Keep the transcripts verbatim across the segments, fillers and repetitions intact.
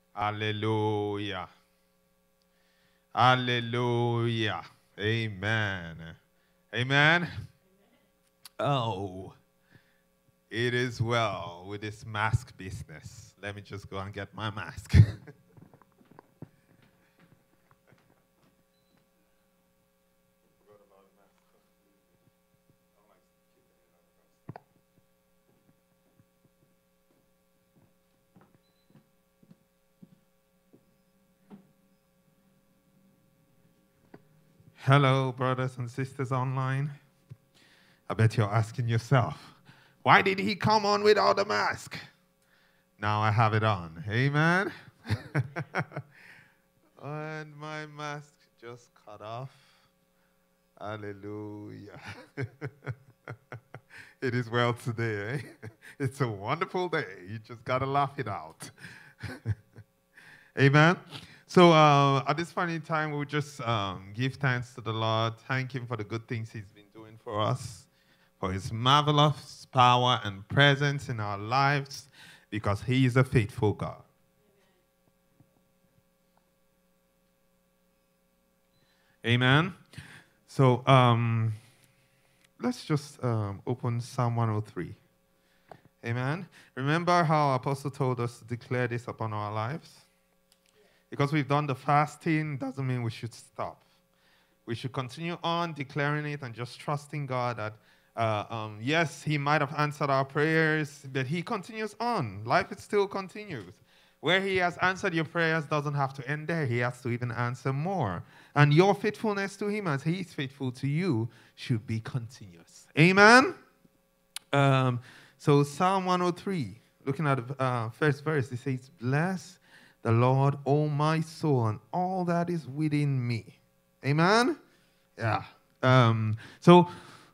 Hallelujah. Hallelujah. Amen. Amen. Oh, it is well with this mask business. Let me just go and get my mask. Hello, brothers and sisters online. I bet you're asking yourself, why did he come on without a mask? Now I have it on. Amen. And my mask just cut off. Hallelujah. It is well today, eh? It's a wonderful day. You just got to laugh it out. Amen. So uh, at this point in time, we'll just um, give thanks to the Lord, thank him for the good things he's been doing for us, for his marvelous power and presence in our lives, because he is a faithful God. Amen. So um, let's just um, open Psalm one oh three. Amen. Remember how Apostle told us to declare this upon our lives? Because we've done the fasting doesn't mean we should stop. We should continue on declaring it and just trusting God that, uh, um, yes, he might have answered our prayers, but he continues on. Life still continues. Where he has answered your prayers doesn't have to end there. He has to even answer more. And your faithfulness to him as he is faithful to you should be continuous. Amen? Um, so Psalm one oh three, looking at the uh, first verse, it says, bless the Lord, O my soul, and all that is within me. Amen? Yeah. Um, so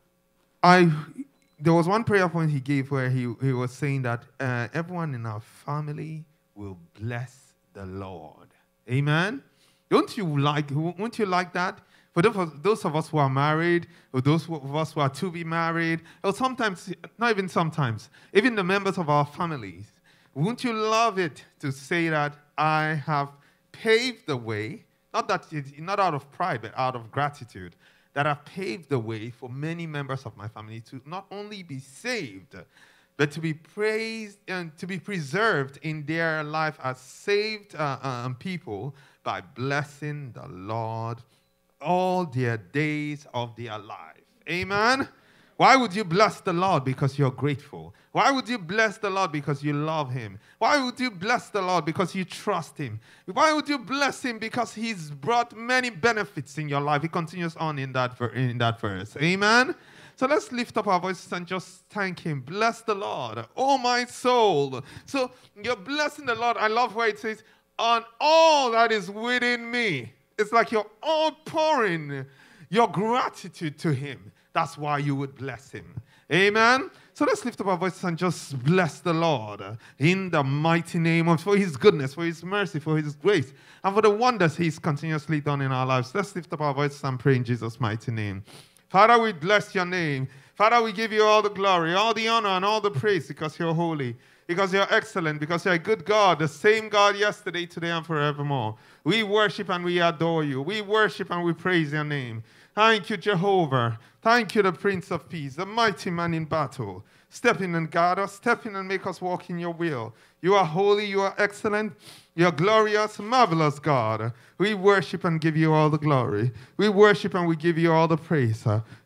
I, there was one prayer point he gave where he, he was saying that uh, everyone in our family will bless the Lord. Amen? Don't you like, won't you like that? For those of us who are married, or those of us who are to be married, or sometimes, not even sometimes, even the members of our families, wouldn't you love it to say that I have paved the way, not that it, not out of pride, but out of gratitude, that I've paved the way for many members of my family to not only be saved, but to be praised and to be preserved in their life as saved uh, um, people by blessing the Lord all their days of their life. Amen? Why would you bless the Lord? Because you're grateful. Why would you bless the Lord? Because you love him. Why would you bless the Lord? Because you trust him. Why would you bless him? Because he's brought many benefits in your life. He continues on in that, in that verse. Amen? So let's lift up our voices and just thank him. Bless the Lord, oh my soul. So you're blessing the Lord. I love where it says, on all that is within me. It's like you're outpouring your gratitude to him. That's why you would bless him. Amen? So let's lift up our voices and just bless the Lord in the mighty name of, for his goodness, for his mercy, for his grace, and for the wonders he's continuously done in our lives. Let's lift up our voices and pray in Jesus' mighty name. Father, we bless your name. Father, we give you all the glory, all the honor, and all the praise because you're holy, because you're excellent, because you're a good God, the same God yesterday, today, and forevermore. We worship and we adore you. We worship and we praise your name. Thank you, Jehovah. Thank you, the Prince of Peace, the mighty man in battle. Step in and guard us. Step in and make us walk in your will. You are holy. You are excellent. You are glorious, marvelous God. We worship and give you all the glory. We worship and we give you all the praise.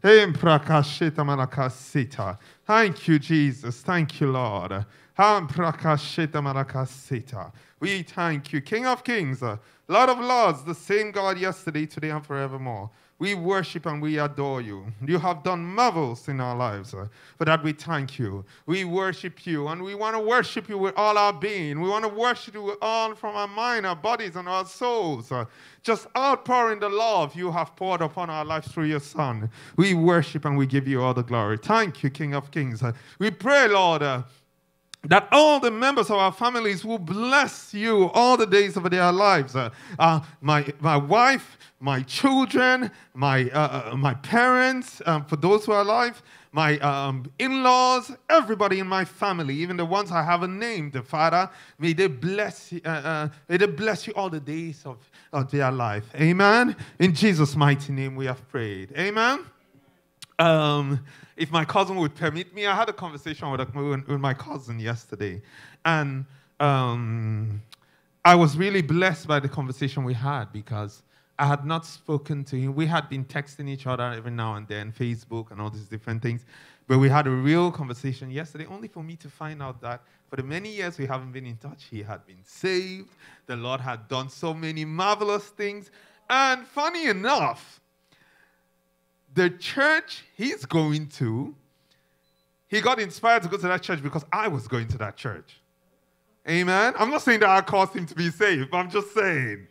Thank you, Jesus. Thank you, Lord. We thank you, King of Kings, Lord of Lords, the same God yesterday, today, and forevermore. We worship and we adore you. You have done marvels in our lives. Uh, for that we thank you. We worship you and we want to worship you with all our being. We want to worship you with all from our mind, our bodies, and our souls. Uh, just outpouring the love you have poured upon our lives through your Son. We worship and we give you all the glory. Thank you, King of Kings. Uh, we pray, Lord, uh, that all the members of our families will bless you all the days of their lives. Uh, uh, my, my wife, my children, my, uh, my parents, um, for those who are alive, my um, in-laws, everybody in my family, even the ones I haven't named, the Father, may they bless you, uh, uh, may they bless you all the days of, of their life. Amen. In Jesus' mighty name we have prayed. Amen. Um, if my cousin would permit me, I had a conversation with, a, with my cousin yesterday, and um, I was really blessed by the conversation we had because I had not spoken to him. We had been texting each other every now and then, Facebook and all these different things. But we had a real conversation yesterday, only for me to find out that for the many years we haven't been in touch, he had been saved. The Lord had done so many marvelous things. And funny enough, the church he's going to, he got inspired to go to that church because I was going to that church. Amen. I'm not saying that I caused him to be saved, but I'm just saying.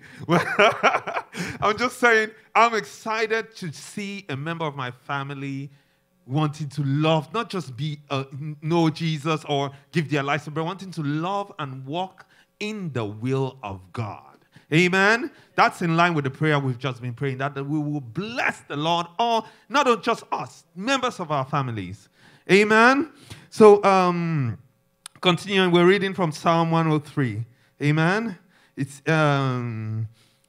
I'm just saying I'm excited to see a member of my family wanting to love, not just be uh, know Jesus or give their lives, but wanting to love and walk in the will of God. Amen. That's in line with the prayer we've just been praying, that we will bless the Lord, all, not just us, members of our families. Amen. So, um, continuing, we're reading from Psalm one oh three. Amen. It's um,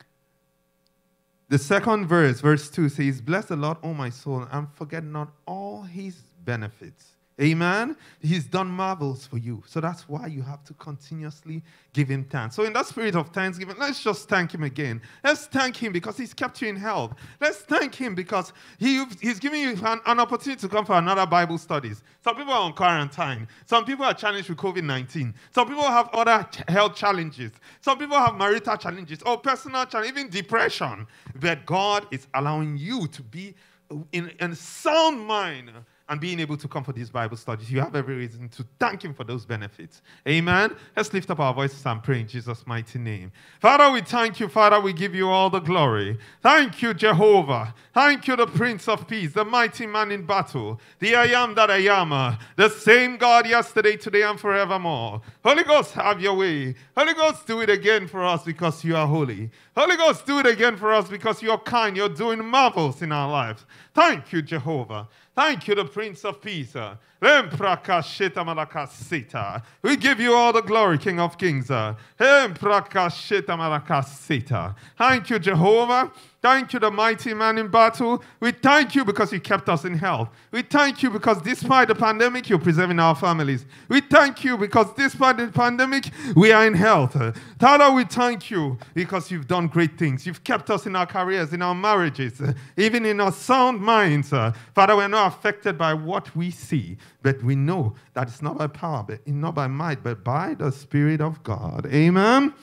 the second verse, verse two says, "Bless the Lord, O my soul, and forget not all his benefits." Amen. He's done marvels for you. So that's why you have to continuously give him thanks. So in that spirit of thanksgiving, let's just thank him again. Let's thank him because he's kept you in health. Let's thank him because he, he's giving you an, an opportunity to come for another Bible studies. Some people are on quarantine. Some people are challenged with COVID nineteen. Some people have other ch- health challenges. Some people have marital challenges or personal challenges, even depression. But God is allowing you to be in, in sound mind and being able to come for these Bible studies. You have every reason to thank him for those benefits. Amen. Let's lift up our voices and pray in Jesus' mighty name. Father, we thank you. Father, we give you all the glory. Thank you, Jehovah. Thank you, the Prince of Peace, the mighty man in battle, the I am that I am, the same God yesterday, today, and forevermore. Holy Ghost, have your way. Holy Ghost, do it again for us because you are holy. Holy Ghost, do it again for us because you're kind. You're doing marvels in our lives. Thank you, Jehovah. Thank you, the Prince of Peace. We give you all the glory, King of Kings. Thank you, Jehovah. Thank you, the mighty man in battle. We thank you because you kept us in health. We thank you because despite the pandemic, you're preserving our families. We thank you because despite the pandemic, we are in health. Father, we thank you because you've done great things. You've kept us in our careers, in our marriages, even in our sound minds. Father, we're not affected by what we see, but we know that it's not by power, but not by might, but by the Spirit of God. Amen.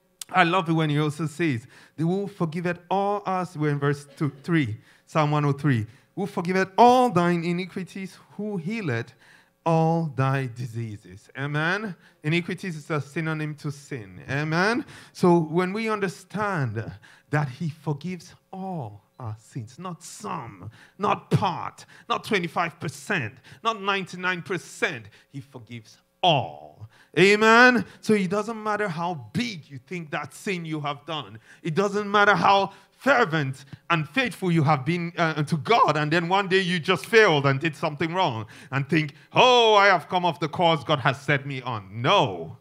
I love it when he also says, "They will forgive it all us." We're in verse two, three, Psalm one oh three. "Who forgiveth all thine iniquities, who healeth all thy diseases." Amen. Iniquities is a synonym to sin. Amen. So when we understand that he forgives all our sins, not some, not part, not twenty-five percent, not ninety-nine percent, he forgives all. Amen. So it doesn't matter how big you think that sin you have done. It doesn't matter how fervent and faithful you have been uh, to God, and then one day you just failed and did something wrong and think, "Oh, I have come off the course God has set me on." No.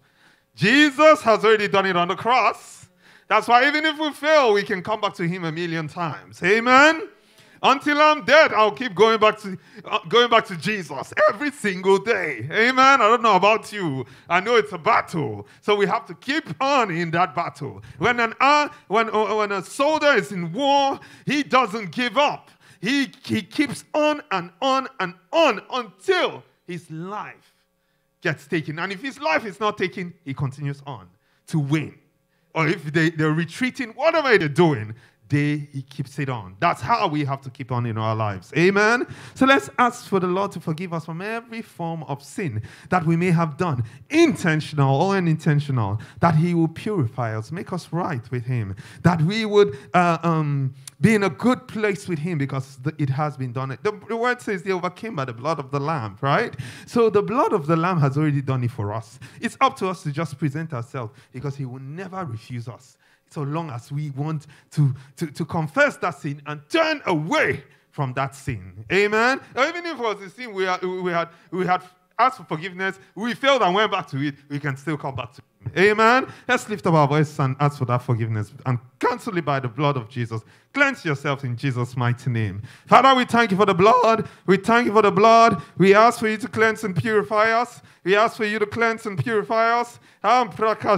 Jesus has already done it on the cross. That's why even if we fail, we can come back to him a million times. Amen. Until I'm dead, I'll keep going back to uh, going back to Jesus every single day. Amen. I don't know about you. I know it's a battle, so we have to keep on in that battle. When an uh, when uh, when a soldier is in war, he doesn't give up. He he keeps on and on and on until his life gets taken. And if his life is not taken, he continues on to win. Or if they, they're retreating, whatever they're doing, They, he keeps it on. That's how we have to keep on in our lives. Amen? So let's ask for the Lord to forgive us from every form of sin that we may have done, intentional or unintentional, that he will purify us, make us right with him, that we would uh, um, be in a good place with him because the, it has been done. The, the word says they overcame by the blood of the Lamb, right? So the blood of the Lamb has already done it for us. It's up to us to just present ourselves because he will never refuse us, so long as we want to, to, to confess that sin and turn away from that sin. Amen? Even if it was a sin we had, we had, we had asked for forgiveness, we failed and went back to it, we can still come back to it. Amen? Let's lift up our voice and ask for that forgiveness and cancel it by the blood of Jesus. Cleanse yourself in Jesus' mighty name. Father, we thank you for the blood. We thank you for the blood. We ask for you to cleanse and purify us. We ask for you to cleanse and purify us. Holy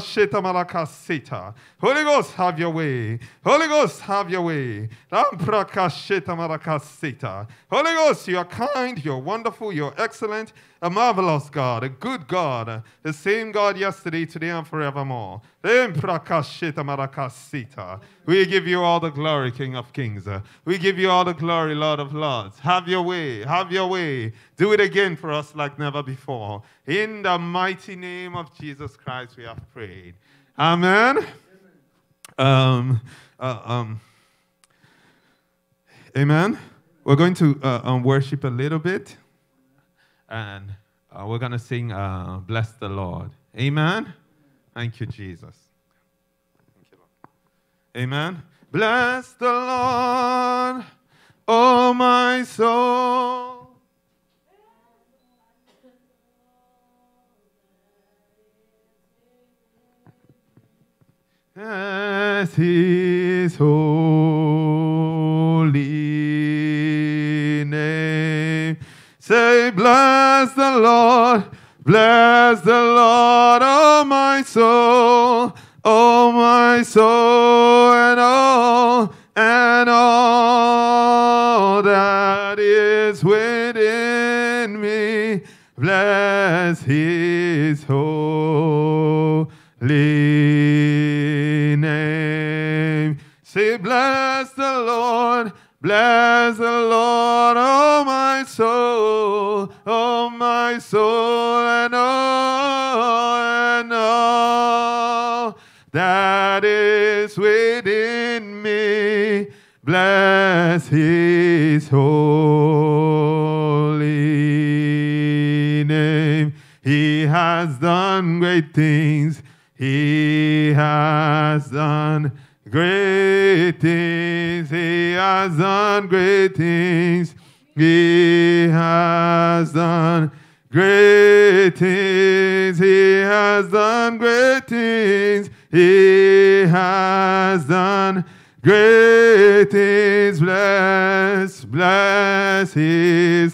Ghost, have your way. Holy Ghost, have your way. Holy Ghost, you are kind, you're wonderful, you're excellent, a marvelous God, a good God, the same God yesterday, today, and forevermore. We give you all the glory, King of Kings. We give you all the glory, Lord of Lords. Have your way, have your way. Do it again for us like never before. In the mighty name of Jesus Christ, we have prayed. Amen. Um, uh, um, amen. We're going to uh, um, worship a little bit. And uh, we're going to sing uh, Bless the Lord. Amen. Thank you, Jesus. Thank you, Lord. Amen. Bless the Lord, oh my soul. Bless his holy name. Say, bless the Lord, bless the Lord, oh my soul, oh my soul, and all, and all that is within me. Bless his holy name. Say, bless the Lord, bless the Lord, oh my soul, oh my soul, and all, and all that is within me. Bless his holy name. He has done great things. He has done great things. He has done great things. He has done great things. He has done great things. He has done great things. Bless, bless his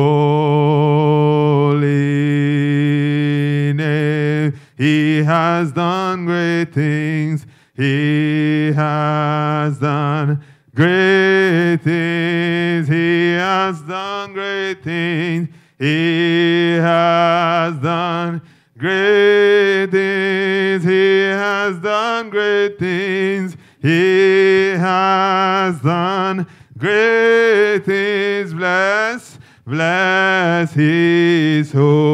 holy name. He has done great things. He has done great things. He has done great things. He has done great things. He has done great things. He has done great things. Bless, bless his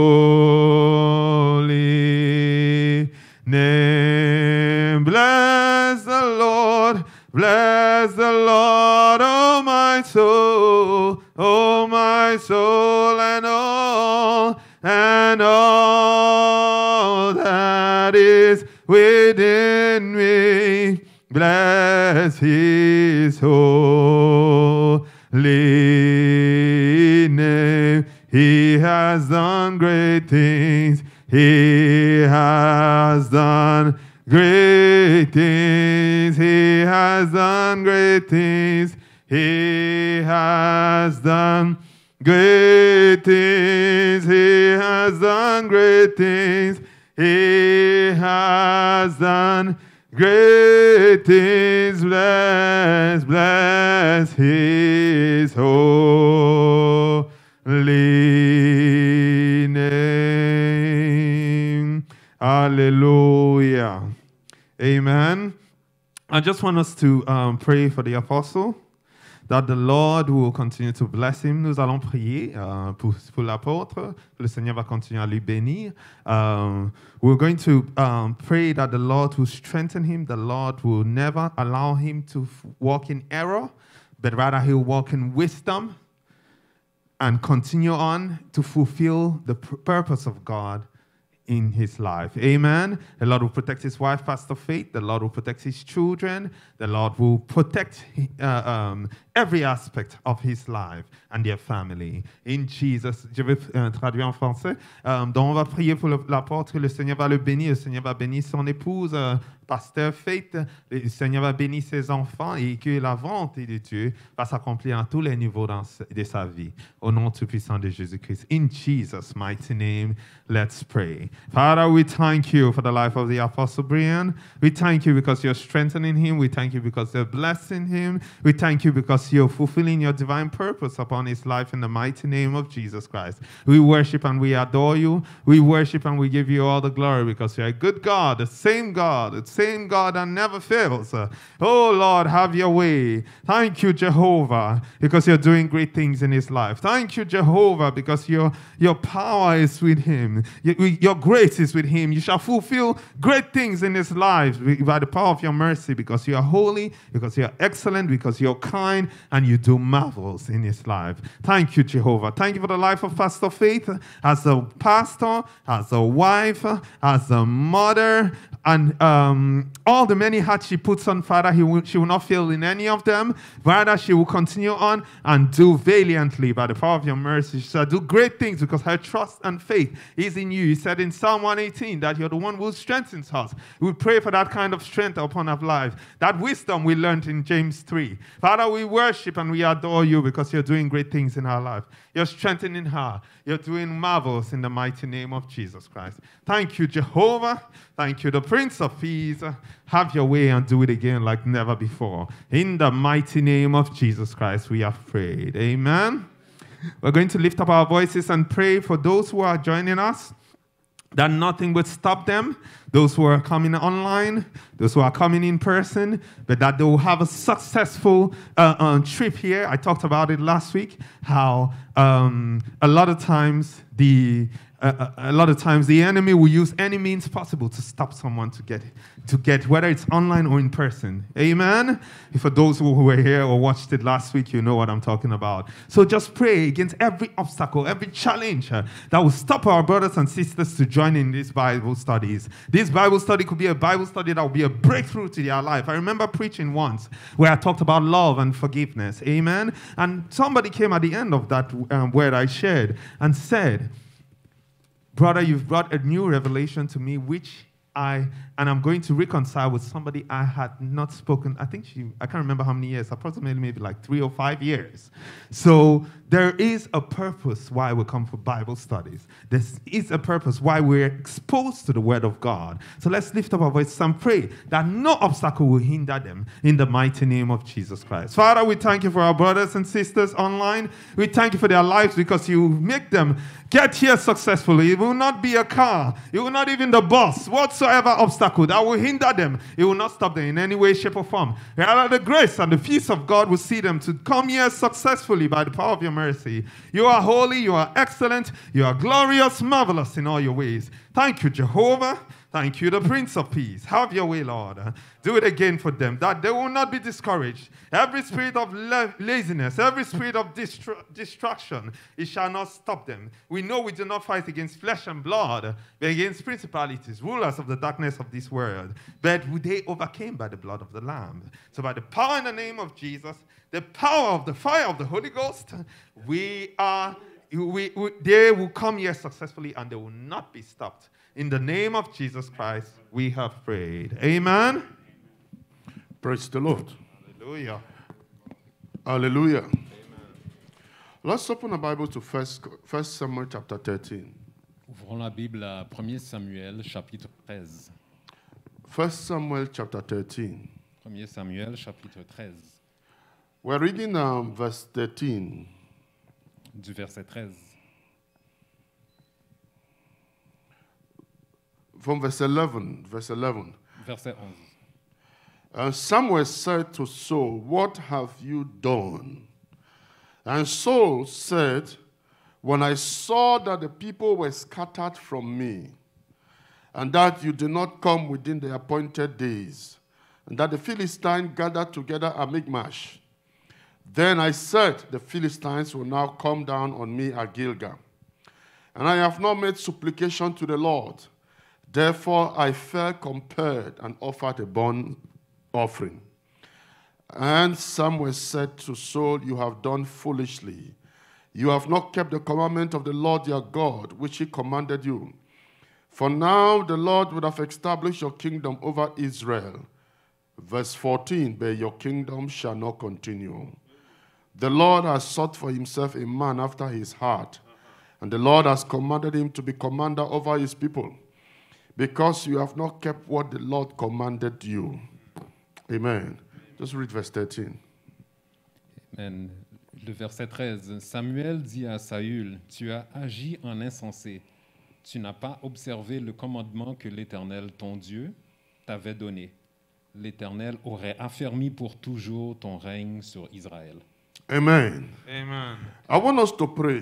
holy name. Bless the Lord, bless the Lord, oh my soul, oh my soul, and all, and all that is within me. Bless his holy name. He has done great things. He has done great things. He has done great things. He has done great things. He has done great things. He has done great things. Bless, bless his holy name. Hallelujah. Amen. I just want us to um, pray for the apostle, that the Lord will continue to bless him. Nous allons prier uh, pour, pour l'apôtre. Le Seigneur va continuer à lui bénir. Um, we're going to um, pray that the Lord will strengthen him. The Lord will never allow him to walk in error, but rather he'll walk in wisdom and continue on to fulfill the purpose of God in his life. Amen. The Lord will protect his wife, Pastor Faith. The Lord will protect his children. The Lord will protect uh, um, every aspect of his life and their family. In Jesus, je vais euh, traduire en français. Euh, donc, on va prier pour l'apôtre, que le Seigneur va le bénir. Le Seigneur va bénir son épouse, euh, Pasteur Faith. Le Seigneur va bénir ses enfants et que la volonté de Dieu va s'accomplir à tous les niveaux dans, de sa vie. Au nom tout puissant de Jésus-Christ. In Jesus' mighty name, let's pray. Father, we thank you for the life of the Apostle Brian. We thank you because you're strengthening him. We thank you because you're blessing him. We thank you because you're fulfilling your divine purpose upon his life in the mighty name of Jesus Christ. We worship and we adore you. We worship and we give you all the glory because you're a good God, the same God, the same God that never fails. Oh, Lord, have your way. Thank you, Jehovah, because you're doing great things in his life. Thank you, Jehovah, because your, your power is with him. Your, your grace is with him. You shall fulfill great things in his life by the power of your mercy, because you are holy, because you are excellent, because you're kind, and you do marvels in his life. Thank you, Jehovah. Thank you for the life of Pastor Faith as a pastor, as a wife, as a mother, and um, all the many hats she puts on, Father, he will, she will not fail in any of them. Rather, she will continue on and do valiantly by the power of your mercy. She shall do great things because her trust and faith is in you. You said in Psalm one eighteen that you're the one who strengthens us. We pray for that kind of strength upon our life, that wisdom we learned in James three. Father, we worship and we adore you because you're doing great things in our life. You're strengthening her. You're doing marvels in the mighty name of Jesus Christ. Thank you, Jehovah. Thank you, the Prince of Peace. Have your way and do it again like never before. In the mighty name of Jesus Christ, we have prayed. Amen. We're going to lift up our voices and pray for those who are joining us, that nothing would stop them, those who are coming online, those who are coming in person, but that they will have a successful uh, uh, trip here. I talked about it last week, how um, a lot of times the Uh, a lot of times the enemy will use any means possible to stop someone to get, to get, whether it's online or in person. Amen? For those who were here or watched it last week, you know what I'm talking about. So just pray against every obstacle, every challenge uh, that will stop our brothers and sisters to join in these Bible studies. This Bible study could be a Bible study that will be a breakthrough to their life. I remember preaching once where I talked about love and forgiveness. Amen? And somebody came at the end of that um, word I shared and said, brother, you've brought a new revelation to me, which I, and I'm going to reconcile with somebody I had not spoken, I think she, I can't remember how many years, approximately maybe like three or five years. So there is a purpose why we come for Bible studies. There is a purpose why we're exposed to the Word of God. So let's lift up our voices and pray that no obstacle will hinder them in the mighty name of Jesus Christ. Father, we thank you for our brothers and sisters online. We thank you for their lives because you make them get here successfully. It will not be a car. It will not even the bus. Whatsoever obstacle that will hinder them, it will not stop them in any way, shape, or form. Rather, the grace and the peace of God will see them to come here successfully by the power of your mercy. You are holy. You are excellent. You are glorious, marvelous in all your ways. Thank you, Jehovah. Thank you, the Prince of Peace. Have your way, Lord. Do it again for them, that they will not be discouraged. Every spirit of la laziness, every spirit of distra distraction, it shall not stop them. We know we do not fight against flesh and blood, but against principalities, rulers of the darkness of this world. But they overcame by the blood of the Lamb. So by the power in the name of Jesus, the power of the fire of the Holy Ghost, we are, we, we, they will come here successfully and they will not be stopped. In the name of Jesus Christ, we have prayed. Amen. Praise the Lord. Hallelujah. Hallelujah. Amen. Let's open the Bible to First, First Samuel chapter thirteen. Ouvrons la Bible à Premier Samuel chapitre treize. First Samuel chapter thirteen. Premier Samuel chapitre treize. We're reading um, verse thirteen. Du verset treize. From verse eleven, verse eleven. Verset onze. And Samuel said to Saul, what have you done? And Saul said, when I saw that the people were scattered from me, and that you did not come within the appointed days, and that the Philistines gathered together at Michmash, then I said, the Philistines will now come down on me at Gilgal. And I have not made supplication to the Lord, Therefore I felt compelled and offered a burnt offering. And Samuel said to Saul, you have done foolishly. You have not kept the commandment of the Lord your God, which he commanded you. For now the Lord would have established your kingdom over Israel. Verse fourteen, but your kingdom shall not continue. The Lord has sought for himself a man after his heart, and the Lord has commanded him to be commander over his people, because you have not kept what the Lord commanded you. Amen. Just read verse thirteen. Amen. Le verset treize. Samuel dit à Saül, tu as agi en insensé. Tu n'as pas observé le commandement que l'Éternel, ton Dieu, t'avait donné. L'Éternel aurait affermi pour toujours ton règne sur Israël. Amen. Amen. I want us to pray.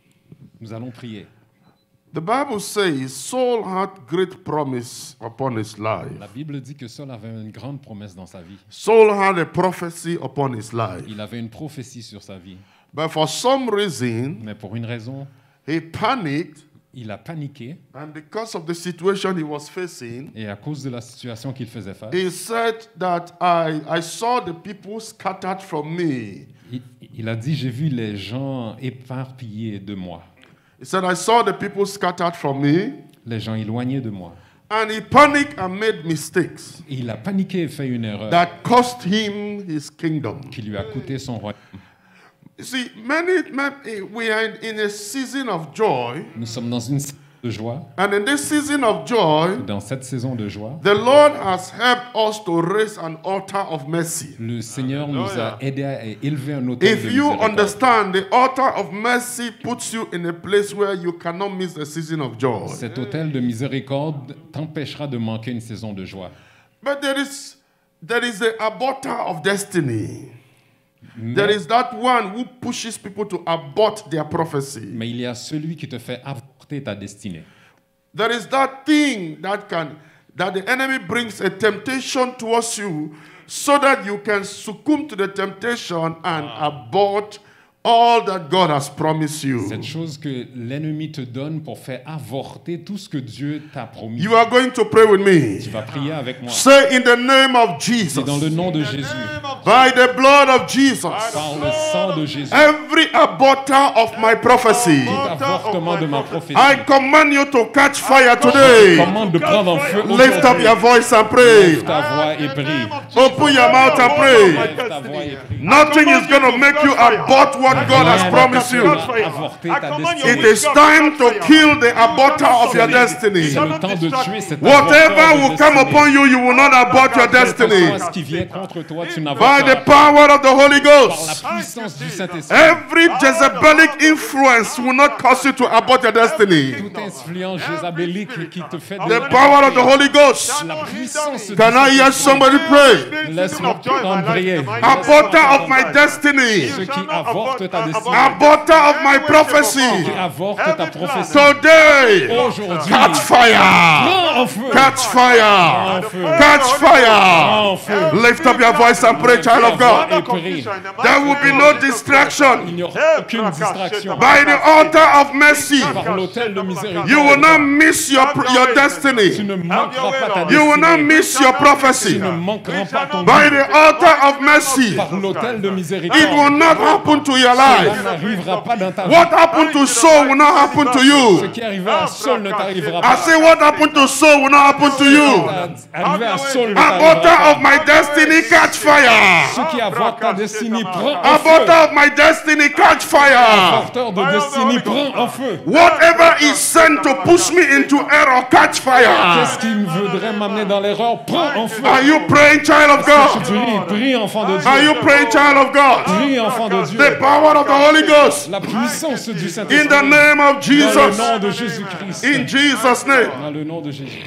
Nous allons prier. The Bible says Saul had great promise upon his life. La Bible dit que Saul avait une grande promesse dans sa vie. Saul had a prophecy upon his life. Il avait une prophétie sur sa vie. But for some reason, Mais pour une raison, he panicked, il a paniqué. and because of the situation he was facing, Et à cause de la situation qu'il faisait face, he said that I, I saw the people scattered from me. il, il a dit, j'ai vu les gens éparpillés de moi. He said, I saw the people scattered from me. Les gens éloignés de moi. And he panicked and made mistakes Et il a paniqué et fait une erreur that cost him his kingdom. qui lui a coûté son royaume. You see, many, many we are in, in a season of joy, Nous sommes dans une saison de joie. and in this season of joy, Dans cette saison de joie, the Lord has helped us to raise an altar of mercy. le Seigneur nous a aidés à élever un autel de If you miséricorde. understand, the altar of mercy puts you in a place where you cannot miss a season of joy. Cet autel de miséricorde t'empêchera de manquer une saison de joie. But there is there is a aborter of destiny. There is that one who pushes people to abort their prophecy. Mais il y a celui qui te fait avorter ta destinée. There is that thing that can that the enemy brings a temptation towards you so that you can succumb to the temptation and abort all that God has promised you. Cette chose que l'ennemi te donne pour faire avorter tout ce que Dieu t'a promis. You are going to pray with me. Tu vas prier avec moi. Say in the name of Jesus, C'est dans le nom de Jésus, by the blood of Jesus, par le sang de Jésus, every aborter of my prophecy, tout avortement de ma prophétie, I command you to catch fire today. commande de prendre en feu Lift up aujourd'hui. your voice and pray. Lève ta voix et prie. Open your mouth and pray. Lève ta voix et prie. Nothing is going to make you abort what God has promised you. Avorter ta It destinée. is time to kill the aborter of your destiny. C'est le temps de tuer cet Whatever avorteur de will come destinée. upon you, you will not abort your destiny. Ce qui vient contre toi, tu By n'avorteras the pas. power of the Holy Par Ghost, la puissance du Saint-Esprit, every Jezebelic influence will not cause you to abort your destiny. toute influence jézabélique qui te fait de The power of the Holy Ghost. la puissance du Can I hear somebody pray? Laisse-moi t'entendre prier. Aborter of my destiny. Ceux qui avortent ta destinée, Aborter of my qui prophecy. avortent ta prophétie, Today, aujourd'hui, catch fire. prends en feu, Catch fire. en feu, Catch fire. en feu. Lift up your voice and pray, child of God. Et prie. There will be no Il distraction. n'y aura aucune distraction. By the altar of mercy, Par l'autel de miséricorde, you will not miss your, your tu destiny. ne manqueras pas ta You will not destinée. miss your Tu prophecy. ne manqueras pas ton By but. the altar of mercy, Par l'autel de it will miséricorde, not happen to your cela life. n'arrivera pas dans ta vie. What happened to Saul will not happen to Ce you. qui arrivera à Saul ne t'arrivera I pas. say what happened to Saul will not happen to you. Arrivé à Saul ne t'arrivera Aborter pas. of my destiny, catch fire. Ceux qui avortent ta destinée, prends en feu. Aborter of my destiny, catch fire. Porteur de destinée, prends en feu. Whatever is sent to push me into error, catch fire. Qu'est-ce qui me voudrait m'amener dans l'erreur? Prends en feu. Are you praying, child of God? Prie, prie, enfant de Are you Dieu. praying, child of God? Prie, enfant de Dieu. The power of the Holy Ghost. La puissance du In Saint-Esprit. the name of Dans le Jesus. nom de Jésus-Christ. In Jesus' name. Dans le nom de Jésus.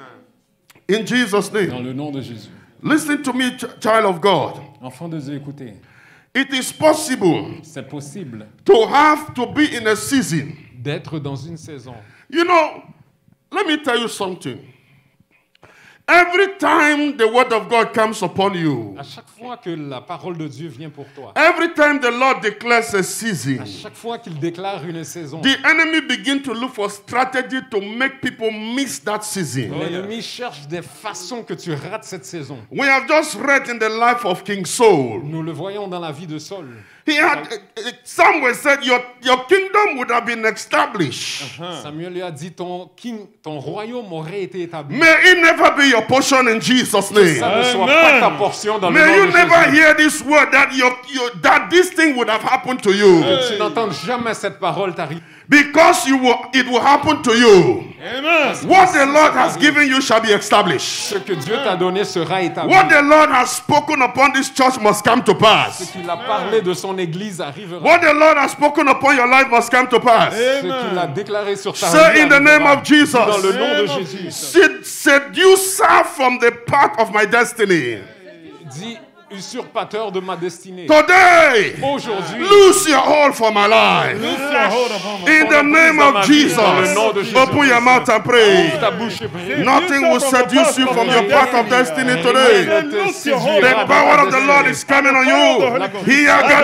In Jesus' Dans name. le nom de Jésus. Listen to me, ch- child of God. Enfant de Dieu, écoutez. It is possible C'est possible to have to be in a season. d'être dans une saison. You know, let me tell you something. Every time the word of God comes upon you, À chaque fois que la parole de Dieu vient pour toi, every time the Lord declares a season, à chaque fois qu'il déclare une saison, the enemy begin to look for strategy to make people miss that season. l'ennemi cherche des façons que tu rates cette saison. We have just read in the life of King Saul. Nous le voyons dans la vie de Saul. He had, uh, uh, somewhere said, your, your kingdom would have been established. Samuel lui a dit, ton, king, ton royaume aurait été établi. May it never be your portion in Jesus' Ça name. ne soit pas ta portion dans le May nom you de never Jésus. hear this word that, your, your, that this thing would have happened to you. Que tu n'entends jamais cette parole t'arriver. Because you will, it will happen to you. Amen. What the Lord has given you shall be established. Ce que Dieu t'a donné sera établi. What the Lord has spoken upon this church must come to Ce pass. qu'il a parlé de son église arrivera. What the Lord has spoken upon your life must come to pass. Ce qu'il a déclaré sur ta Say vie in the name arrivera. of Jesus. Dans le nom de Name of Jésus. Sed- Seducer from the path of my destiny. Dis, usurpateur de ma destinée. Today, Aujourd'hui, lose your hold for my life. Loose your hold upon my In the name dans ma of vie, dans le nom de Jesus. Jésus. Open your mouth and pray. ta bouche est prise. Nothing will seduce you from your path of destiny today. The power of the Lord is coming on you.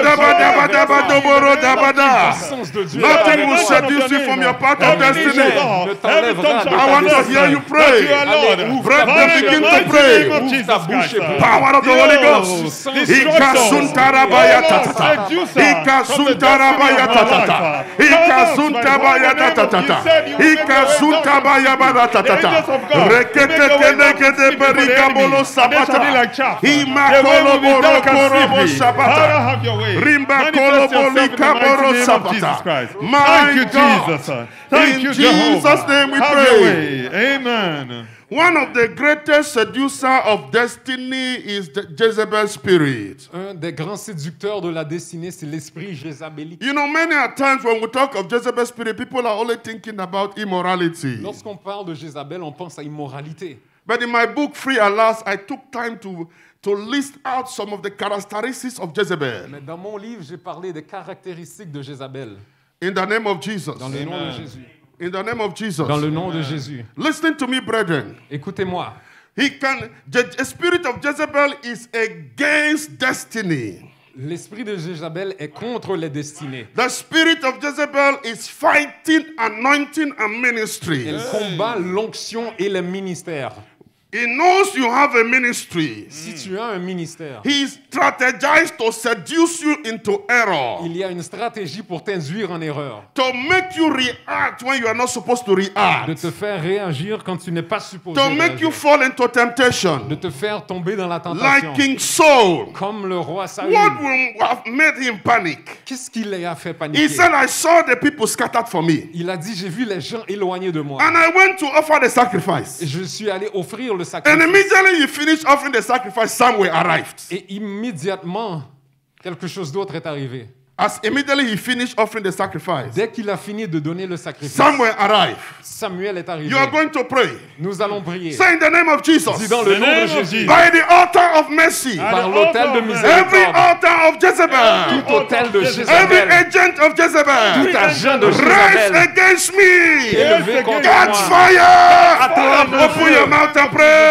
Hiyagadabadabadabadoboro-dabada. Nothing will seduce you from your path of destiny. I want to hear you pray. Brethren, begin to pray. Power of the Holy Ghost. Ikasuntarabaya tatata. Ikasuntarabaya tatata. Ikasuntabaya tatata. Ikasuntabaya baratata. Rekete kelekete berikabolo sabata. Imakolo boro korobo sabata. Rimba kolobo likaboro sabata. My God. Thank In you, Jesus' Jehovah. name we Have your pray. way. Amen. One of the greatest seducer of destiny is the Jezebel spirit. Un des grands séducteurs de la destinée, c'est l'esprit jézabélique. You know, many a times when we talk of Jezebel spirit, people are only thinking about immorality. Lorsqu'on parle de Jézabel, on pense à immoralité. But in my book, Free at Last, I took time to, to list out some of the characteristics of Jezebel. Mais dans mon livre, j'ai parlé des caractéristiques de Jézabel. In the name of Jesus. Dans le nom de Jésus. In the name of Jesus. Dans le nom de Jésus. Listen to me, brethren. Écoutez-moi. He can, the the spirit of Jezebel is against destiny. L'esprit de Jézabel est contre les destinées. The spirit of Jezebel is fighting anointing and ministry. Elle combat l'onction et le ministère. He knows you have a ministry. Si tu as un ministère, He strategized to seduce you into error, il y a une stratégie pour t'induire en erreur, to make you react when you are not supposed to de react, te faire réagir quand tu n'es pas supposé to make réagir, you fall into temptation, de te faire tomber dans la tentation. like King Saul. Comme le roi Saül. What would have made him panic? Qu'est-ce qui l'a fait He paniquer? said, I saw the people scattered for me, Il a dit, j'ai vu les gens éloignés de moi. and I went to offer the sacrifice. Et je suis allé offrir le And sacrifice. immediately he finished offering the sacrifice, Samuel arrived. Et immédiatement, quelque chose d'autre est arrivé. As immediately he finished offering the sacrifice, Dès qu'il a fini de donner le sacrifice, Samuel arrived. Samuel est arrivé. You are going to pray. Nous allons prier. Say in the name of Jesus. Dis dans le The nom name de of Jésus. Jesus. By the altar of mercy. Par l'autel de Every miséricorde. altar of Jezebel. Tout autel de Every Jézabel. agent of Tout Jezebel. agent de Rise Jézabel. against me. Élevé contre Catch moi. fire. Open your mouth and pray.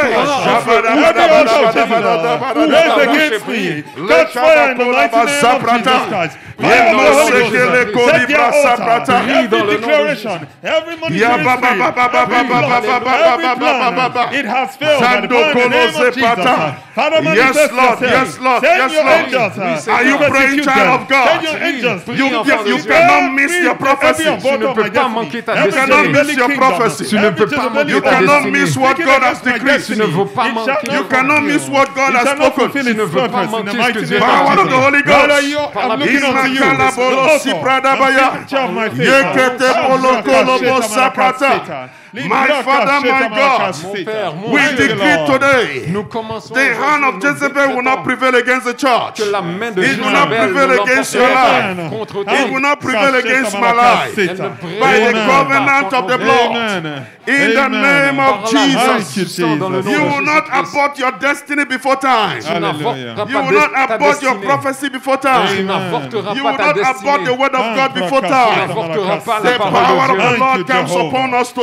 Raise against me. Catch fire in the mighty name of Jesus Christ. Fire of the Holy Ghost. Set their altar. Every declaration, every monitoring spirit, every every plan, it has failed by the power in the name of Jesus. Father, Yes, manifest Lord. yourself. Yes, Lord. Send Yes, your Lord. angels. uh, Are you to praying, execute child them. of God? Send your angels. You, you, Enfant you de Dieu. cannot miss your prophecy. Every Tu ne abortion of peux my pas destiny. manquer ta You Every cannot destinée. miss your prophecy. Tu ne peux pas manquer You ta cannot destinée. miss what God has decreed. Tu ne veux pas manquer. You cannot miss what God has spoken. Tu ne veux pas manquer ce que Dieu t'a Power of the Holy Father, Ghost. you, I'm looking unto you. Imakalabolo sipradabaya. Picture of my faith. Yekete polokolobo sapata. My Father, my God, Mon Père, mon we Dieu, decree today, nous commençons the hand of aujourd'hui, nous Jezebel will not décrétons prevail against the church. que la main de It will not Jézabel prevail ne against l'emportera your pas life. contre It toi. will not prevail against my life. Elle ne prévaut By the pas covenant contre of the nos blood. Amen. In the name Amen. of Par la grâce Jesus. du sang dans le nom You de will not Jésus-Christ. abort your destiny before time. Tu n'avorteras Hallelujah. pas You will de- not ta abort your destinée. prophecy before Tu time. n'avorteras You pas will ta not abort the destinée. word of God before Tu time. n'avorteras pas The la parole power de of the Dieu. Lord Thank you, comes Jehovah. upon us today. La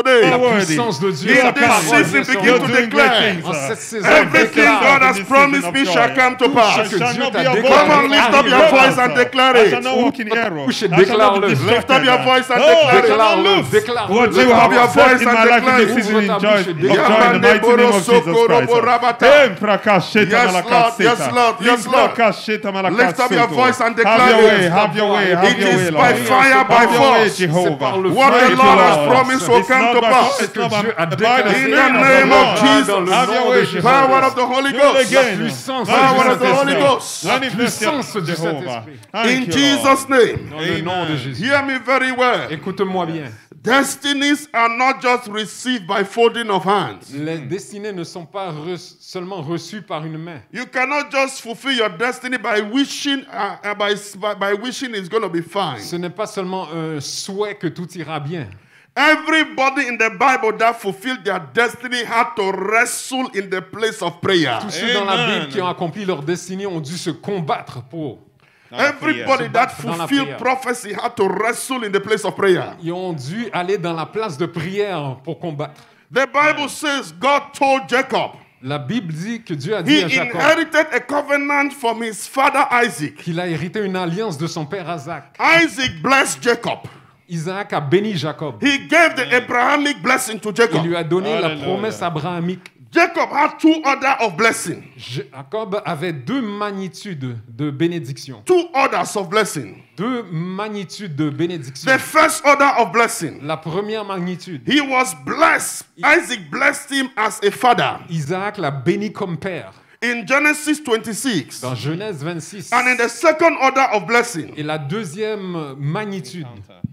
worthy. puissance de Dieu, In sa this parole season, vient sur begin You're to nous. doing declare. great things. En sir. cette saison, Everything déclare. God has in this promised season me of shall joy. come to Tout pass. ce que shall Dieu not t'a be a déclaré Come on, lift up your arrivera. voice and declare I shall it. not walk in error. Bouche et I shall not be déclare-le. distracted. Lift up your voice and No, declare I it. shall not Déclare-le, lose déclare-le. what you Lift up have your set voice in and my life in declare this it. season in Ouvre ta joy, bouche et of déclare. joy in the mighty name of Jesus Christ. Em prakasheta Yes, malakaseta. Lord. Yes, Lord. Yes, Lord. Imprakasheta Lift up your malakasoto. voice and Have declare your it. way, have your way, have It your is way, by Lord. fire, by Have your way, force. C'est par le Jehovah. What feu the et Lord par la has force. promised will It's come not to by pass. force, it's not by- Dieu a by déclaré the In Spirit the of name the of Lord. Jesus. dans le Have nom your de way, Jésus. Power Jehovah. of the Holy Do it Ghost. again. puissance Lord, Power you of the said Holy so. Ghost. Manifest puissance your du Jehovah. Saint-Esprit. Thank In you, Jesus' Lord. name. Dans le nom de Jésus. Hear me very well. Écoute-moi bien. Destinies are not just received by folding of hands. Les destinées ne sont pas re- seulement reçues par une main. You cannot just fulfill your destiny by wishing, uh, uh, by, by, by wishing it's going to be fine. Ce n'est pas seulement un souhait que tout ira bien. Everybody in the Bible that fulfilled their destiny had to wrestle in the place of prayer. Tous ceux dans la Amen. Bible qui ont accompli leur destinée ont dû se combattre pour. Everybody that Dans la fulfilled prière. prophecy had to wrestle in the place of prayer. Ils ont dû aller dans la place de prière pour combattre. The Bible says God told Jacob, La Bible dit que Dieu a dit he à Jacob inherited a covenant from his father Isaac. qu'il a hérité une alliance de son père Isaac. Isaac blessed Jacob. Isaac a béni Jacob. He gave the Abrahamic blessing to Il Jacob. lui a donné la Alléluia. promesse abrahamique. Jacob had two order of blessing. Jacob avait deux magnitudes de bénédiction. Two orders of blessing. Deux magnitudes de bénédiction. The first order of blessing. La première magnitude, He was blessed. Isaac blessed him as a father. Isaac l'a béni comme père. In Genesis twenty-six. Dans Genèse vingt-six. And in the second order of blessing. Et la deuxième magnitude,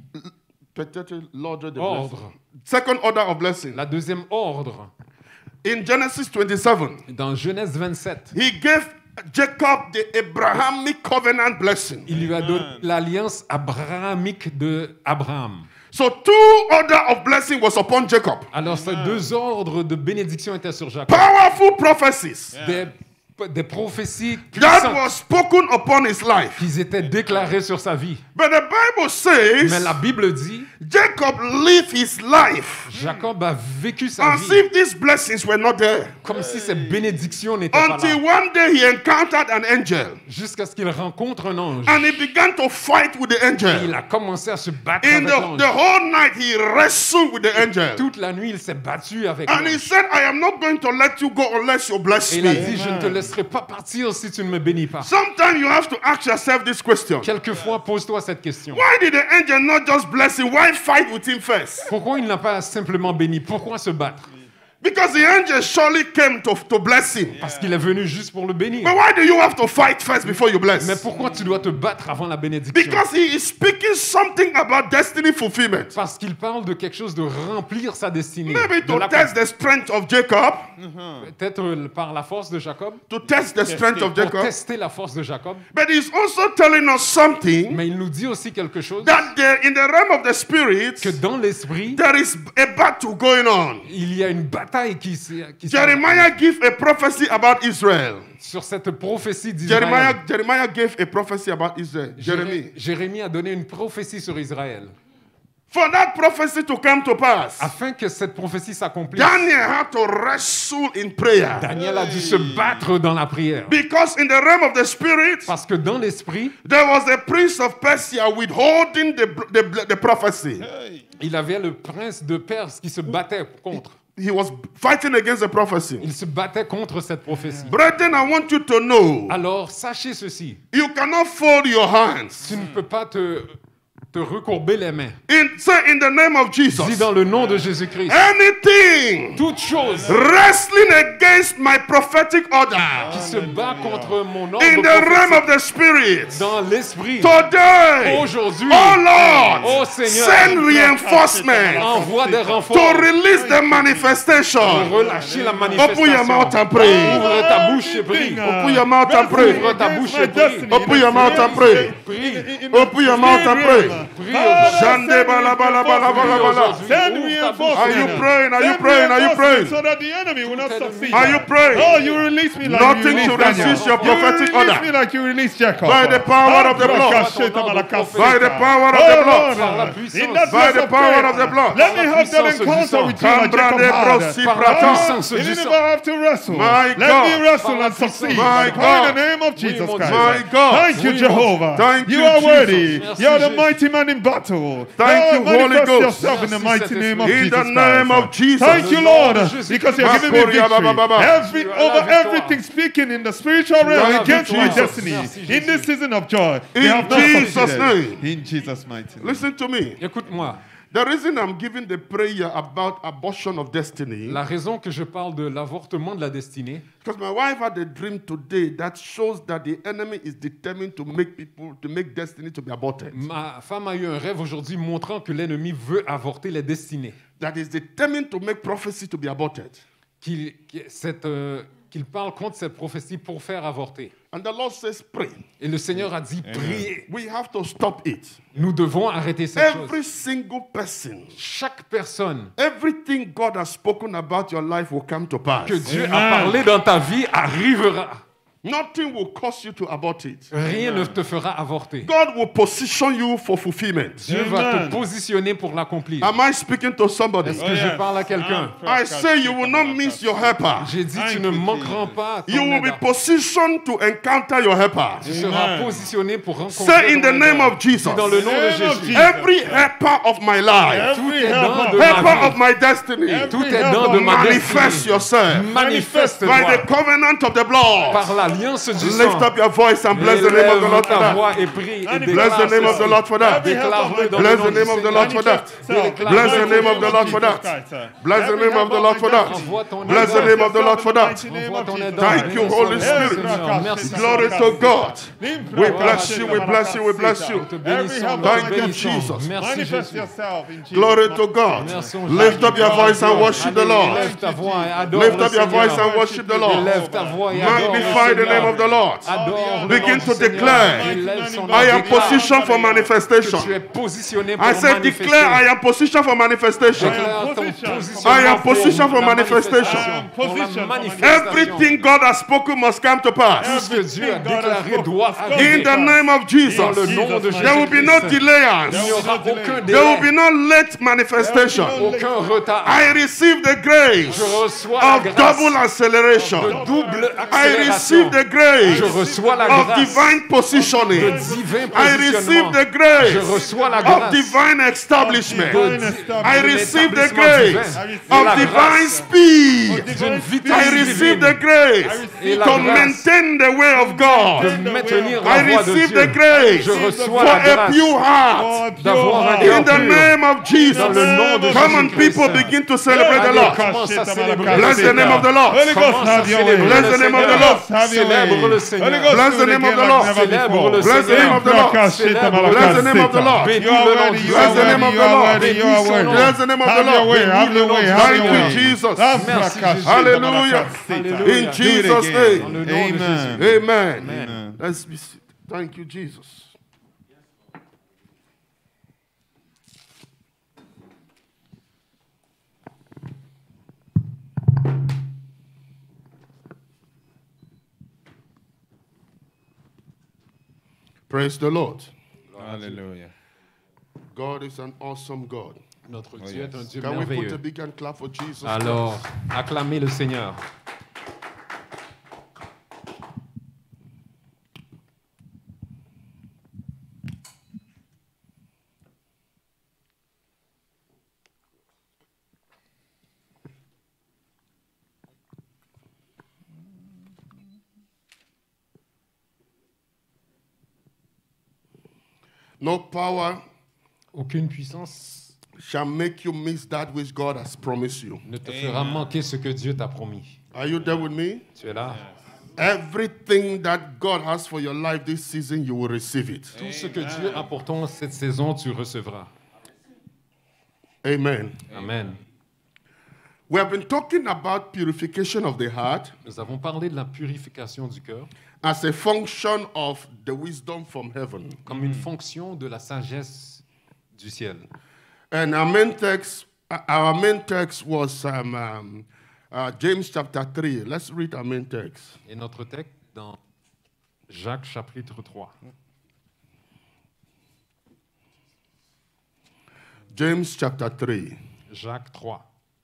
Peut-être l'ordre de blessing. ordre, Second order of blessing. la deuxième ordre, In Genesis twenty-seven. dans Genèse vingt-sept, He gave Jacob the Abrahamic covenant blessing. il lui a donné l'alliance abrahamique de Abraham. So two order of blessing was upon Jacob. Alors ces deux ordres de bénédiction étaient sur Jacob. Powerful prophecies Des, des prophéties that puissantes was spoken upon his life. qui étaient déclarées sur sa vie. But the Bible says Mais la Bible dit, Jacob lived his life Jacob a vécu sa as vie if these blessings were not there. comme si ces bénédictions n'étaient pas Until là. one day he encountered an angel Jusqu'à ce qu'il rencontre un ange. and he began to fight with the Et il angel. a commencé à se battre In avec the, l'ange. the whole night he wrestled with the angel. Toute la nuit, il s'est battu avec And he l'ange. said, I am not going to let you go unless you bless Et il a me. dit, je ne te laisserai pas partir si tu ne me bénis pas. Sometimes you have to ask yourself this question. Quelquefois, pose-toi cette question. Why did the angel not just bless him? Why fight with him first? Pourquoi il n'a pas simplement béni? Pourquoi se battre? Because the angel surely came to, to bless him. Parce qu'il est venu juste pour le bénir. But why do you have to fight first before you bless? Mais pourquoi tu dois te battre avant la bénédiction? Because he is speaking something about destiny fulfillment. Parce qu'il parle de quelque chose de remplir sa destinée. Maybe De to la- test the strength of Jacob, Peut-être euh, par la force de Jacob. to test the strength of Pour Jacob. tester la force de Jacob. But he's also telling us something Mais il nous dit aussi quelque chose. that there, in the realm of the spirit, Que dans l'esprit, there is a battle going on. il y a une bataille qui s'est... qui s'est- Jeremiah gave a prophecy about Israel. Sur cette prophétie d'Israël. Jeremiah, Jeremiah gave a prophecy about Israel. Jeremy. Jéré- Jérémie a donné une prophétie sur Israël. For that prophecy to come to pass, Afin que cette prophétie s'accomplisse, Daniel had to wrestle in prayer. Daniel a dû se battre dans la prière. Because in the realm of the spirit, Parce que dans l'esprit, there was a prince of Persia withholding the, the, the prophecy. il avait le prince de Perse qui se battait contre. He was fighting against the prophecy. Il se battait contre cette prophétie. Brethren, I want you to know, Alors, sachez ceci. you cannot fold your hands. Tu ne peux pas te, te recourber les mains. In, say in the name of Dis Jesus, dans le nom de Jésus-Christ. anything Toute chose wrestling against my prophetic order qui se bat contre mon ordre in the realm prophétique of the spirit, dans l'esprit, today, aujourd'hui, oh Lord, oh Seigneur, send reinforcement envoie des to renforts release the pour manifestation. relâcher la Open your mouth manifestation. and pray. Ouvre ta bouche et prie. Open your mouth and pray. Ouvre ta bouche et prie. Open your mouth and pray. Prie. Open your mouth and pray. Prie aujourd'hui. Jande bala bala bala bala bala. Send Ouvre ta reinforcements. Are you praying? Are you Send praying? Are you praying? reinforcements so that the enemy will not succeed. Are you praying? Oh, you release me like Nothing you to released Daniel. resist your prophetic You release order. me like you released Jacob. By the power of the blood. By the power of the blood. Par la In puissance. that By place the of power prayer, of the blood. let me Par la have that puissance du encounter sang. with you like Cambra Jacob de had. brosi Par la prata. puissance You du didn't sang. even have to wrestle. My Let God. me wrestle Par la and succeed. My In God. the name of Jesus mon Christ. Dieu. My God. Thank you, Oui, mon Jehovah. Thank you you, are Jesus. worthy. Merci, You are the Jésus. mighty man in battle. Thank Oh, you, Holy manifest Ghost. yourself in the Merci, mighty name of Saint-Esprit. In Jesus the name Christ. of Jesus. Thank you, Dans le Lord, nom de Jésus because you're Christ. giving me Makoria victory. baba baba. Every, Tu as la over victoire. everything speaking in the spiritual realm as la against my victoire. destiny. Merci, In this Jésus. season of joy. In they have not Jesus' succeeded. name. In Jesus' mighty name. Listen to me. Écoute-moi. The reason I'm giving the prayer about abortion of destiny, La raison que je parle de l'avortement de la destinée, because my wife had a dream today that shows that the enemy is determined to make people, to make destiny to be aborted. ma femme a eu un rêve aujourd'hui montrant que l'ennemi veut avorter les destinées. That is determined to make prophecy to be aborted. Qu'il qu'il- cette, euh, qu'il parle contre cette prophétie pour faire avorter. And the Lord says, pray. Et le Seigneur a dit, priez. We have to stop it. Nous devons arrêter cette Every chose. single person, Chaque personne everything God has spoken about your life will come to pass. que Dieu Amen. a parlé dans ta vie arrivera. Nothing will cause you to abort it. Rien ne te fera avorter. God will position you for fulfillment. Dieu va Amen. te positionner pour l'accomplir. Am I speaking to somebody? Est-ce Oh, que je yes. parle à quelqu'un? I say you will not miss your helper. J'ai dit, Thank tu ne you, manqueras pas ton You will be aidant. positioned to encounter your helper. Tu seras Amen. positionné pour rencontrer Say in ton the name aidant. of Jesus. Dis dans le nom de Name of Jésus. Jesus. Every helper of my life, Tout Every est dans helper. de ma helper vie. of my destiny, Tout Every est dans helper. de ma manifest destinée. yourself Manifeste-toi by the covenant of the blood. par l'alliance du Lift sang. up your voice and bless the name of the Élève Lord for ta that. voix et prie et Bless Bless the name of the Lord for that. Déclare-le dans Bless le the nom du name of the Lord for Seigneur. that. Bless the name of the Lord for that. Bless the name of the Lord for that. Envoie ton Bless the aidant. name of the Lord for that. Envoie ton aidant. Thank you, Holy Seigneur. Spirit. Merci, Glory Seigneur. to God. We bless you, we bless you, we bless you. Te bénissons, Thank te you, bénissons. Jesus. Merci, Manifest Jésus. yourself in Jesus' Glory name. to God. Merci, Lift up your voice and worship the Allez, Lord. Élève ta voix et adore Lift le up your voice Seigneur. and worship the Lord. Élève ta voix et adore le Magnify the Seigneur. name of the Lord. Adore le Begin nom to du Seigneur. declare, Élève son nom. I am Déclare positioned for que tu manifestation. es positionné pour I said, manifester. declare, I am positioned for manifestation. Déclare ton position. positionnement I am pour positioned for la manifestation. Pour la Position for manifestation. Everything God has spoken must come to Tout pass. ce que Dieu a Everything God has déclaré spoken doit must come arriver. In the name of Dans Jesus. le nom de There will be no Jésus-Christ. Il n'y delayance. aura aucun There will be délai, no late manifestation. aucun retard. I receive the grace Je reçois la of grâce double de acceleration. double I receive accélération. the grace Je reçois la of grâce divine positioning. de divin I receive positionnement. the grace Je reçois la of grâce divine establishment. de, I de receive the l'établissement grace divin. Et of la divine grâce speed. d'une I vitesse receive divine. the grace Et la to grâce maintain the way of God. de maintenir I la voie de receive Dieu. the grace Je for reçois la a grâce pure heart. d'avoir un In cœur the pur. name of Jesus. Dans le nom de Come on, Jésus-Christ. people, begin to celebrate the Allez, Lord. commence à célébrer Bless le the name of the Lord. Holy Ghost, Commence à have your way. célébrer Bless le the name of the Seigneur. Lord. Have your way. Célèbre le Holy Seigneur. Ghost, Bless do the it name of again the like Lord. never Célèbre before. le Bless the name of the Lord. Bless Bless the name of the Lord. You are worthy, you Bless are the name of worthy, the you are Lord. worthy, you are worthy. Bless the name of the Have your way, Lord. have your way, have Thank your you, way. Jesus. Merci, Jésus. Hallelujah. Alléluia. In Do it Jesus' again. Dans name. le nom de Amen. Jésus. Amen. Amen. Let's be seated. Thank you, Jesus. Praise the Lord. Hallelujah. God is an awesome God. Notre Dieu est un Dieu Can we put a merveilleux. big hand clap for Jesus? Alors, acclamez le Seigneur. No power Aucune puissance shall make you miss that which God has promised you. ne te fera manquer ce que Dieu t'a promis. Are you there with me? Tu es là? Everything that God has for your life this season, you will receive it. Tout ce que Dieu a pour toi cette saison, tu recevras. Amen. Amen. We have been talking about purification of the heart Nous avons parlé de la purification du cœur as a function of the wisdom from heaven. comme une fonction de la sagesse du ciel. And our main text, uh, our main text was um, um, uh, James chapter three. Let's read our main text. Et notre texte dans Jacques chapitre trois. James chapter three. Jacques trois.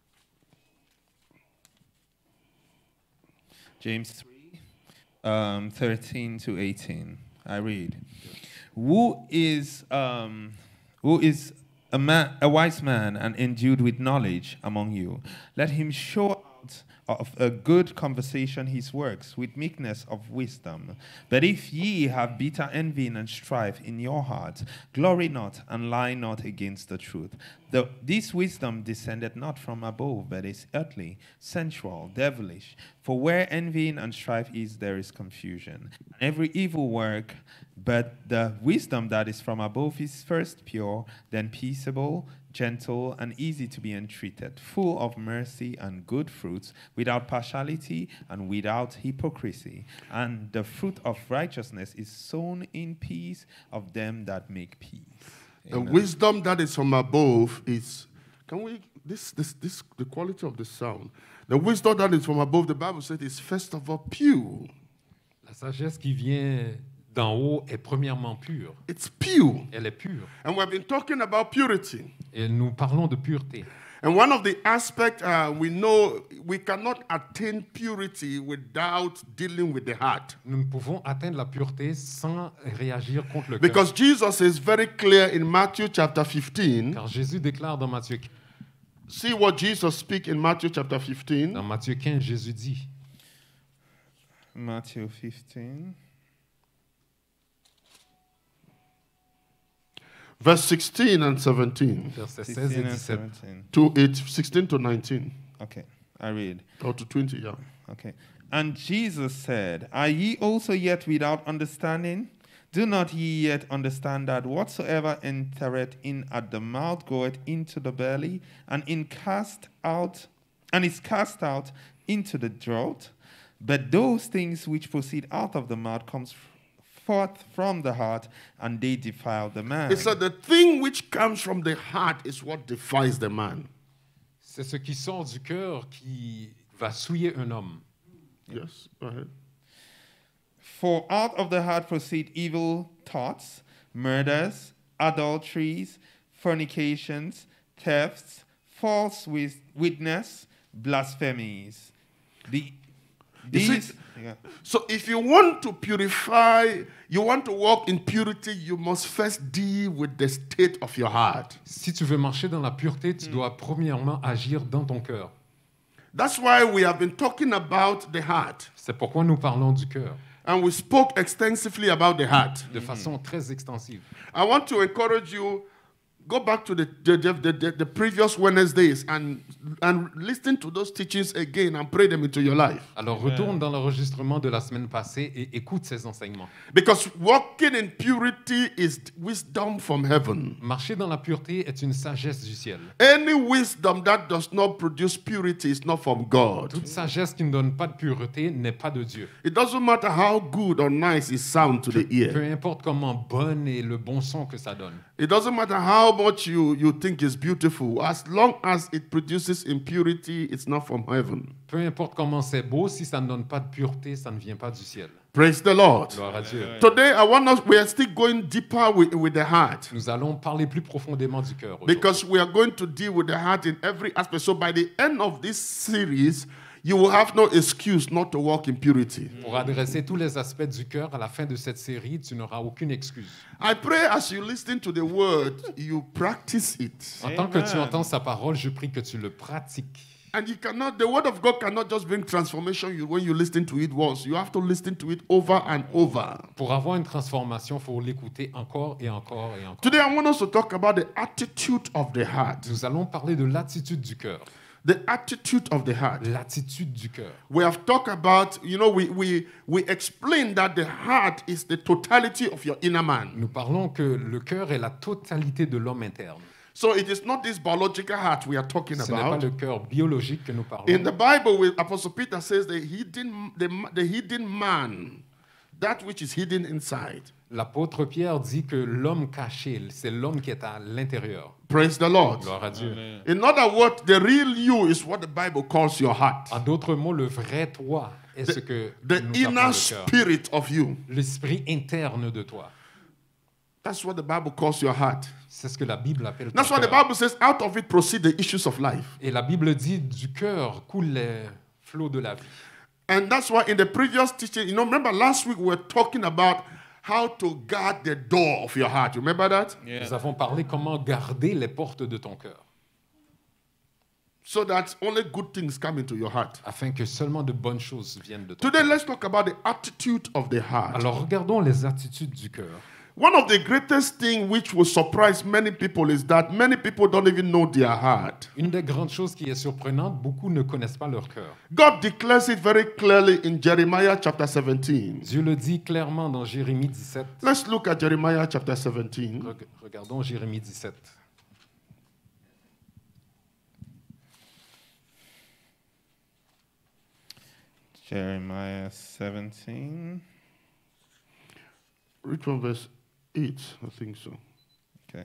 James three, um, thirteen to eighteen. I read. Who is um, who is a man, a wise man, and endued with knowledge among you? Let him show out of a good conversation his works with meekness of wisdom. But if ye have bitter envy and strife in your hearts, glory not and lie not against the truth. The, this wisdom descended not from above, but is earthly, sensual, devilish. For where envy and strife is, there is confusion. Every evil work, but the wisdom that is from above is first pure, then peaceable, gentle, and easy to be entreated, full of mercy and good fruits, without partiality and without hypocrisy. And the fruit of righteousness is sown in peace of them that make peace. The Amen. wisdom that is from above is, can we, this, this, this, the quality of the sound. The wisdom that is from above, the Bible says, is first of all pure. La sagesse qui vient d'en haut est premièrement pure. It's pure. Elle est pure. And we've been talking about purity. Et nous parlons de pureté. And one of the aspects uh, we know we cannot attain purity without dealing with the heart. Nous ne pouvons atteindre la pureté sans réagir contre le cœur. Because Jesus is very clear in Matthew chapter fifteen. Car Jésus déclare dans Matthieu, See what Jesus speaks in Matthew chapter fifteen. dans Matthieu quinze, Jésus dit, Matthew fifteen. Verse sixteen and seventeen. versets seize et sixteen and dix-sept. seventeen. To eight, sixteen to nineteen. Okay, I read. Or to twenty, yeah. Okay. And Jesus said, Are ye also yet without understanding? Do not ye yet understand that whatsoever entereth in at the mouth goeth into the belly, and in cast out, and is cast out into the throat? But those things which proceed out of the mouth comes forth from the heart, and they defile the man. It said the thing which comes from the heart is what defies the man. C'est ce qui sort du cœur qui va souiller un homme. Yes, go ahead. For out of the heart proceed evil thoughts, murders, adulteries, fornications, thefts, false wis- witness, blasphemies. The, You see- these, yeah. So if you want to purify, you want to walk in purity, you must first deal with the state of your heart. Si tu veux marcher dans la pureté, tu dois premièrement agir dans ton cœur. That's why we have been talking about the heart. C'est pourquoi nous parlons du cœur And we spoke extensively about the heart. de façon très extensive. I want to encourage you, go back to the, the, the, the, the previous Wednesdays and, and listen to those teachings again and pray them into your life. Alors retourne dans l'enregistrement de la semaine passée et écoute ces enseignements. Because walking in purity is wisdom from heaven. Marcher dans la pureté est une sagesse du ciel. Any wisdom that does not produce purity is not from God. Toute sagesse qui ne donne pas de pureté n'est pas de Dieu. It doesn't matter how good or nice it sounds to the Peu ear. importe comment bonne et le bon son que ça donne. It doesn't matter how much you, you think is beautiful. As long as it produces impurity, it's not from heaven. Peu importe comment c'est beau, si ça ne donne pas de pureté, ça ne vient pas du ciel. Praise the Lord. Gloire à Dieu. Today, I want us, we are still going deeper with, with the heart. Nous allons parler plus profondément du cœur aujourd'hui. Because we are going to deal with the heart in every aspect. So by the end of this series, you will have no excuse not to walk in purity. Pour adresser tous les aspects du cœur à la fin de cette série, tu n'auras aucune excuse. I pray as you listen to the word, you practice it. En tant que tu Amen. entends sa parole, je prie que tu le pratiques. And you cannot, the word of God cannot just bring transformation you, when you listen to it once. You have to listen to it over and over. Pour avoir une transformation, il faut l'écouter encore et encore et encore. Today, I want us to talk about the attitude of the heart. Nous allons parler de l'attitude du cœur. The attitude of the heart. L'attitude du cœur. We have talked about, you know, we, we, we explained that the heart is the totality of your inner man. Nous parlons que le cœur est la totalité de l'homme interne. So it is not this biological heart we are talking Ce n'est pas about. le cœur biologique que nous parlons. In the Bible, we, Apostle Peter says the hidden, the, the hidden man, that which is hidden inside. L'apôtre Pierre dit que l'homme caché, c'est l'homme qui est à l'intérieur. Praise the Lord. Gloire à Dieu. In other words, the real you is what the Bible calls your heart. En d'autres mots, le vrai toi est ce que The nous appelons inner le cœur. spirit of you. L'esprit interne de toi. That's what the Bible calls your heart. C'est ce que la Bible appelle ton That's why the cœur. Bible says, out of it proceed the issues of life. Et la Bible dit, du cœur coulent les flots de la vie. And that's why in the previous teaching, you know, remember last week we were talking about how to guard the door of your heart. You remember that? Nous avons parlé comment garder les portes de ton cœur, So that only good things come into your heart. afin que seulement de bonnes choses viennent de ton Today, cœur. let's talk about the attitude of the heart. Alors regardons les attitudes du cœur. One of the greatest things which will surprise many people is that many people don't even know their heart. Une des grandes choses qui est surprenante, beaucoup ne connaissent pas leur cœur. God declares it very clearly in Jeremiah chapter seventeen. Dieu le dit clairement dans Jérémie dix-sept. Let's look at Jeremiah chapter seventeen. Reg- Regardons Jérémie dix-sept. Jeremiah seventeen. Read from verse eight, I think so. Okay.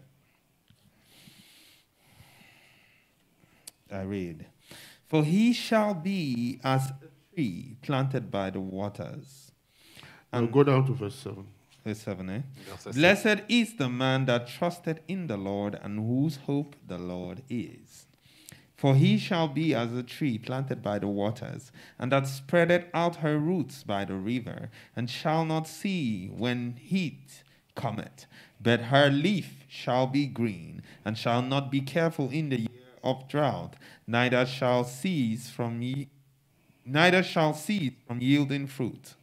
I read, For he shall be as a tree planted by the waters. Now go down to verse seven. Verse seven, eh? Verset sept. Blessed is the man that trusted in the Lord and whose hope the Lord is. For he shall be as a tree planted by the waters, and that spreadeth out her roots by the river, and shall not see when heat cometh, but her leaf shall be green, and shall not be careful in the year of drought, neither shall cease from ye- neither shall cease from yielding fruit.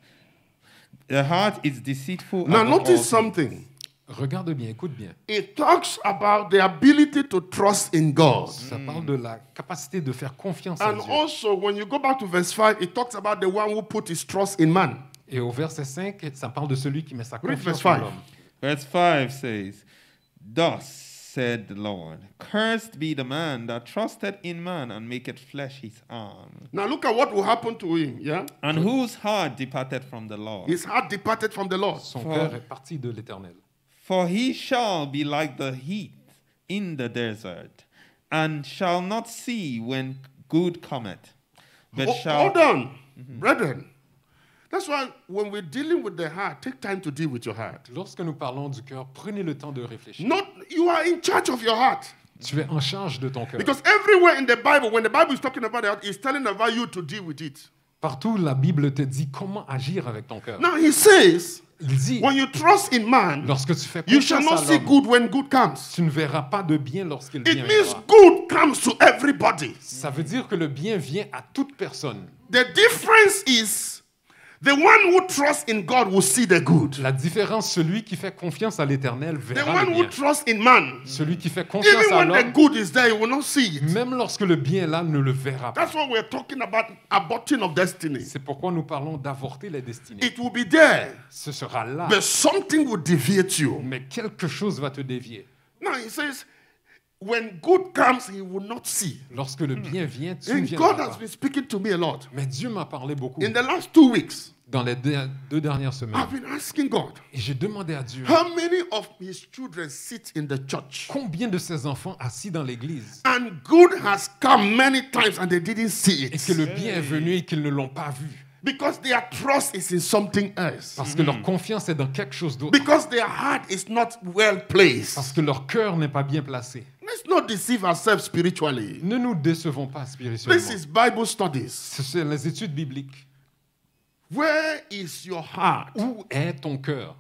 The heart is deceitful. Now above all notice things. something. Regarde bien, écoute bien. It talks about the ability to trust in God. Ça parle de la capacité de faire confiance à And Dieu. also, when you go back to verse five, it talks about the one who put his trust in man. Et au verset cinq, ça parle de celui qui met sa Read verse confiance en five. l'homme. Verse five says, Thus said the Lord, Cursed be the man that trusted in man and maketh flesh his arm, Now look at what will happen to him, yeah? and whose heart departed from the Lord. His heart departed from the Lord. Son For- cœur est parti de l'Éternel. For he shall be like the heat in the desert, and shall not see when good cometh, but Ho- shall... Hold on, brethren. That's why when we're dealing with the heart, take time to deal with your heart. Lorsque nous parlons du cœur, prenez le temps de réfléchir. Not you are in charge of your heart. Tu es en charge de ton cœur. Because everywhere in the Bible, when the Bible is talking about the heart, it's telling about you to deal with it. Partout, la Bible te dit comment agir avec ton cœur. Now he says, Il dit, when you trust in man, lorsque tu fais you shall confiance not à see l'homme, good when good comes. tu ne verras pas de bien lorsqu'il It vient. means good comes to everybody. Ça veut dire que le bien vient à toute personne. The difference is the one who trusts in God will see the good. La différence, celui qui fait confiance à l'Éternel The verra one le who bien. trusts in man, Celui qui fait confiance even à when the l'homme, good is there, you will not see it. même lorsque le bien est là, ne le verra pas. That's what we're talking about, aborting of destiny. C'est pourquoi nous parlons d'avorter les destinées. It will be there, Ce sera là, but something will deviate you. mais quelque chose va te dévier. Now he says, when good comes, he will not see. Lorsque le bien vient, tu ne And verras God has pas. been speaking to me a lot. Mais Dieu m'a parlé beaucoup In the last two weeks, dans les deux, deux dernières semaines. I've been asking God, Et j'ai demandé à Dieu, how many of his children sit in the church? combien de ses enfants assis dans l'église And good has come many times and they didn't see et que le it. bien est venu et qu'ils ne l'ont pas vu. Because their trust is in something else. Parce que leur confiance est dans quelque chose d'autre. Because their heart is not well placed. Parce que leur cœur n'est pas bien placé. Let's not deceive ourselves spiritually. Ne nous décevons pas spirituellement. This is Bible studies. Ce sont les études bibliques. Where is your heart? Où est ton cœur?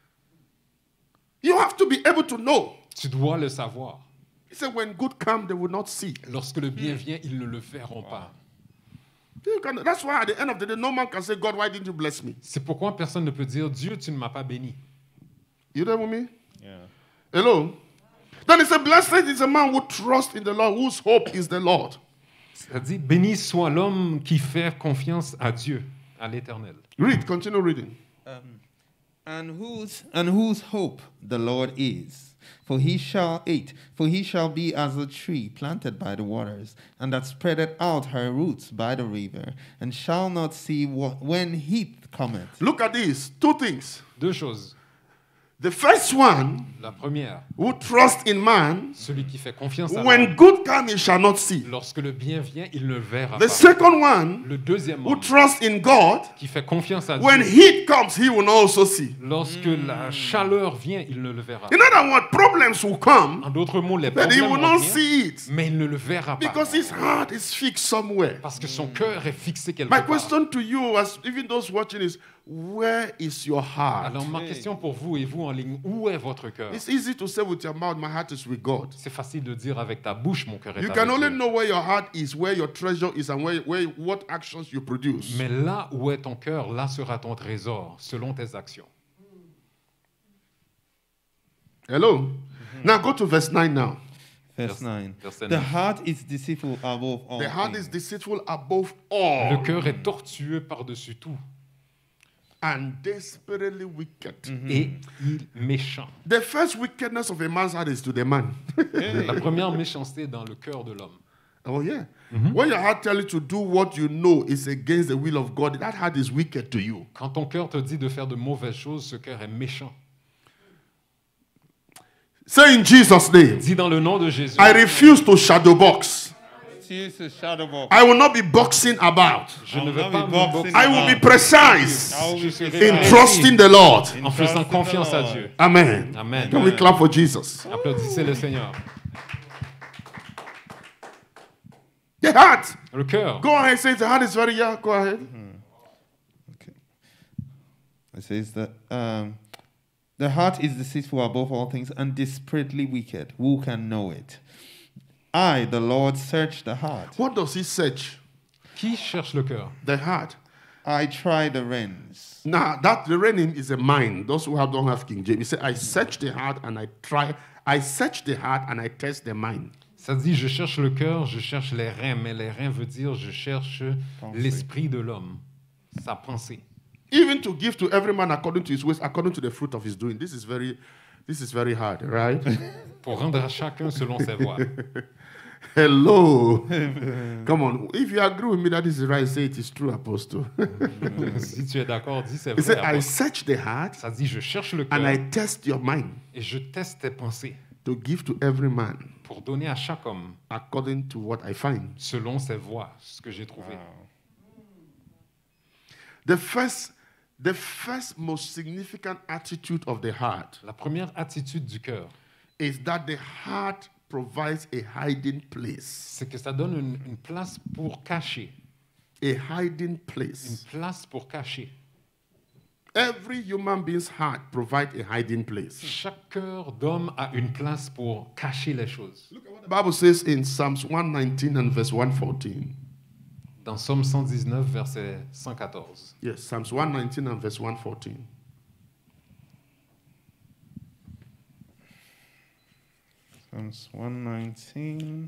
You have to be able to know. Tu dois le savoir. He said, when good comes, they will not see. Lorsque le bien vient, ils ne le verront pas. You can- that's why at the end of the day, no man can say, God, why didn't you bless me? C'est pourquoi personne ne peut dire, Dieu, tu ne m'as pas béni. You there with me? Yeah. Hello? Then he said, blessed is a man who trusts in the Lord, whose hope is the Lord. Ça dit, béni soit l'homme qui fait confiance à Dieu, à l'Éternel. Read, continue reading. Um, and whose and whose hope the Lord is. For he shall eight, for he shall be as a tree planted by the waters, and that spreadeth out her roots by the river, and shall not see what, when heat cometh. Look at this. Two things. Deux choses. The first one, La première, who trusts in man, celui qui fait confiance à l'homme. when good comes, he shall not see. Lorsque le bien vient, il ne le verra The pas. second one, Le deuxième who homme, trusts in God, qui fait confiance à when Dieu, heat comes, he will not also see. lorsque la chaleur vient, il ne le verra In pas. other words, problems will come, En d'autres mots, les but he problèmes will vont not venir, see it mais il ne le verra pas. because his heart is fixed somewhere. Parce que son cœur est fixé quelque My part. question to you, as even those watching, is where is your heart? Alors ma question pour vous et vous en ligne, où est votre cœur? It's easy to say with your mouth, my heart is with God. C'est facile de dire avec ta bouche, mon cœur est You avec can only Dieu. know where your heart is, where your treasure is, and where, where what actions you produce. Mais là où est ton cœur, là sera ton trésor, selon tes actions. Hello? Now go to verse nine now. Verse Verset- nine. verset The neuf. heart is deceitful above all The heart is things deceitful above Le all cœur est tortueux par-dessus tout and desperately wicked. et il méchant. The first wickedness of a man's heart is to the man. La première méchanceté dans le cœur de l'homme. Oh, yeah. When your heart tells you to do what you know is against the will of God, that heart is wicked to you. Quand ton cœur te dit de faire de mauvaises choses, ce cœur est méchant. Say in Jesus' name, Dis dans le nom de Jésus, I refuse to shadow box. It's a shadow box. I will not be boxing about. je ne I'll vais not pas be me boxing. boxer I will be precise I will Je be serai in précis trusting the Lord. en faisant Trust in the confiance à Lord. Dieu. Amen. Amen. Can we clap for Jesus? Applaudissez le Seigneur. The heart. Le cœur. Go ahead, say the heart is very young. Go ahead. Okay. It says that um, the heart is deceitful above all things and desperately wicked. Who can know it? I, the Lord, search the heart. What does he search? Qui cherche le cœur? The heart. I try the reins. Now, that the reigning is a mind. Those who have, don't have King James, he said, I search the heart and I try. I search the heart and I test the mind. Ça dit, je cherche le cœur, je cherche les reins, mais les reins veut dire, je cherche Pensée. l'esprit de l'homme, sa pensée. Even to give to every man according to his ways, according to the fruit of his doing. This is very, this is very hard, right? Pour rendre à chacun selon ses voies. Hello. Come on. If you agree with me that this is right, say it is true, Apostle. Si tu es d'accord, dis c'est He vrai. said, I apôtre. search the heart Ça dit, je cherche le and I cœur test your mind et je teste tes pensées to give to every man pour donner à chaque homme according to what I find. selon ses voies, ce que j'ai trouvé. The first, the first most significant attitude of the heart La première attitude du cœur, is that the heart provides a hiding place. c'est que ça donne une, une place pour cacher. A hiding Une place. place pour cacher. Every human being's heart provides a hiding place. Chaque cœur d'homme a une place pour cacher les choses. Look at what the Bible says in Psalms one nineteen and verse one fourteen. Dans Psaume cent dix-neuf, verset cent quatorze. Yes, Psalms one nineteen and verse one fourteen. Psalms one nineteen,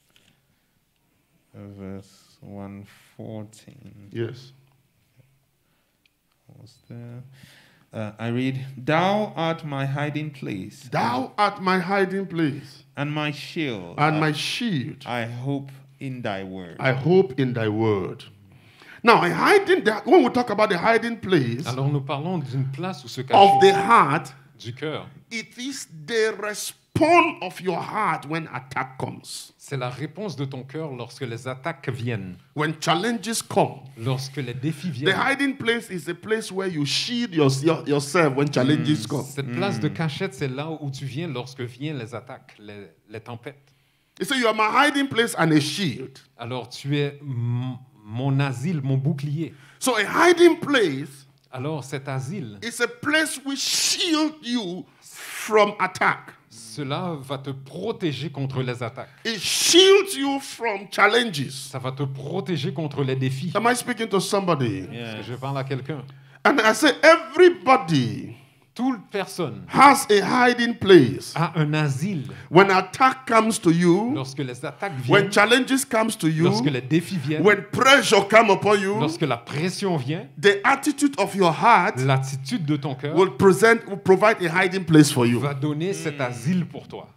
uh, verse one fourteen. Yes. What's there? Uh, I read, Thou art my hiding place Thou art my hiding place and my shield. and my shield. I hope in thy word. I hope in thy word. Now, a hiding, when we talk about the hiding place Alors nous parlons d'une place où se of cacher the heart, du cœur. it is the response of your heart when attack comes. C'est la réponse de ton cœur lorsque les attaques viennent, When challenges come. lorsque les défis The viennent. hiding place is a place where you shield your, your- yourself when challenges come. Cette place de cachette, c'est là où tu viens lorsque viennent les attaques, les, les tempêtes. You say, you are my hiding place and a shield. Alors tu es m- mon asile, mon bouclier. So a hiding place Alors cet asile, is a place which shield you from attack. cela va te protéger contre les attaques. It shields you from challenges. Ça va te protéger contre les défis. Am I speaking to somebody? Est-ce que je parle à quelqu'un? And I say, everybody Toute personne has a hiding place. a un asile When attack comes to you, lorsque les attaques when viennent, challenges comes to you, lorsque les défis viennent, when pressure come upon you, lorsque la pression vient, the attitude of your heart l'attitude de ton cœur will present, will provide a hiding place for you. va donner cet asile pour toi.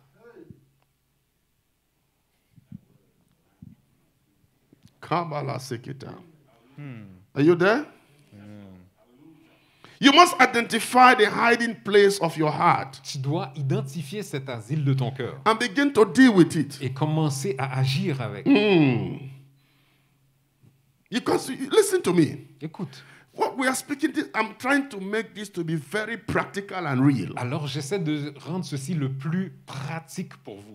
Kabbalah Sekita. Are you there? You must identify the hiding place of your heart Tu dois identifier cet asile de ton cœur and begin to deal with it. et commencer à agir avec. Because you- listen to me. Écoute, What we are speaking, this, I'm trying to make this to be very practical and real. alors j'essaie de rendre ceci le plus pratique pour vous.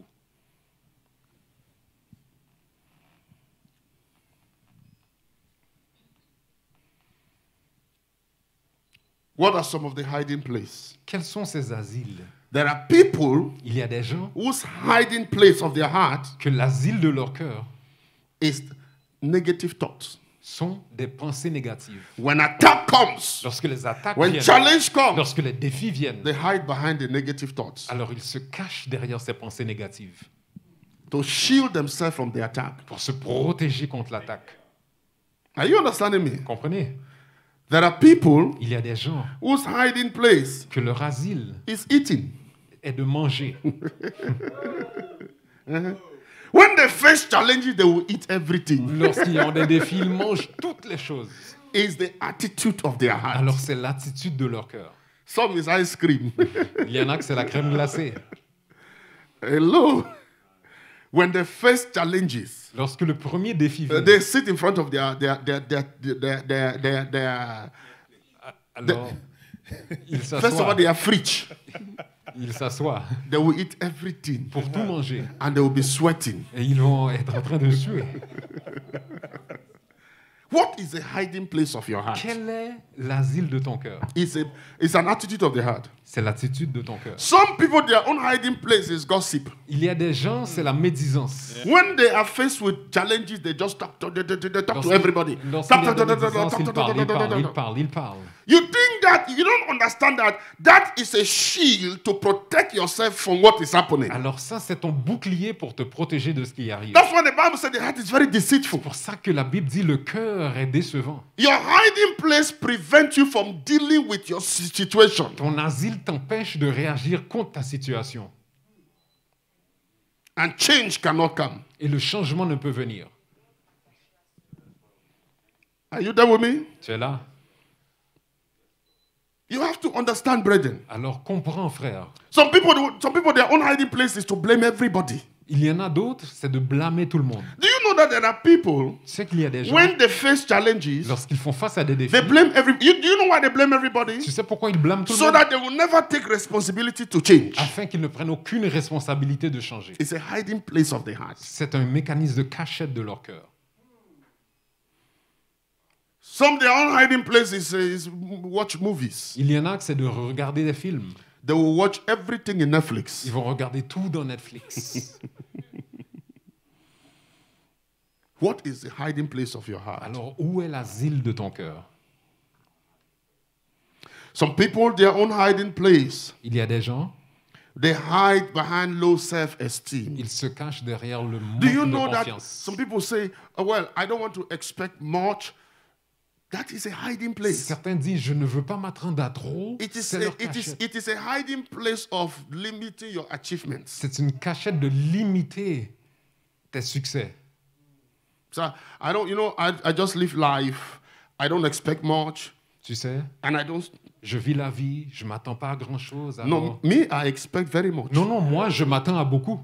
What are some of the hiding places? Quels sont ces asiles? There are people Il y a des gens whose hiding place of their heart que l'asile de leur cœur is negative thoughts. sont des pensées négatives. When attack comes, Lorsque les attaques when viennent, challenge comes, lorsque les défis viennent, they hide behind the negative thoughts alors ils se cachent derrière ces pensées négatives to shield themselves from the attack. pour se protéger contre l'attaque. Are you understanding me? Comprenez? There are people Il y a des gens whose hiding place que leur asile is eating. est de manger. When they face challenges, they will eat everything. Lorsqu'ils ont des défis, ils mangent toutes les choses. It's the attitude of their heart. Alors c'est l'attitude de leur cœur. Some is ice cream. Il y en a que c'est la crème glacée. Hello. When they face challenges, Lorsque le premier défi uh, vient, they sit in front of their their their their their their, their, their alors ils first of all s'assoient. their fridge. Ils s'assoient They will eat everything pour tout manger. and they will be sweating. Et ils vont être en train de suer. What is the hiding place of your heart? Quel est l'asile de ton cœur? It's a it's an attitude of the heart. C'est l'attitude de ton cœur. Some people, their own hiding place is gossip. Il y a des gens, c'est la médisance. When they are faced with challenges, they just talk to, they, they, they talk to Lorsqu'il- everybody. Lorsqu'il Talk, y a talk, des talk, talk, médisances, talk, ils talk, parlent, talk, ils talk, parlent, talk, ils talk. parlent, ils parlent. You think that you don't understand that that is a shield to protect yourself from what is happening. Alors ça, c'est ton bouclier pour te protéger de ce qui arrive. That's why the Bible said the heart is very deceitful. C'est pour ça que la Bible dit le cœur est décevant. Your hiding place prevents you from dealing with your si- situation. Ton asile t'empêche de réagir contre ta situation. And change cannot come. Et le changement ne peut venir. Are you there with me? Tu es là? You have to understand, brethren. Alors comprends, frère. Some people, some people, their own hiding place is to blame everybody. Il y en a d'autres, c'est de blâmer tout le monde. Do you know that there are people, Tu sais qu'il y a des gens, when they face challenges, lorsqu'ils font face à des défis, they blame every. You, do you know why they blame everybody? tu sais pourquoi ils blâment tout le So monde? that they will never take responsibility to change. Afin qu'ils ne prennent aucune responsabilité de changer. It's a hiding place of the heart. C'est un mécanisme de cachette de leur cœur. Some their own hiding place is, uh, is watch movies. Il y en a que c'est de regarder des films. They will watch everything in Netflix. Ils vont regarder tout dans Netflix. What is the hiding place of your heart? Alors, où est l'asile de ton cœur? Some people, their own hiding place, Il y a des gens, they hide behind low self-esteem. ils se cachent derrière le manque Do you de know that confiance. some people say, oh, well, I don't want to expect much. That is a hiding place. Certains disent, je ne veux pas m'attendre à trop. It is, C'est a, leur it, is, cachette. it is a hiding place of limiting your achievements. C'est une cachette de limiter tes succès. So I don't, you know, I, I just live life. I don't expect much. Tu sais, And I don't, je vis la vie, je m'attends pas à grand-chose. no, alors- me, I expect very much. Non, non, moi, je m'attends à beaucoup.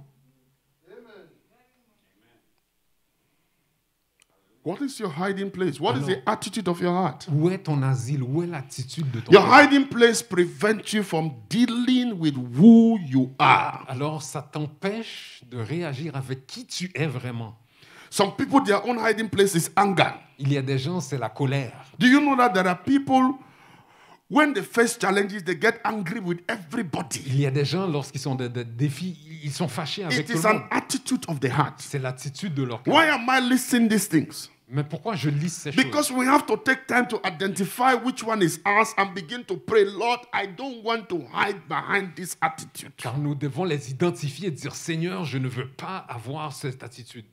What is your hiding place? What is the attitude of your heart? Où est ton asile? Où est l'attitude de ton Your cœur? hiding place prevents you from dealing with who you are. Alors, ça t'empêche de réagir avec qui tu es vraiment. Some people, their own hiding place is anger. Il y a des gens, c'est la colère. Do you know that there are people, when they face challenges, they get angry with everybody? Il y a des gens, lorsqu'ils sont des des défis, ils sont fâchés avec It tout is le an monde. attitude of the heart. C'est l'attitude de leur cœur. Why am I listing these things? Mais pourquoi je lis ces choses? Because we have to take time to identify which one is ours and begin to pray, Lord, I don't want to hide behind this attitude. Car nous devons les identifier et dire, Seigneur, je ne veux pas avoir cette attitude.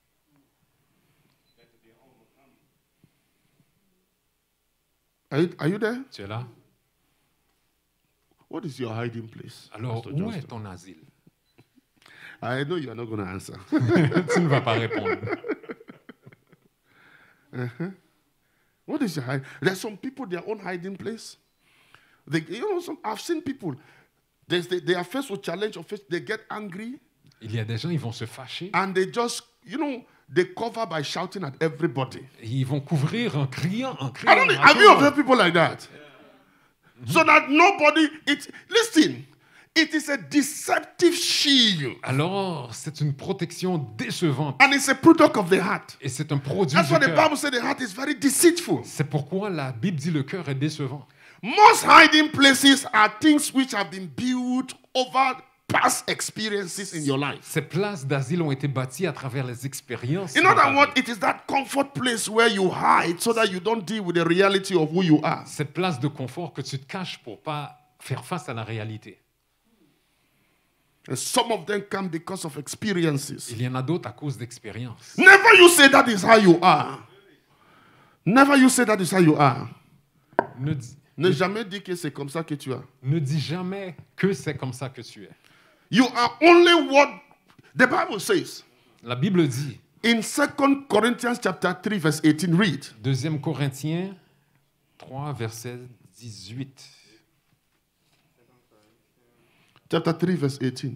Are you, are you there? Tu es là? What is your hiding place? Alors, Pastor où Johnston? est ton asile? I know you are not going to answer. Tu ne vas pas répondre. What is your hiding? There are some people, their own hiding place They, you know, some, I've seen people, they, they, they are faced with challenge, or face, they get angry, Il y a des gens, ils vont se fâcher. and they just, you know, they cover by shouting at everybody. Et ils vont couvrir en criant, en I criant. don't know, à have tout you le monde. observed people like that? So that nobody, it, listen, it is a deceptive shield, Alors, c'est une protection décevante. and it's a product of the heart. Et c'est un produit That's du why the cœur. Bible says the heart is very deceitful. C'est pourquoi la Bible dit le cœur est décevant. Most hiding places are things which have been built over past experiences in your life. Ces places d'asile ont été bâties à travers les expériences. In other dans ta words, vie. it is that comfort place where you hide so that you don't deal with the reality of who you are. Cette place de confort que tu te caches pour pas faire face à la réalité. And some of them come because of experiences. Il y en a d'autres à cause d'expériences. Never you say that is how you are. Never you say that is how you are. Ne dis, Ne jamais dire que c'est comme ça que tu as. ne dis jamais que c'est comme ça que tu es. You are only what the Bible says. La Bible dit, In Second Corinthians chapter three, verse eighteen, read. deuxième Corinthiens trois, verset dix-huit. Chapter three, verse eighteen.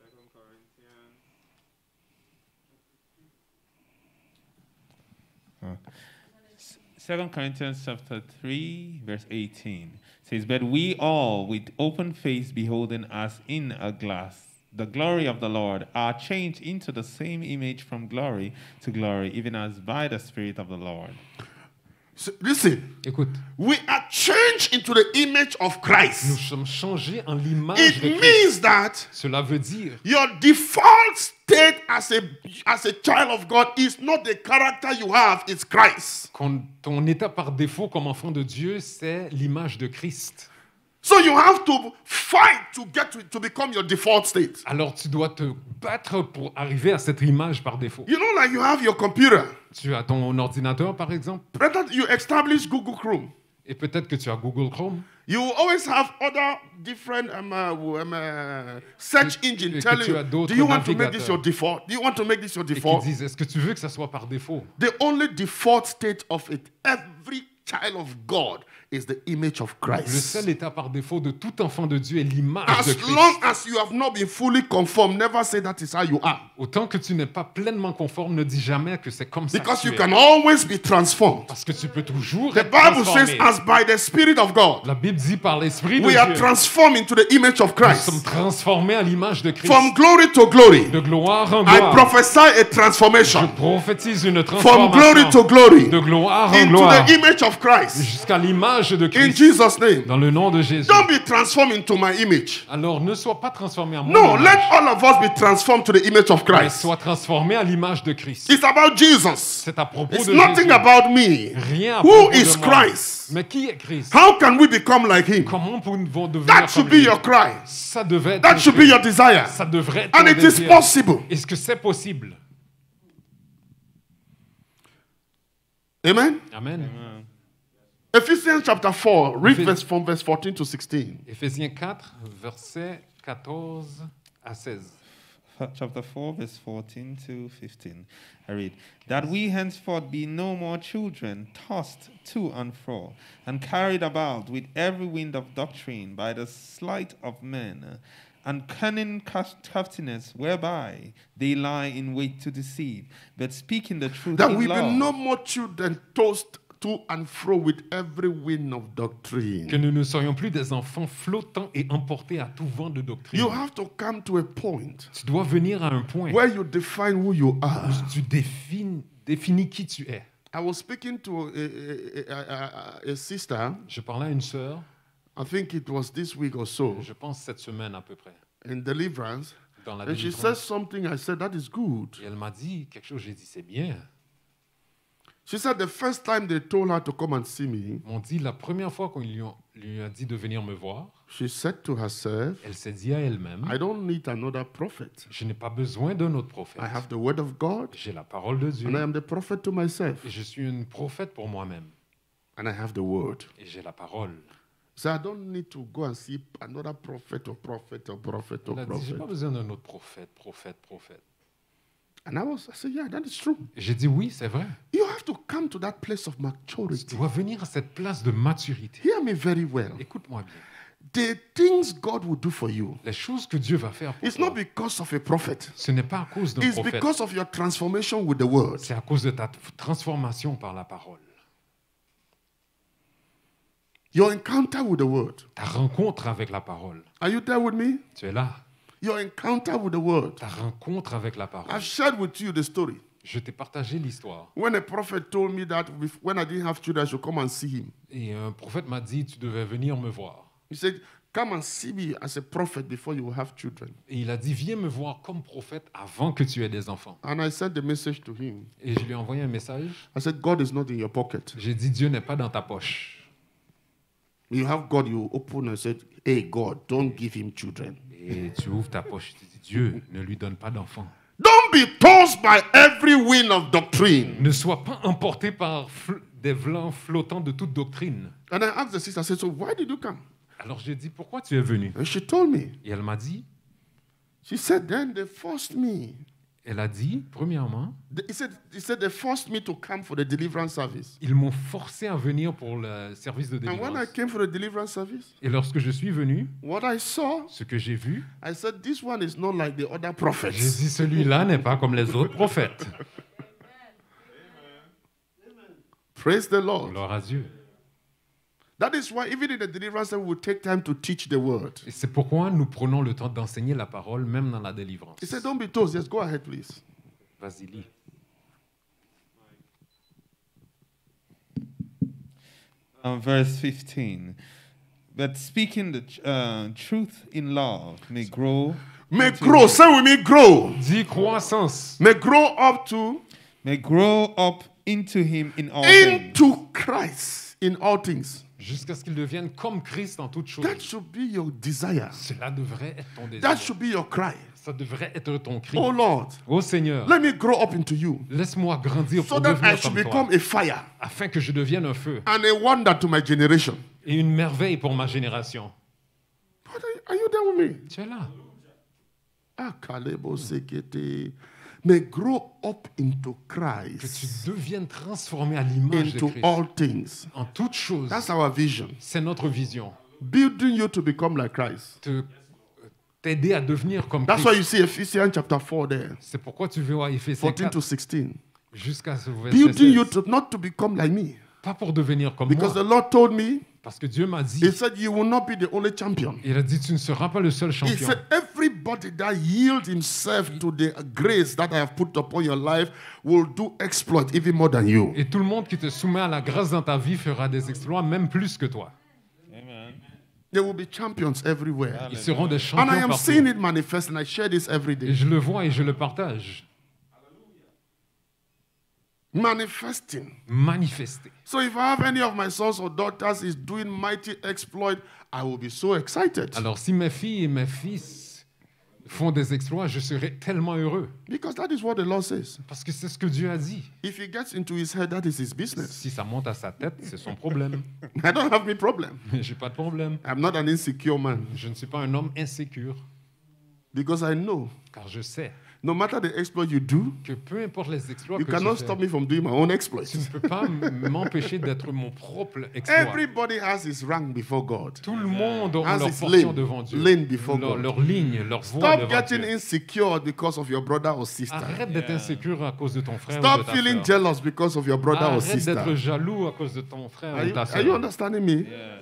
Second Corinthians chapter three, verse eighteen says, "But we all, with open face, beholding as in a glass the glory of the Lord, are changed into the same image from glory to glory, even as by the Spirit of the Lord." So, listen, Écoute, we are changed into the image of nous Christ. sommes changés en l'image It de Christ. means that Cela veut dire your default state as a as a child of God is not the character you have, it's Christ. que ton état par défaut comme enfant de Dieu, c'est l'image de Christ. So you have to fight to get to, to become your default state. Alors tu dois te battre pour arriver à cette image par défaut. You know, like you have your computer. Tu as ton ordinateur, par exemple, Better you establish Google Chrome. et peut-être que tu as Google Chrome. You will always have other different um, uh, um, uh, search Et- engine et que telling tu as you, d'autres do you want to make this navigateurs. your default? Do you want to make this your Et qui default? disent, est-ce que tu veux que ça soit par défaut? The only default state of it, every child of God, is the image of Le Christ. seul état par défaut de tout enfant de Dieu est l'image de As Christ. long as you have not been fully conformed, never say that is how you are. Autant que tu n'es pas pleinement conforme, ne dis jamais que c'est comme ça Because que you tu es. can always be transformed. Parce que tu peux toujours The être Bible transformé. says, as by the Spirit of God, La Bible dit par l'Esprit de we are Dieu, transformed into the image of nous Christ. sommes transformés à l'image de Christ. From glory to glory, De gloire en I gloire. prophesy a Je transformation. prophétise une From glory transformation to glory, de gloire en into gloire the image of Christ. jusqu'à l'image de In Christ. Jesus' name. Dans le nom de Jésus. Don't be transformed into my image. Alors ne sois pas transformé en mon No, image, let all of us be transformed to the image of mais Christ. sois transformé à l'image de Christ. It's about Jesus. C'est à propos It's de nothing Jésus. about me. Rien à Who propos is de moi. Christ? Mais qui est Christ? How can we become like him? Comment pouvons-nous devenir That comme should be lui? your cry. Ça devait être That ton should be cri. your desire. Ça devrait être And ton it is désir. possible. Est-ce que c'est possible? Amen. Amen. Ephesians chapter four, read Ephes- verse from verse fourteen to sixteen. Éphésiens quatre, versets quatorze à seize. Chapter four, verse fourteen to fifteen. I read, "That we henceforth be no more children, tossed to and fro, and carried about with every wind of doctrine by the sleight of men, and cunning craftiness whereby they lie in wait to deceive, but speaking the truth That in we be love." no more children tossed to and fro with every wind of doctrine. Que nous ne soyons plus des enfants flottants et emportés à tout vent de doctrine. You have to come to a point Tu dois venir à un point where you define who you are. où tu définis, définis qui tu es. I was speaking to a, a, a, a, a sister, Je parlais à une sœur, I think it was this week or so, je pense cette semaine à peu près, in deliverance, dans la and she délivrance. said something. I said, that is good. Et elle m'a dit quelque chose, j'ai dit c'est bien. She said the first time they told her to come and see me, Ils m'ont dit la première fois qu'on lui, ont- lui a dit de venir me voir, she said to herself, elle s'est dit à elle-même, I don't need another prophet. je n'ai pas besoin d'un autre prophète. I have the word of God, J'ai la parole de Dieu and I am the prophet to myself, et je suis une prophète pour moi-même and I have the word. et j'ai la parole. So I don't need to go and see another prophet or prophet or prophet or Elle a dit, j'ai pas prophet. besoin d'un autre prophète, prophète, prophète. And I was, I said, yeah, that is true. Et j'ai dit oui, c'est vrai. You have to come to that place of Tu maturity. dois venir à cette place de maturité. Hear me very well. Écoute-moi bien. The things God will do for you, Les choses que Dieu va faire pour it's toi, not because of a prophet. ce n'est pas à cause d'un It's prophète. because of your transformation with the word. C'est à cause de ta transformation par la parole. Your encounter with the word. Ta rencontre avec la parole. Are you there with me? Tu es là. Your encounter with the word. Ta rencontre avec la parole. I've shared with you the story. Je t'ai partagé l'histoire. When a prophet told me that if- when I didn't have children, I should come and see him. Et un prophète m'a dit, tu devais venir me voir. He said, come and see me as a prophet before you will have children. Et il a dit, viens me voir comme prophète avant que tu aies des enfants. And I sent the message to him. Et je lui ai envoyé un message. I said, God is not in your pocket. J'ai dit, Dieu n'est pas dans ta poche. You have God, you open and said, hey, God, don't give him children. Et tu ouvres ta poche, tu dis, Dieu ne lui donne pas d'enfants. Don't be tossed by every wind of doctrine. Ne sois pas emporté par fl- des vents flottants de toute doctrine. And I asked the sister, I said, so why did you come? Alors j'ai dit, pourquoi tu es venu? And she told me. Et elle m'a dit, She said, then they forced me. elle a dit, premièrement, They- He said, he said they forced me to come for the deliverance service. ils m'ont forcé à venir pour le service de And when I délivrance. came for the deliverance service, Et lorsque je suis venu, what I saw, ce que j'ai vu, I said, this one is not like the other j'ai prophets. dit, celui-là n'est pas comme les autres prophètes. Praise the Lord. Gloire à Dieu. That is why even in the deliverance service, we will take time to teach the word. Et c'est pourquoi nous prenons le temps d'enseigner la parole, même dans la délivrance. He said, don't be told. Yes, go ahead, please. Vas-y, lis. Um, verse fifteen. But speaking the tr- uh, truth in love may grow, May grow. Say with me, grow. Dis croissance. May grow up to may grow up into him in all things. into Christ in all things. Jusqu'à ce qu'il devienne comme Christ en toutes choses. That should be your desire. Cela devrait être ton désir. That should be your cry. Ça devrait être ton cri. Oh Lord, Ô Seigneur, let me grow up into you laisse-moi grandir so pour that I devenir should comme become toi, a fire afin que je devienne un feu and a wonder to my generation. et une merveille pour ma génération. What are you, are you there with me? Tu es là. Ah, Kalebo Sekete. May grow up into Que Christ, tu deviennes transformé à l'image de into Christ. all things. En toutes choses, That's our vision. c'est notre vision. Building you to become like Christ. Te- T'aider à devenir comme That's why you Christ. see Ephesians chapter four there, C'est pourquoi tu veux à Éphésiens fourteen to quatre sixteen. jusqu'à ce verset Building you seize. to not to become like me. Pas pour devenir comme Because moi, the Lord told me, parce que Dieu m'a dit, He said, you will not be the only champion. il a dit, tu ne seras pas le seul He champion. said, everybody that yields himself to the grace that I have put upon your life will do exploit even more than you. Et tout le monde qui te soumet à la grâce dans ta vie fera des exploits, même plus que toi. There will be champions everywhere. Ils seront des And I champions am partout. seeing it manifest, and I share this every Et day. je le vois et je le partage. Manifesting. Manifester. So if I have any of my sons or daughters is doing mighty exploit, I will be so excited. Alors si mes filles et mes fils font des exploits, je serai tellement heureux. Because that is what the Lord says. Parce que c'est ce que Dieu a dit. If he gets into his head, that is his business. Si ça monte à sa tête, c'est son problème. I don't have any problem. J'ai pas de problème. I'm not an insecure man. Je ne suis pas un homme insécure, Because I know car je sais no matter the exploit you do, que peu importe les exploits you que cannot tu stop fais, me from doing my own exploits. tu ne peux pas m- m'empêcher d'être mon propre exploit. Everybody has his rank before God. Tout le monde aura Has leur his portion lane, devant Dieu. lane before leur, God. leur ligne, leur voie Stop devant getting Dieu. insecure because of your brother or sister. Arrête d'être insécure à cause de ton frère ou de Stop ta feeling sœur. jealous because of your brother or Arrête sister. d'être jaloux à cause de ton frère Are ou you, ta are you sœur. understanding me?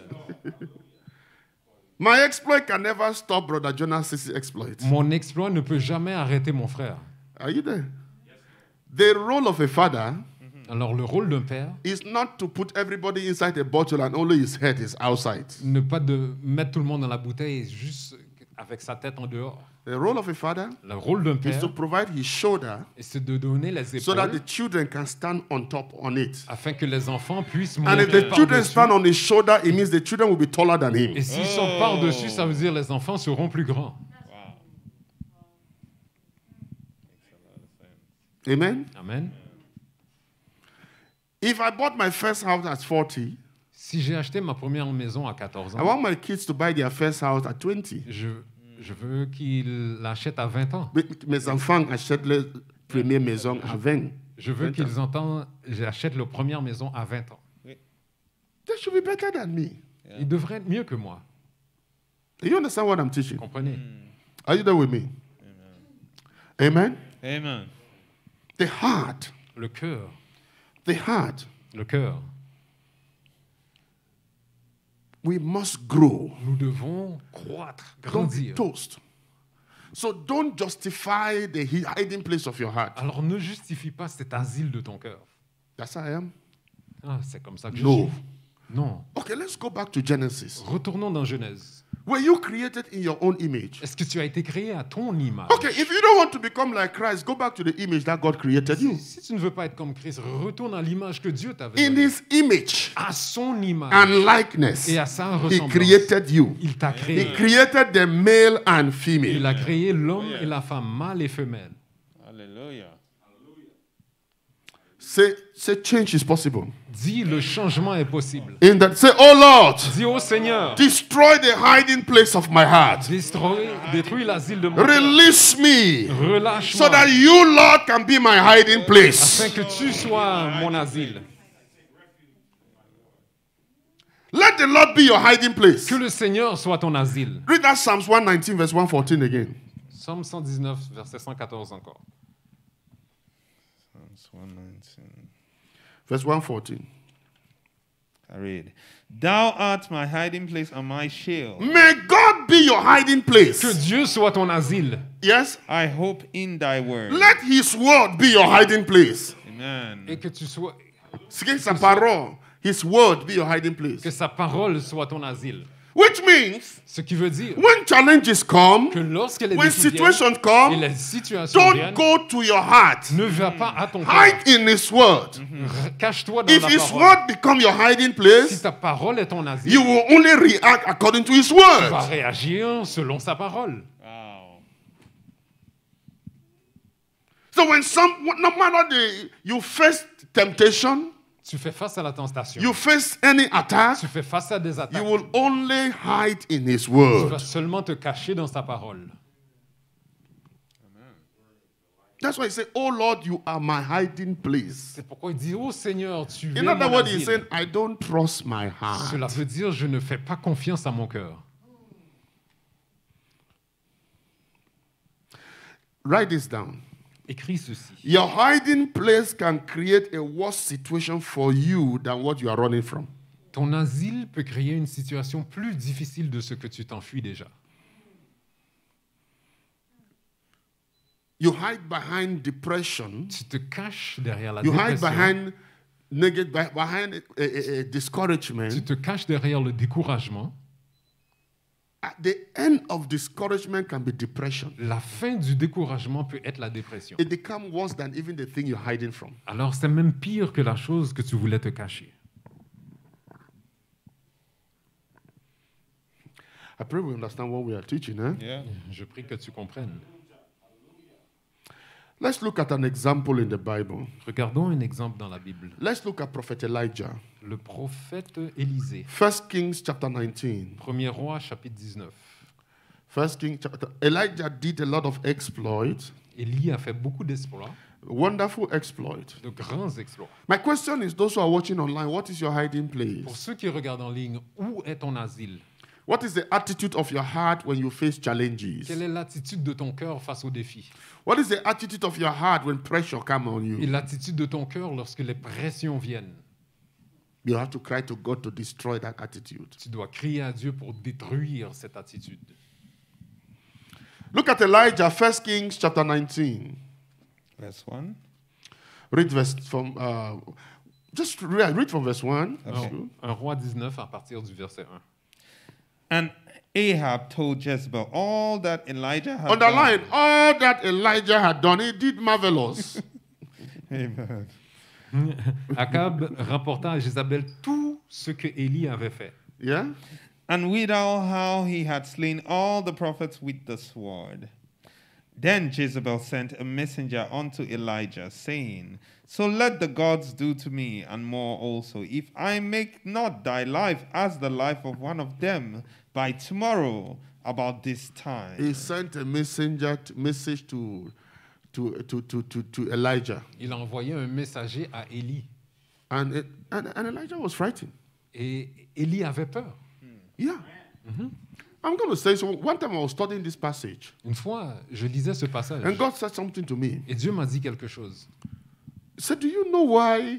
My exploit can never stop Brother Jonas' exploit. Mon exploit ne peut jamais arrêter mon frère. Are you there? The role of a father Alors le rôle d'un père, is not to put everybody inside a bottle and only his head is outside. ne pas de mettre tout le monde dans la bouteille juste avec sa tête en dehors. The role of a father Le rôle d'un is père, to provide his shoulder c'est de donner les so that the épaules children can stand on top on it. afin que les enfants puissent And if monter the children par-dessus. stand on his shoulder, it means the children will be taller than him. Et s'ils sont par-dessus, ça veut dire les enfants seront plus grands. Amen. Amen. If I bought my first house at forty, Si j'ai acheté ma première maison à quatorze I ans, want my kids to buy their first house at twenty. je, je veux qu'ils l'achètent à vingt ans. Mais- Mes enfants achètent le- première maison à vingt. Je veux qu'ils entendent, j'achète la première maison à vingt ans. They should be better than me. Ils devraient être mieux que moi. Do you understand what I'm teaching? Comprenez? Are you there with me? Amen? Amen. The heart, Le cœur, the heart, le cœur. we must grow. Nous devons croître, Don't be grandir. toast. So don't justify the hi- hiding place of your heart. Alors ne justifie pas cet asile de ton cœur. That's how I am. Ah, c'est comme ça que No. je suis. Non. Okay, let's go back to Genesis. Retournons dans Genèse. Were you created in your own image? Est-ce que tu as été créé à ton image? Okay, if you don't want to become like Christ, go back to the image that God created you. Si, si tu ne veux pas être comme Christ, retourne à l'image que Dieu t'avait In donnée. his image À son image and likeness, et à sa he ressemblance. created you. Il t'a He créé. created the male and Il female. a créé l'homme et la femme, mâle et femelle. Hallelujah. Say, say change is possible. Dis, le changement est possible. In that, say, oh Lord, Dis au Seigneur, destroy the hiding place of my heart. détruis, détruis l'asile de mon cœur. Release me so Relâche-moi, that you, Lord, can be my hiding place. afin que tu sois mon asile. Let the Lord be your hiding place. Que le Seigneur soit ton asile. Read that Psalms one nineteen, verse one fourteen again. Psaume cent dix-neuf, verset cent quatorze encore. Psalms one nineteen. Verse one fourteen. I read. Thou art my hiding place and my shield. May God be your hiding Que place. Dieu soit ton asile. Yes? I hope in thy word. Let his word be your hiding place. Amen. Et que tu sois, C'est sa parole, his word be your hiding place. que sa parole soit ton asile. Which means, Ce qui veut dire when challenges come, que lorsque les when défis situations viennent et come, les situations don't viennent, go to your heart. ne va pas à ton cœur. Hide in his word. Cache-toi dans If la his parole. word become your hiding Si place, ta parole est ton asile, you will only react according to his tu vas word. réagir selon sa parole. Wow. So when some, no matter the, you face temptation, Tu fais face à la tentation. you face any attack, Tu fais face à des you attaques. will only hide in his Tu word. vas seulement te cacher dans sa parole. That's why he said, oh Lord, you are my hiding place. C'est pourquoi il dit, oh Seigneur, tu es In mon other words, he's saying, asile. I don't trust my heart. Cela veut dire, je ne fais pas confiance à mon cœur. Write this down. Écris ceci. Your hiding place can create a worse situation for you than what you are running from. Ton asile peut créer une situation plus difficile de ce que tu t'enfuis déjà. You hide behind depression. Tu te caches derrière la You hide dépression. behind negative, behind a, a- a discouragement. Tu te caches derrière le découragement. At the end of discouragement can be depression. La fin du découragement peut être la dépression. It becomes worse than even the thing you're hiding from. Alors c'est même pire que la chose que tu voulais te cacher. I pray we understand what we are teaching. Eh? Yeah. Je prie que tu comprennes. Let's look at an example in the Bible. Regardons un exemple dans la Bible. Let's look at Prophet Elijah. Le prophète Élisée. First Kings chapter nineteen. Premier roi, chapitre dix-neuf. First King chapter. Elijah did a lot of exploits, Élie a fait beaucoup d'exploits, wonderful exploits. de grands exploits. My question is, those who are watching online, what is your hiding Pour place? ceux qui regardent en ligne, où est ton asile? What is the attitude of your heart when you face challenges? Quelle est l'attitude de ton cœur face aux défis? What is the attitude of your heart when pressure comes on Et you? l'attitude de ton cœur lorsque les pressions viennent? You have to cry to God to destroy that attitude. Tu dois crier à Dieu pour détruire cette attitude. Look at Elijah, First Kings chapter nineteen. Verse one. Read verse from. Uh, just read, read from verse one. Okay. Un roi dix-neuf à partir du verset un. And Ahab told Jezebel all that Elijah had Underline done. all that Elijah had done. He did marvelous. Amen. Akab rapporta à Jézabel tout ce que Élie avait fait. Yeah. And withal how he had slain all the prophets with the sword. Then Jezebel sent a messenger unto Elijah, saying, So let the gods do to me, and more also, if I make not thy life as the life of one of them by tomorrow about this time. He sent a messenger t- message to to, to, to, to, to Elijah. Il a envoyé un messager à Élie. And, it, and, and Elijah was frightened. Et Élie avait peur. Yeah. I'm going to say, so one time I was studying this passage, Une fois, je lisais ce passage. and God said something to me. Et Dieu m'a dit quelque chose. He said, do you know why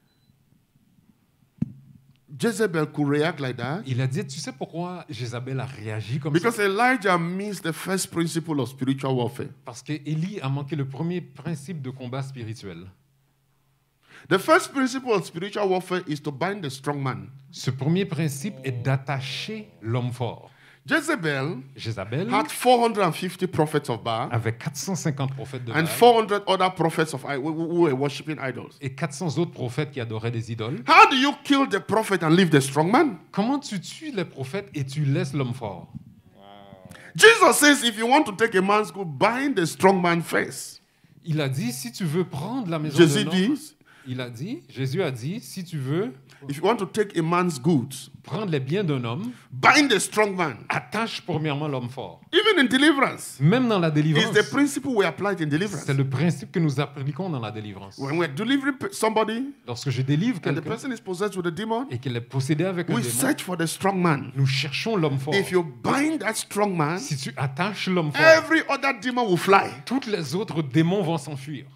Jezebel could react like that? Il a dit, tu sais pourquoi Jézabel a réagi comme Because ça? Elijah missed the first principle of spiritual warfare. Parce que Élie a manqué le premier principe de combat spirituel. The first principle of spiritual warfare is to bind the strong man. Ce premier principe est d'attacher l'homme fort. Jezebel Jézabel had four hundred fifty prophets of Baal avait quatre cent cinquante prophètes de and Baal four hundred other prophets of I- who who were worshipping idols. et quatre cents autres prophètes qui adoraient des idoles. How do you kill the prophet and leave the strong man? Comment tu tues les prophètes et tu laisses l'homme fort? Jesus says if you want to take a man's good, bind the strong man first. Il a dit, si tu veux prendre la maison Jésus d'un homme, dit, il a dit, Jésus a dit, si tu veux if you want to take a man's goods, prendre les biens d'un homme, bind the strong man. attache premièrement l'homme fort. Even in deliverance, Même dans la it's délivrance, the principle we applied in deliverance. c'est le principe que nous appliquons dans la délivrance. When we're delivering pe- somebody Lorsque je délivre and the quelqu'un person is possessed with a demon, et qu'il est possédé avec un we démon, search for the strong man. nous cherchons l'homme fort. If you bind that strong man, Si tu attaches l'homme fort, every other demon will fly. tous les autres démons vont s'enfuir.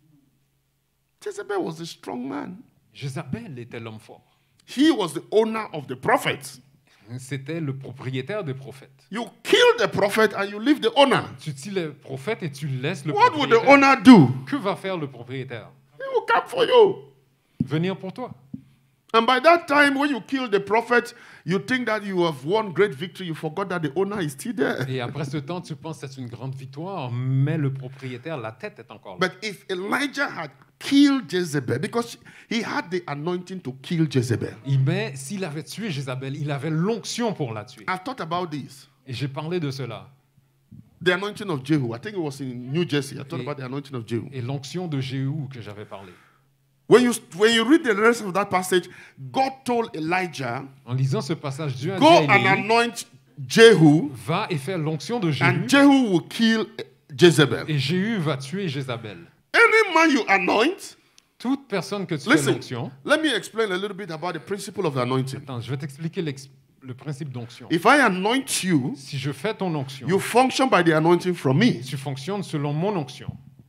Jezebel was the strong man. Jézabel était l'homme fort. He was the owner of the prophets. C'était le propriétaire des prophètes. You kill the prophet and you leave the owner. Tu tues le prophète et tu laisses le What would the propriétaire. owner do? Que va faire le propriétaire? He will come for you. Venir pour toi. And by that time, when you kill the prophet, you think that you have won great victory. You forgot that the owner is still there. Et après ce temps, tu penses que c'est une grande victoire, mais le propriétaire, la tête est encore là. But if Elijah had killed Jezebel, because he had the anointing to kill Jezebel. Et Mais s'il avait tué Jézabel, il avait l'onction pour la tuer. I've thought about this. Et j'ai parlé de cela. The anointing of Jehu. I think it was in New Jersey. I thought Et- about the anointing of Jehu. Et l'onction de Jéhu que j'avais parlé. When you, when you read the rest of that passage, God told Elijah, En lisant ce passage, Dieu a dit go à and Élie, anoint Jehu, va et fais l'onction de Jéhu, and Jehu will kill Jezebel. et Jéhu va tuer Jézabel. Any man you anoint, Toute personne que tu fais listen, l'onction, let me explain a little bit about the principle of the anointing. attends, je vais t'expliquer l'ex- le principe d'onction. If I anoint you, Si je fais ton onction, you function by the anointing from me. tu fonctionnes selon mon onction.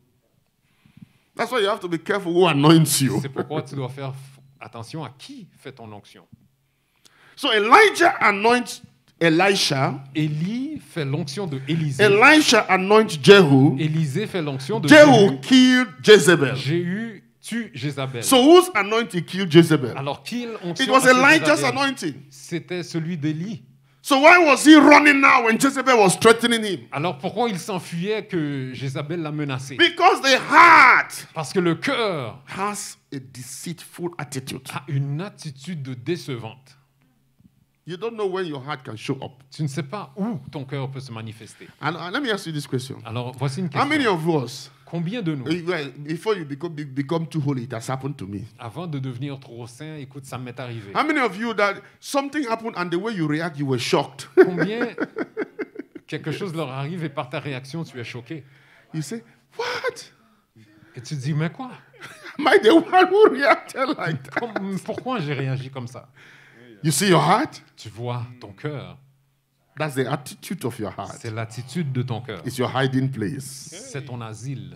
That's why you have to be careful who anoints you. C'est pourquoi tu dois faire f- attention à qui fait ton onction. So Elijah anoints Elisha, Élie fait l'onction de Élisée. Elisha anoints Jehu, Élisée fait l'onction de Jehu Jéhu. killed Jezebel. Jéhu tue Jézabel. So whose anointing killed Jezebel? Alors qui onction It was a tué Elijah's Jézabel? anointing. C'était celui d'Élie. So why was he running now when Jezebel was threatening him? Alors pourquoi il s'enfuyait que Jézabel l'a menacé? Because the heart Parce que le cœur has a deceitful attitude. a une attitude de décevante. You don't know when your heart can show up. Tu ne sais pas où ton cœur peut se manifester. And uh, let me ask you this question. Alors voici une How many question. of us, Combien de nous, eh, well, before you become, be- become too holy, it has happened to me. avant de devenir trop saint, écoute, ça m'est arrivé. How many of you that something happened and the way you react, you were shocked? Combien quelque chose leur arrive et par ta réaction, tu es choqué. You say, what? Et tu te dis, mais quoi? Am I the one who reacted like that? Comme- Pourquoi j'ai réagi comme ça? You see your heart? Tu vois ton cœur. That's the attitude of your heart. C'est l'attitude de ton cœur. It's your hiding place. C'est ton asile.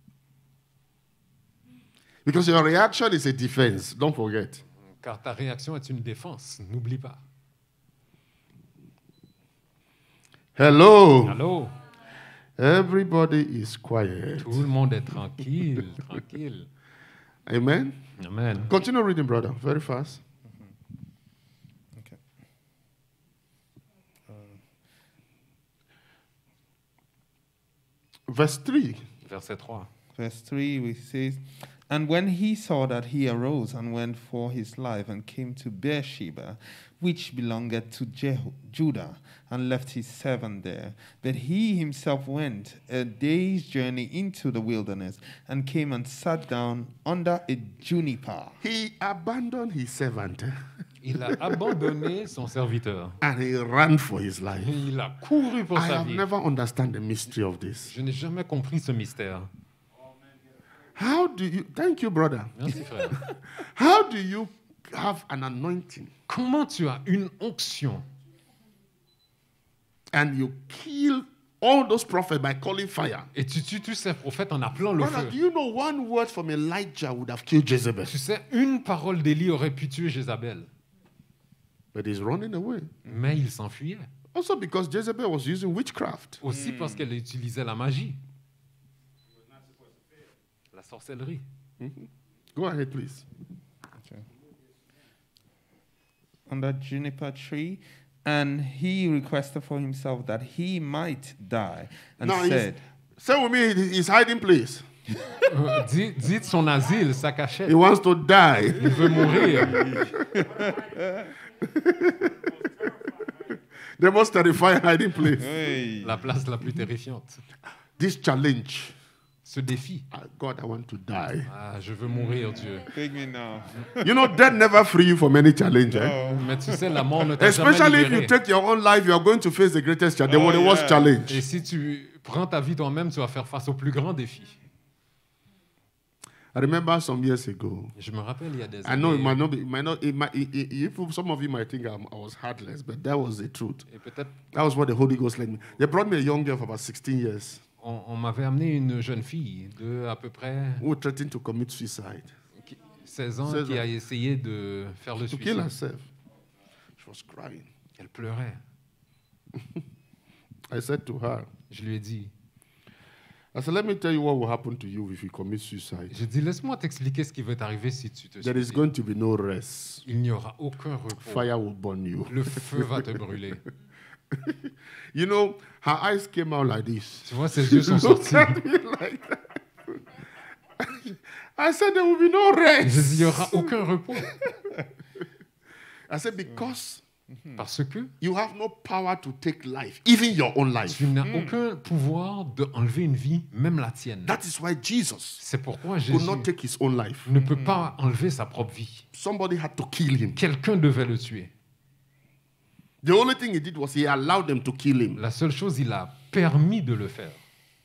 Because your reaction is a defense. Don't forget. Car ta réaction est une défense. N'oublie pas. Hello. Allô? Everybody is quiet. Tout le monde est tranquille, tranquille. Amen. Amen. Continue reading, brother. Very fast. Okay. Verse three. Verset trois. Verse three, which says, And when he saw that, he arose and went for his life and came to Beersheba, which belonged to Jehu- Judah, and left his servant there. But he himself went a day's journey into the wilderness and came and sat down under a juniper. He abandoned his servant Il a abandonné son serviteur. and he ran for his life. Il a couru pour I sa have vie. never understand the mystery of this. Je n'ai jamais compris ce mystère. How do you, thank you, brother. Merci, frère. How do you have an anointing Comment tu as une onction and you kill all those prophets by calling fire? et tu tues tous ces prophètes en appelant le Brother, do feu? you know one word from Elijah would have killed Jezebel? Tu sais, une parole d'Élie aurait pu tuer Jézabel, But he's running away. mais il s'enfuyait. Also because Jezebel was using witchcraft. Aussi parce qu'elle utilisait la magie, la sorcellerie. Go ahead, please. On that juniper tree, and he requested for himself that he might die, and Now, he's, said, say with me, his hiding place. Euh, dis- Dites son asile, sa cachette. He wants to die. Il veut mourir. The most terrifying hiding place. "Hey, La place la plus terrifiante. This challenge. Ce défi. Ah, God, I want to die. Ah, je veux mourir, Dieu. take me now." You know, death never free you from any challenge. Eh? Mais tu sais, la mort ne t'a jamais Especially if libéré. you take your own life, you are going to face the greatest challenge, the Oh, worst yeah. challenge. Et si tu prends ta vie toi-même, tu vas faire face au plus grand défi. I remember some years ago. Je me rappelle, il y a des I know it might années, not be, it might not, it might, it, it, if some of you might think I'm, I was heartless, but that was the truth. et peut-être That was what the Holy Ghost led me. They brought me a young girl for about sixteen years on, on m'avait amené une jeune fille de à peu près who threatened to commit suicide, qui- seize ans seize qui a ans. essayé de faire le to kill suicide. herself. She was crying. Elle pleurait. I said to her, Je lui ai dit, I said, let me tell you what will happen to you if you commit suicide. j'ai dit, laisse-moi t'expliquer ce qui va t'arriver si tu te There is suicides. going to be no rest. Il n'y aura aucun repos. Fire will burn you. Le feu va te brûler. You know, her eyes came out like this. Tu vois, ses yeux sont Looked sortis. at me like that. I said, there will be no J'ai dit, rest. il n'y aura aucun repos. I said, because Parce que you have no power to take life, even your own life. tu n'as aucun pouvoir d'enlever une vie, même la tienne. That is why Jesus C'est pourquoi could Jésus not take his own life. ne peut pas enlever sa propre vie. Somebody had to kill him. Quelqu'un devait le tuer. The only thing he did was he allowed them to kill him. La seule chose, il a permis de le faire.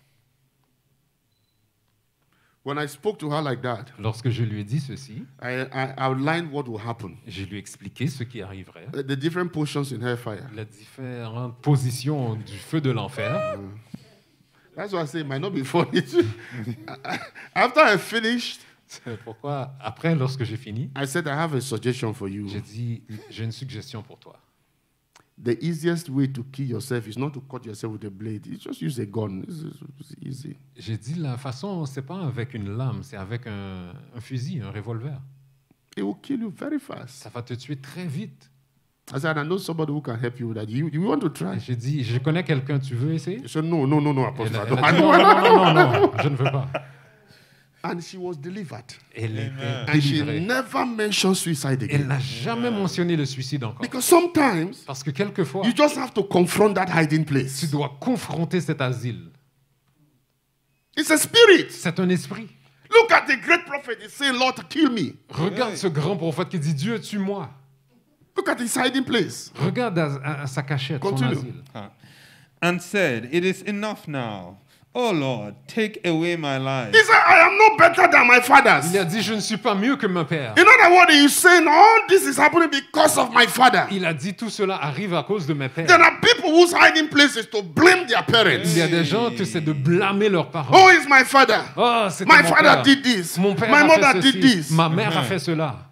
When I spoke to her like that, Lorsque je lui ai dit ceci, I, I outlined what will happen. je lui ai expliqué ce qui arriverait, Uh, The different portions in hellfire. les différentes positions du feu de l'enfer. That's why I say it might not be funny. After I finished, C'est pourquoi, après, lorsque j'ai fini, I said, I have a suggestion for you. j'ai dit, j'ai une suggestion pour toi. The easiest way to kill yourself is not to cut yourself with a blade. You just use a gun. It's, it's easy. J'ai dit, la façon, c'est pas avec une lame, c'est avec un, un fusil, un revolver. It will kill you very fast. Ça va te tuer très vite. I said, I know somebody who can help you with that. You, you want to try? Et j'ai dit, je connais quelqu'un, tu veux essayer? He said, no, no, no, no, Elle, Apostle. I elle don't- a I dit, don't- non, non, non, non, non, je ne veux pas. And she was delivered. Elle était And she délivrée. never mentioned suicide Elle again. n'a jamais mentionné le suicide encore. Because sometimes Parce que quelquefois, you just have to confront that hiding tu place. dois confronter cet asile. It's a spirit. C'est un esprit. Look at the great prophet. He said, Lord, kill me. Regarde ce grand prophète qui dit, Dieu, tue-moi. Look at his hiding place. Regarde à, à- à sa cachette, son Continue. asile. Huh. And said, "It is enough now. O Lord, take away my life. He said, I am no better than my fathers. Il a dit, je ne suis pas mieux que mon père. In other words, he's saying all this is happening because of my father. Il a dit, tout cela arrive à cause de mes pères. There are people whose hiding place is to blame their parents. Il y a des gens que c'est de blâmer leurs parents. Oh, it's my father. Oh, c'était My mon father père. did this. Mon père My a mother fait did ceci. this. Ma mère a fait cela.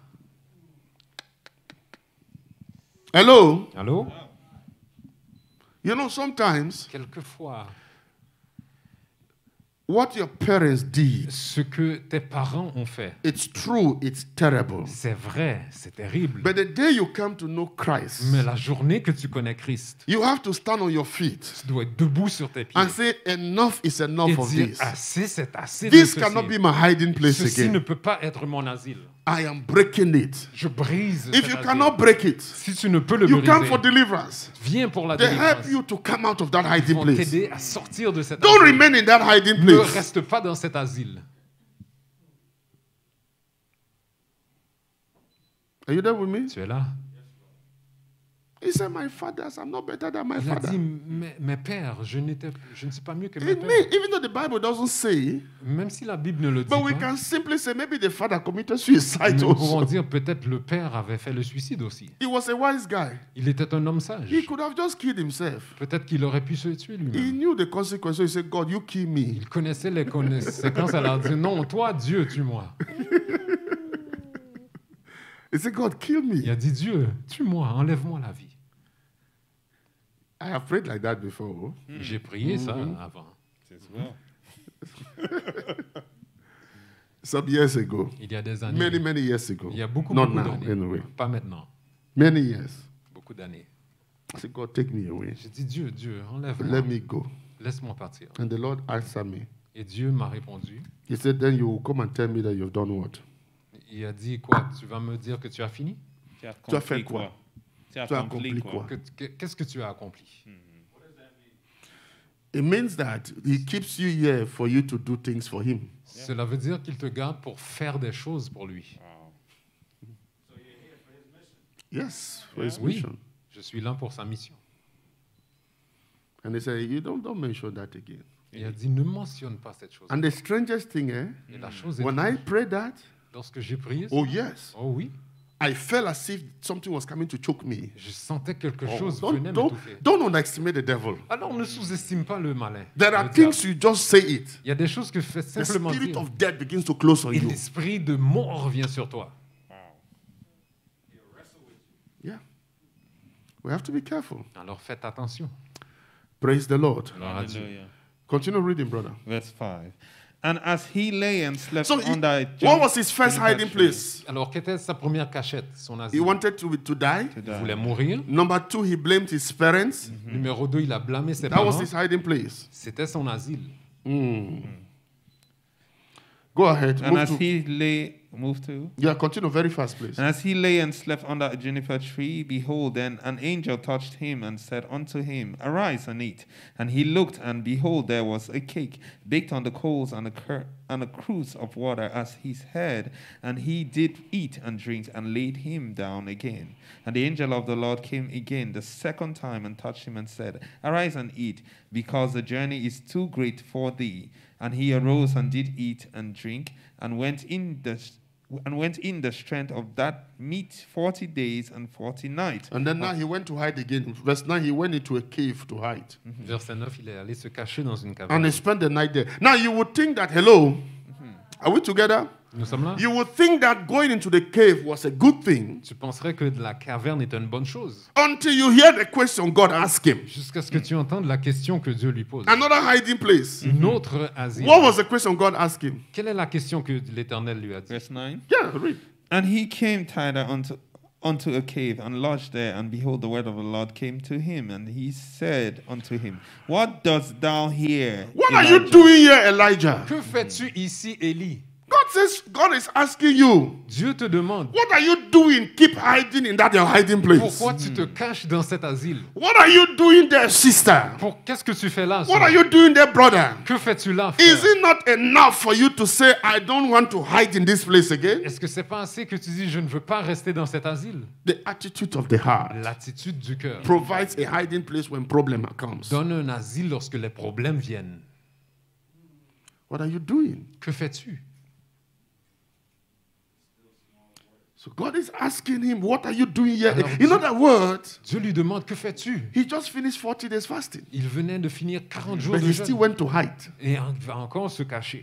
Hello? Allô? You know, sometimes Quelquefois, what your parents did, ce que tes parents ont fait, it's true, it's terrible. c'est vrai, c'est terrible. But the day you come to know Christ, Mais la journée que tu connais Christ, you have to stand on your feet tu dois être debout sur tes pieds and say, enough is enough et of dire, this. assez, c'est assez This de cannot ceci. be my hiding place Ceci ne again. peut pas être mon asile. I am breaking it. Je brise If cet you asile. cannot break it, Si tu ne peux le you come briser, for deliverance. viens pour la They help délivrance. you to come out of that Ils hiding vont place. t'aider à sortir de cet Don't asile. remain in that hiding Ne place. reste pas dans cet asile. Are you there with me? Tu es là? He said, my fathers, I'm not better than my Il a father. dit, mes, mes pères, je, n'étais, je ne suis pas mieux que mes It pères. means, even though the Bible doesn't say, Même si la Bible ne le dit but we pas, can simply say maybe the father committed suicide nous pouvons also. dire peut-être le père avait fait le suicide aussi. He was a wise guy. Il était un homme sage. He could have just killed himself. Peut-être qu'il aurait pu se tuer He lui-même. knew the consequences. So he said, God, you kill me. Il connaissait les conséquences. Elle a dit, non, toi, Dieu, tue-moi. He said, God, kill me. Il a dit, Dieu, tue-moi, enlève-moi la vie. I have prayed like that before. J'ai prié ça avant. As well. Some years ago. Il y a des années. Many, many years ago. Il y a beaucoup, Not beaucoup now, d'années. anyway. Pas maintenant. Many years. Beaucoup d'années. I said, God, take me away. J'ai dit, Dieu, Dieu, enlève-moi. Let me go. Laisse-moi partir. And the Lord answered me. Et Dieu m'a répondu. He said, then you will come and tell me that you've done what? Il a dit, quoi? Tu vas me dire que tu as fini? Tu as Tu as fait accompli quoi? Tu as Tu as accompli accompli quoi? quoi? Que- que- Qu'est-ce que tu as accompli? It means that he keeps you here for you to do things for him. Cela veut dire qu'il te garde pour faire des choses pour lui. Yes, for his Oui, mission. je suis là pour sa mission. And he said, you don't, don't mention that again. Il a dit, ne mentionne pas cette chose. And the strangest thing, eh, Et la chose when est, I prayed that, lorsque j'ai prié, oh yes, oh oui, I felt as if something was coming to choke me. je sentais quelque Oh, chose don't, venait don't, m'étouffer. don't underestimate the devil. Alors ne sous-estime pas le malin. There le are diable. things you just say it. Il y a des choses que fait The simplement spirit dire. of death begins to close on Et you. l'esprit de mort vient sur toi. Yeah. We have to be careful. Alors faites attention. Praise the Lord. Alors, adieu. Hallelujah. Continue reading, brother. Verse five. And as he lay and slept So, he, under a what was his first juniper hiding tree place? Alors qu'était sa première cachette, son He asile? wanted to, to die. to Il die. voulait mourir. Number two, he blamed his parents. Numéro deux, il a blâmé ses That was parents. his hiding place. C'était son asile. Mm. Go ahead. And Move as to, he lay, move to. yeah, continue very fast, please. And as he lay and slept under a juniper tree, behold, then an angel touched him and said unto him, Arise and eat. And he looked, and behold, there was a cake baked on the coals and a, cur- and a cruse of water as his head. And he did eat and drink and laid him down again. And the angel of the Lord came again the second time and touched him and said, Arise and eat, because the journey is too great for thee. And he arose and did eat and drink, and went in the and went in the strength of that meat forty days and forty nights. And then now he went to hide again. Verse nine, he went into a cave to hide. Verset neuf, il est allé se cacher dans une And caverne. he spent the night there. Now you would think that, hello, are we together? Nous sommes là. You would think that going into the cave was a good thing Tu penserais que la caverne est une bonne chose. until you hear the question God asked him. Jusqu'à ce que tu entendes la question que Dieu lui pose. Another hiding place. Une autre asile. What was the question God asked him? Quelle est la question que l'Éternel lui a dit? Verse nine. Yeah, read. And he came thither unto unto a cave and lodged there, and behold, the word of the Lord came to him, and he said unto him, What dost thou here? What are you Elijah?" doing here, Elijah? Que fais-tu ici, Élie? God says, God is asking you, Dieu te demande, what are you doing? Keep hiding in that your hiding place. pourquoi tu te caches dans cet asile? What are you doing there, sister? Pour, qu'est-ce que tu fais là? What sœur? are you doing there, brother? Que fais-tu là, Is frère? it not enough for you to say, I don't want to hide in this place again? Est-ce que c'est pas assez que tu dis, je ne veux pas rester dans cet asile? The attitude of the heart L'attitude du cœur provides a hiding place when problem comes. donne un asile lorsque les problèmes viennent. What are you doing? Que fais-tu? So God is asking him, what are you doing here? Alors, In Dieu- other words, Dieu lui demande, que fais-tu? he just finished forty days fasting, Il venait de finir quarante jours but de he jeûne still went to hide. et en- va encore se cacher.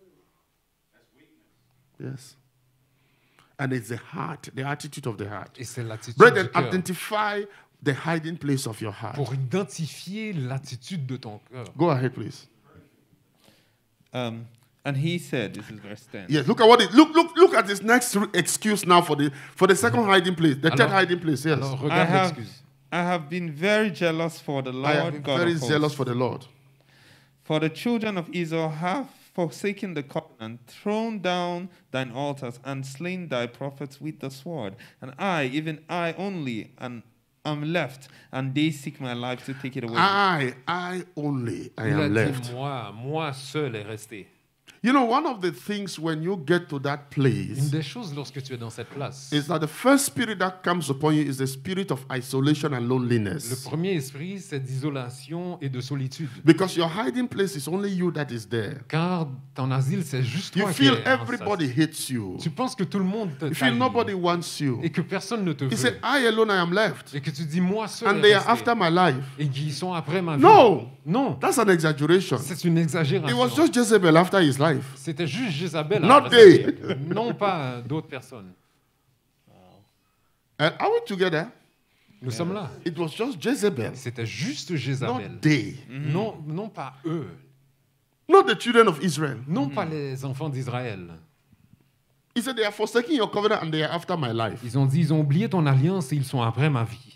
Yes. And it's the heart, the attitude of the heart. Et c'est l'attitude Brethren, du cœur. identify the hiding place of your heart. Pour identifier l'attitude de ton cœur. Go ahead, please. Um, and he said, this is verse ten. Yes, look at what it look look look at this next re- excuse now for the for the second hiding place, the third Alors- hiding place. Yes. Alors I regarde have, l'excuse. I have been very jealous for the I Lord am God very of zealous hosts. for the Lord. For the children of Israel have forsaken the covenant, thrown down thine altars, and slain thy prophets with the sword. And I, even I only, and am left, and they seek my life to take it away. I, I only, I Il a am dit, left. moi, moi seul est resté. You know, one of the things when you get to that Une place des choses lorsque tu es dans cette place, is that the first spirit that comes upon you is the spirit of isolation and le loneliness. premier esprit, c'est d'isolation et de solitude. Because your hiding place is only you that is there. Car ton asile, c'est juste You toi qui feel es en everybody face. hates you. Tu penses que tout le monde te You feel taille nobody wants you. et que personne ne te He veut. said, I alone I am left. Et que tu dis, moi seul And est they are resté. after my life. Et qu'ils sont après ma vie. No! Non, That's an exaggeration. c'est une It exagération. was just Jezebel after his life. C'était juste Jézabel. Not après they. sa vie. Non pas d'autres personnes. And are we together? Nous sommes là. It was just Jezebel. C'était juste Jézabel. Not they. Non, non pas eux. Not the children of Israel. Non pas les enfants d'Israël. He said, they are forsaking your covenant and they are after my life. Ils ont dit, ils ont oublié ton alliance et ils sont après ma vie.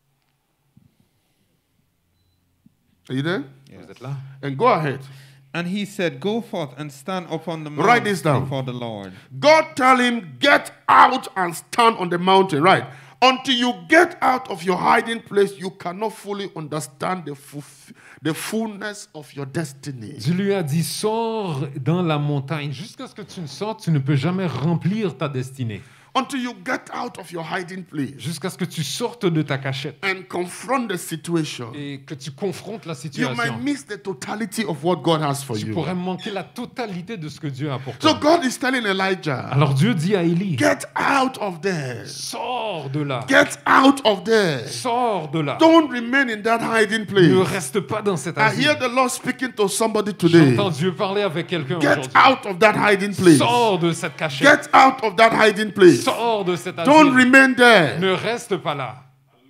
Are you there? Vous êtes là? And go ahead. And he said, Go forth and stand upon the Write mount this down. before the Lord. God tell him, get out and stand on the mountain. Right. Until you get out of your hiding place, you cannot fully understand the, fulf- the fullness of your destiny. Dieu lui a dit, sors dans la montagne. Jusqu'à ce que tu ne sortes, tu ne peux jamais remplir ta destinée. Until you get out of your hiding place Jusqu'à ce que tu sortes de ta cachette and confront the situation, et que tu confrontes la you situation. might miss the totality of what God has for Tu you. pourrais manquer la totalité de ce que Dieu a pour So toi. God is telling Elijah, Alors Dieu dit à Élie, get out of there. sors de là. Get out of there. Sors de là. Don't remain in that hiding Ne place. reste pas dans cet I asile. hear the Lord speaking to somebody today. J'entends Dieu parler avec quelqu'un Get aujourd'hui. out of that hiding place. Sors de cette cachette. Get out of that hiding place. Sors de cet Don't asile. remain there. Ne reste pas là.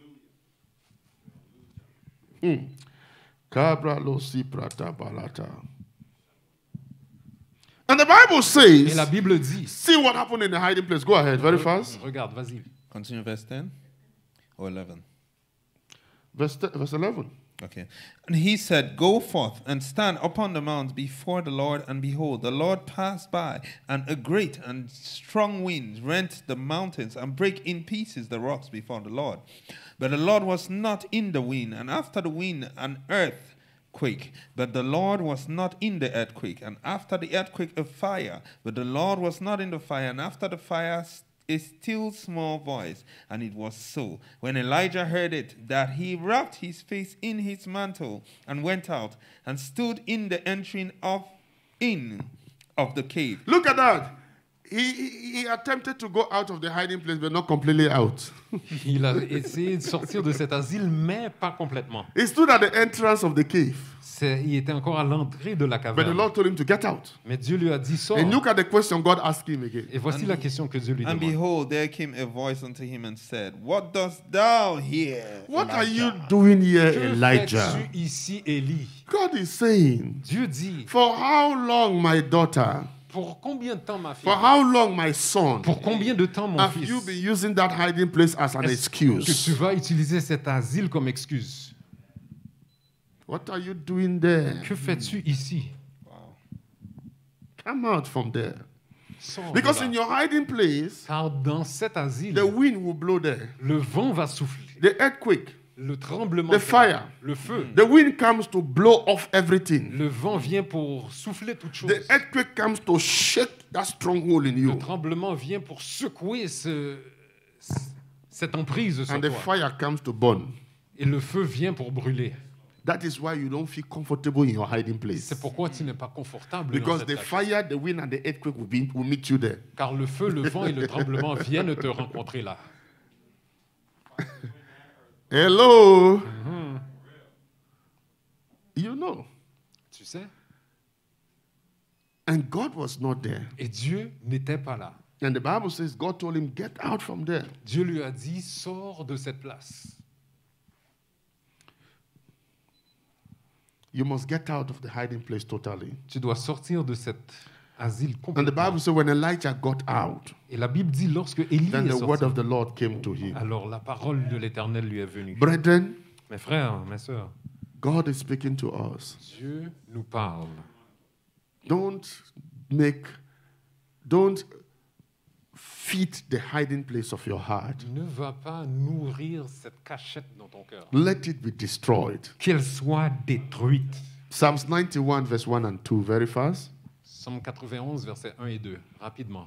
Kabra lo si prata balata. And the Bible Et la says, Bible dit, see what happened in the hiding place. Go ahead, very fast. regarde, vas-y. Continue verse ten or eleven. Verse, te- verse eleven. Okay. And he said, Go forth and stand upon the mount before the Lord, and behold, the Lord passed by, and a great and strong wind rent the mountains and brake in pieces the rocks before the Lord. But the Lord was not in the wind, and after the wind an earthquake. But the Lord was not in the earthquake, and after the earthquake a fire. But the Lord was not in the fire, and after the fire a still small voice. And it was so, when Elijah heard it, that he wrapped his face in his mantle and went out and stood in the entering of in of the cave. Look at that. He, he, he attempted to go out of the hiding place, but not completely out. Il a essayé de sortir de cet asile, mais pas complètement. He stood at the entrance of the cave, C'est- il était encore à l'entrée de la but the caverne. Lord told him to get out. Mais Dieu lui a dit, sors. And look at the question God asked him again. Et voici la question que Dieu lui And demande. behold, there came a voice unto him and said, What dost thou here? What are you Elijah?" doing here, Que Elijah? fais-tu ici, Élie? God is saying, Dieu dit, for how long, my daughter? pour combien de temps, ma fille? For how long, my son? Pour combien de temps, mon Have fils? you been using that hiding place as an Est-ce que tu excuse? vas utiliser cet asile comme excuse? What are you doing there? Que fais-tu ici? Come out from there. Sors de Because là. in your hiding place, Car dans cet asile, the wind will blow there. le vent va souffler, The earthquake, le tremblement, the de terre, fire. le feu. The wind comes to blow off everything. Le vent vient pour souffler toute chose. The earthquake comes to shake that stronghold in Le you. tremblement vient pour secouer ce- cette emprise sur And the toi. fire comes to burn. Et le feu vient pour brûler. That is why you don't feel comfortable in your hiding place. C'est pourquoi tu n'es pas confortable dans Because cette the cachette. fire, the wind, and the earthquake will, be, will meet you there. Car le feu, le vent et le tremblement viennent te rencontrer là. Hello. You know. Tu sais? And God was not there. Et Dieu n'était pas là. And the Bible says God told him, get out from there. Dieu lui a dit, sors de cette place. You must get out of the hiding place totally. Tu dois sortir de cet asile And the complètement. Bible says when Elijah got out, Et la Bible dit, lorsque Élie then est the word sorti, of the Lord came to him. alors la parole de l'Éternel lui est venue. Brethren, Mes frères, mes sœurs, God is speaking to us. Dieu nous parle. Don't make, don't feed the hiding place of your heart. Ne va pas nourrir cette cachette dans ton cœur. Let it be destroyed. Qu'elle soit détruite. Psalms ninety-one, verse one and two, very fast. Psaume quatre-vingt-onze, versets un et deux, rapidement.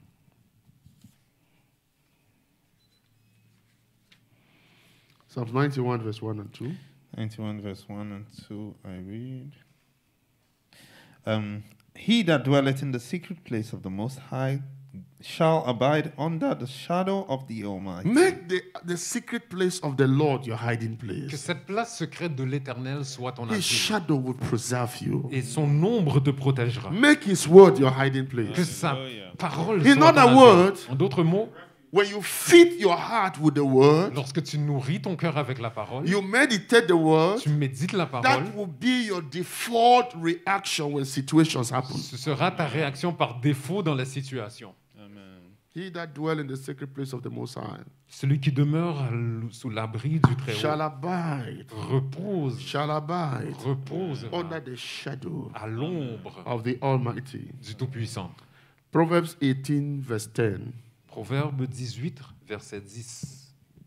Psalm ninety-one, verse one and two. ninety-one, verse one and two, I read. Um, he that dwelleth in the secret place of the Most High shall abide under the shadow of the Almighty. Make the, the secret place of the Lord your hiding Que place. cette place secrète de l'Éternel soit ton His asile, shadow will preserve you. et son ombre te protégera. Make His word your hiding Que place. sa Hallelujah. parole In soit ton other asile. words, En d'autres mots, when you feed your heart with the word, lorsque tu nourris ton cœur avec la parole, you meditate the word, tu médites la parole, that will be your default reaction when situations happen. ce sera ta réaction par défaut dans la situation. Amen. He that dwell in the secret place of the Most High Celui qui demeure à l- sous l'abri du shall Très-Haut abide, repose, shall abide repose under the shadow à l'ombre of the Almighty. du Tout-Puissant. Proverbs eighteen, verse ten. Proverbe dix-huit, verset dix.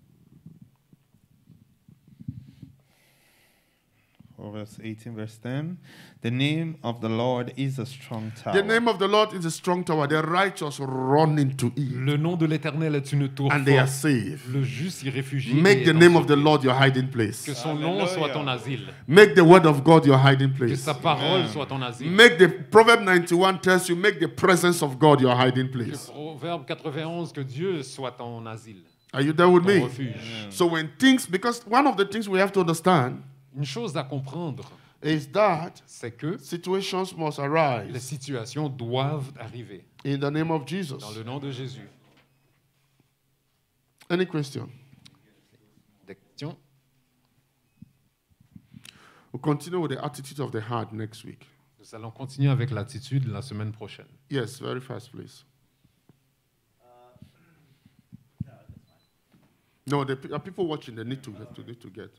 Proverbs eighteen, verse ten. The name of the Lord is a strong tower. The name of the Lord is a strong tower. The righteous run into it, Le nom de l'Éternel est une tour and they are forte. saved. Le juste y réfugie. Make et the est name of the enseveli. Lord your hiding place. Que son nom soit ton asile. Make the word of God your hiding Que place. sa parole soit ton asile. Make the Proverb ninety-one tells you, make the presence of God your hiding Que place. Proverbe quatre-vingt-onze, que Dieu soit ton asile, Are you there with ton me? refuge. So when things, because one of the things we have to understand Une chose à comprendre, is that c'est que situations must les arise situations doivent arriver in the name of dans Jesus. le nom de Jésus. Any question? Des questions? We'll continue with the attitude of the heart next week. Nous allons continuer avec l'attitude la semaine prochaine. Yes, very fast, please. No, the pe- uh, people watching, they need to, to, need to get.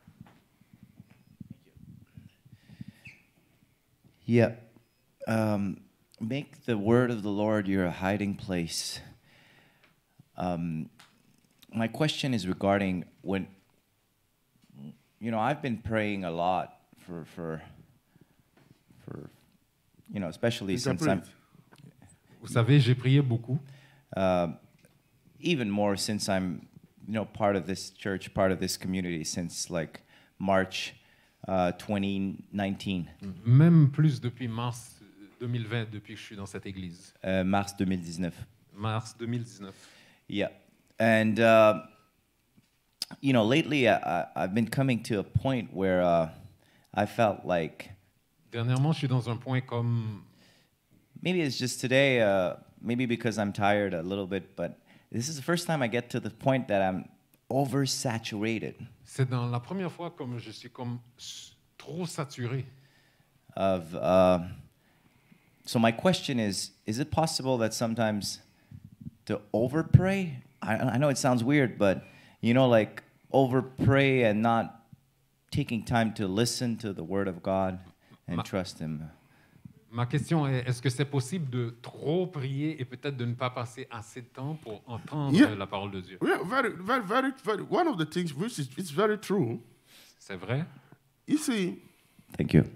Yeah. Um, make the word of the Lord your hiding place. Um, my question is regarding when, you know, I've been praying a lot for, for, for you know, especially since I'm, Interpret. Vous savez, j'ai prié beaucoup, uh, even more since I'm, you know, part of this church, part of this community since like March uh, twenty nineteen, même plus depuis mars deux mille vingt, depuis que je suis dans cette église. uh, mars twenty nineteen. Mars deux mille dix-neuf. Yeah, and uh, you know, lately I, I, I've been coming to a point where uh, I felt like Dernièrement, je suis dans un point comme, maybe it's just today, uh, maybe because I'm tired a little bit, but this is the first time I get to the point that I'm oversaturated c'est dans la première fois comme je suis comme s- trop saturé. of. Uh, so my question is: is it possible that sometimes to overpray? I, I know it sounds weird, but you know, like overpray and not taking time to listen to the Word of God and Ma- trust Him. Ma question est, est-ce que c'est possible de trop prier et peut-être de ne pas passer assez de temps pour entendre Yeah. la parole de Dieu? Yeah, very, very, very, very. One of the things which is it's very true. C'est vrai? You see, Thank you.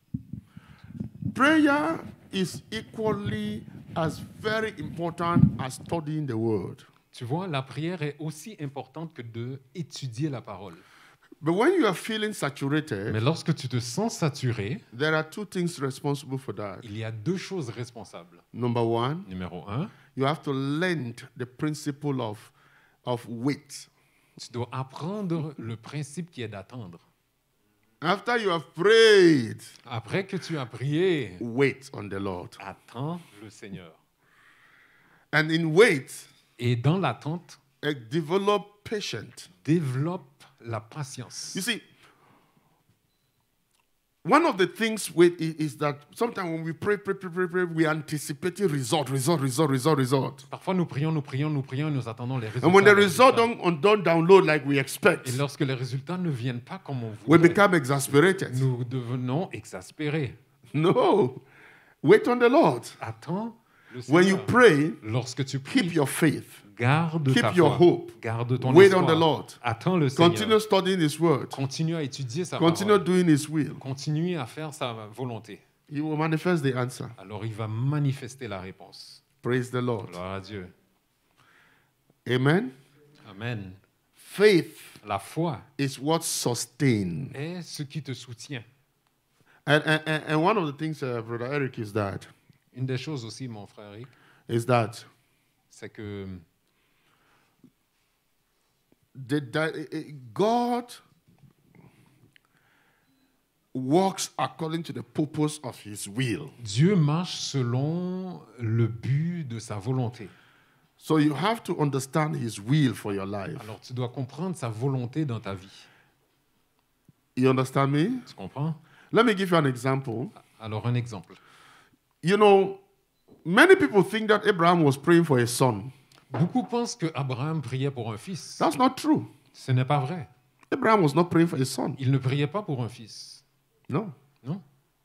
prayer is equally as very important as studying the word. Tu vois, la prière est aussi importante que de étudier la parole. But when you are feeling saturated, Mais lorsque tu te sens saturé, there are two things responsible for that. il y a deux choses responsables. Number one, Numéro un, you have to learn the principle of, of wait. tu dois apprendre le principe qui est d'attendre. After you have prayed, Après que tu as prié, wait on the Lord. attends le Seigneur. And in wait, Et dans l'attente, eh, develop patience. développe la patience. You see, one of the things with is, is that sometimes when we pray, pray, pray, pray, pray, we anticipate result, result, result, result, result. Parfois, nous prions, nous prions, nous prions et nous attendons les résultats. And when the les result résultats. don't, don't download like we expect, Et lorsque les résultats ne viennent pas comme on we voudrait, become exasperated. nous devenons exaspérés. No. Wait on the Lord. Attends le When you Seigneur. pray, Lorsque tu pries, keep your faith. garde keep ta your foi. hope. Garde ton Wait espoir. on the Lord. Attends le Seigneur. Continue studying His word. Continue à étudier sa Continue parole. doing His will. Continue à faire sa volonté. He will manifest the answer. alors il va manifester la réponse. Praise the Lord. Gloire à Dieu. Amen. Amen. Faith La foi is what sustains. est ce qui te soutient. And, and, and- and one of the things, uh, Brother Eric, is that, Une des choses aussi, mon frère Eric, is that c'est que the, the, God works according to the purpose of his will. Dieu marche selon le but de sa volonté. So you have to understand his will for your life. Alors tu dois comprendre sa volonté dans ta vie. You understand me? Tu comprends? Let me give you an example. Alors un exemple. You know, many people think that Abraham was praying for a son. Beaucoup pensent que Abraham priait pour un fils. That's not true. Ce n'est pas vrai. Abraham was not praying for a son. Il ne priait pas pour un fils. No. Non.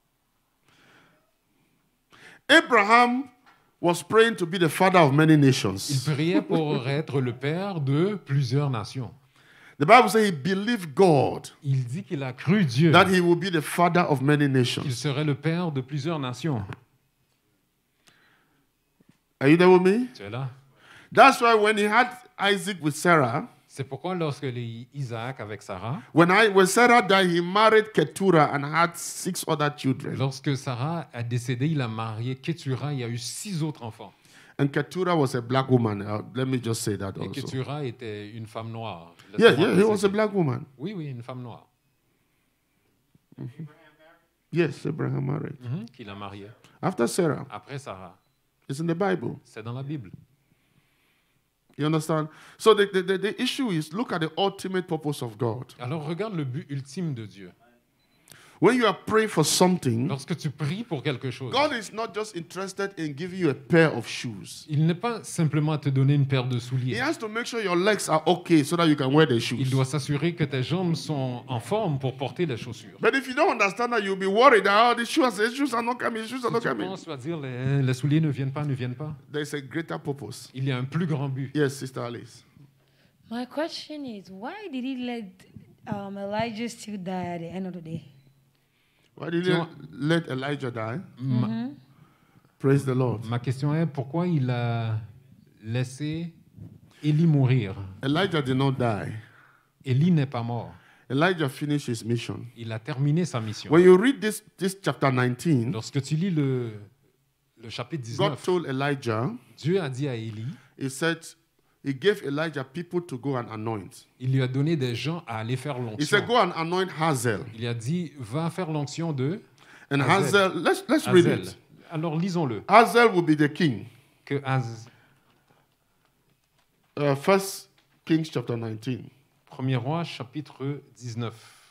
Abraham was praying to be the father of many Il nations. priait pour être le père de plusieurs nations. The Bible says he believed God Il dit qu'il a cru Dieu, that he would be the father of many qu'il nations. serait le père de plusieurs nations. Are you there with me? Tu es là? That's why when he had Isaac with Sarah, C'est pourquoi lorsque les Isaac avec Sarah, when, I, when Sarah died, he married Keturah and had six other children. lorsque Sarah a décédé, il a marié Ketura, il y a eu six autres enfants. And Keturah was a black woman. Uh, let me just say that Et also. Ketura était une femme noire. Yeah, Laisse-moi yeah, he was a préciser. black woman. Oui, oui, une femme noire. Yes, Abraham married. Mhm, qu'il a mariée. After Sarah. Après Sarah. It's in the Bible. C'est dans la Bible. You understand? So the, the, the, the issue is look at the ultimate purpose of God. Alors regarde le but ultime de Dieu. When you are praying for something, Lorsque tu pries pour quelque chose, God is not just interested in giving you a pair of shoes. il n'est pas simplement à te donner une paire de He souliers. has to make sure your legs are okay so that you can wear the Il shoes. doit s'assurer que tes jambes sont en forme pour porter les chaussures. But if you don't understand that, you'll be worried that oh, the shoes, the shoes are not coming, the shoes are Si not tu coming. penses, tu vas dire les, les souliers ne viennent pas, ne viennent pas. There's a greater purpose. Il y a un plus grand but. Yes, Sister Alice. My question is, why did he let um, Elijah still die at the end of the day? Why did Tu he vois- let Elijah die? Ma, Praise the Lord. ma question est pourquoi il a laissé Élie mourir? Elijah did not die. Élie n'est pas mort. Elijah finished his mission. Il a terminé sa mission. When you read this, this chapter nineteen, Lorsque tu lis le, le chapitre God dix-neuf, told Elijah, Dieu a dit à Élie, he said, he gave Elijah people to go and anoint. il lui a donné des gens à aller faire He l'onction. said, go and anoint Hazel. Il a dit, va faire l'onction de And Hazel. Hazel, let's, let's read Hazel. it. Alors lisons-le. Hazel will be the king. Que Az, Uh, First Kings chapter nineteen. premier roi, chapitre dix-neuf.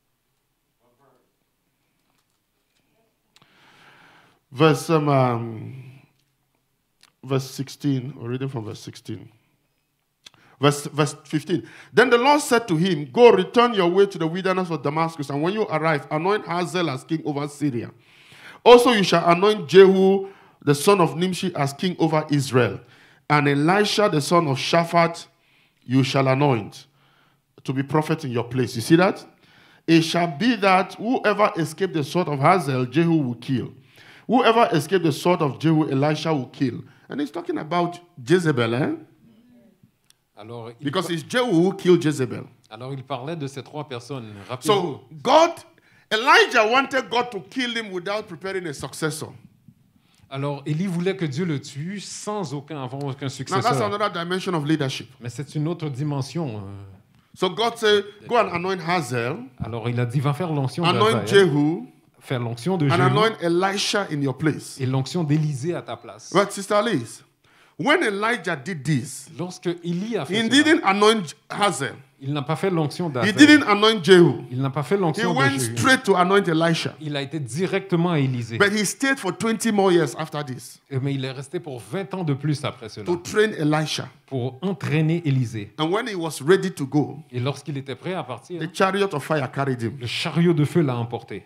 Verse, um, um, verse sixteen, or reading from verse sixteen. Verse, verse fifteen. Then the Lord said to him, go, return your way to the wilderness of Damascus, and when you arrive, anoint Hazael as king over Syria. Also you shall anoint Jehu, the son of Nimshi, as king over Israel. And Elisha, the son of Shaphat, you shall anoint to be prophet in your place. You see that? It shall be that whoever escaped the sword of Hazael, Jehu will kill. Whoever escaped the sword of Jehu, Elisha will kill. And he's talking about Jezebel, eh? Alors il, Because par- it's Jehu who killed Jezebel. alors il parlait de ces trois personnes. Rappelez-vous, So God, Elijah wanted God to kill him without preparing a successor. alors Élie voulait que Dieu le tue sans aucun, avant aucun Now that's successeur. another dimension of leadership. Mais c'est une autre dimension. euh. So God said, go and anoint Hazael, Alors il a dit, va faire l'onction anoint d'Azaël, Jehu, faire l'onction de and Jéhu anoint Elisha in your place. et l'onction d'Élisée à ta place. But Sister Liz, when Elijah did this, Lorsque Élie a fait he cela, didn't anoint Hazael. il n'a pas fait l'onction He d'Azaël. didn't anoint Jehu. Il n'a pas fait He l'onction de went Jéhu. straight to anoint Elisha. Il a été directement à Élisée. But he stayed for twenty more years after this Mais il est resté pour vingt ans de plus après cela to train Elisha. pour entraîner Élisée. And when he was ready to go, Et lorsqu'il était prêt à partir, the chariot of fire carried him. le chariot de feu l'a emporté.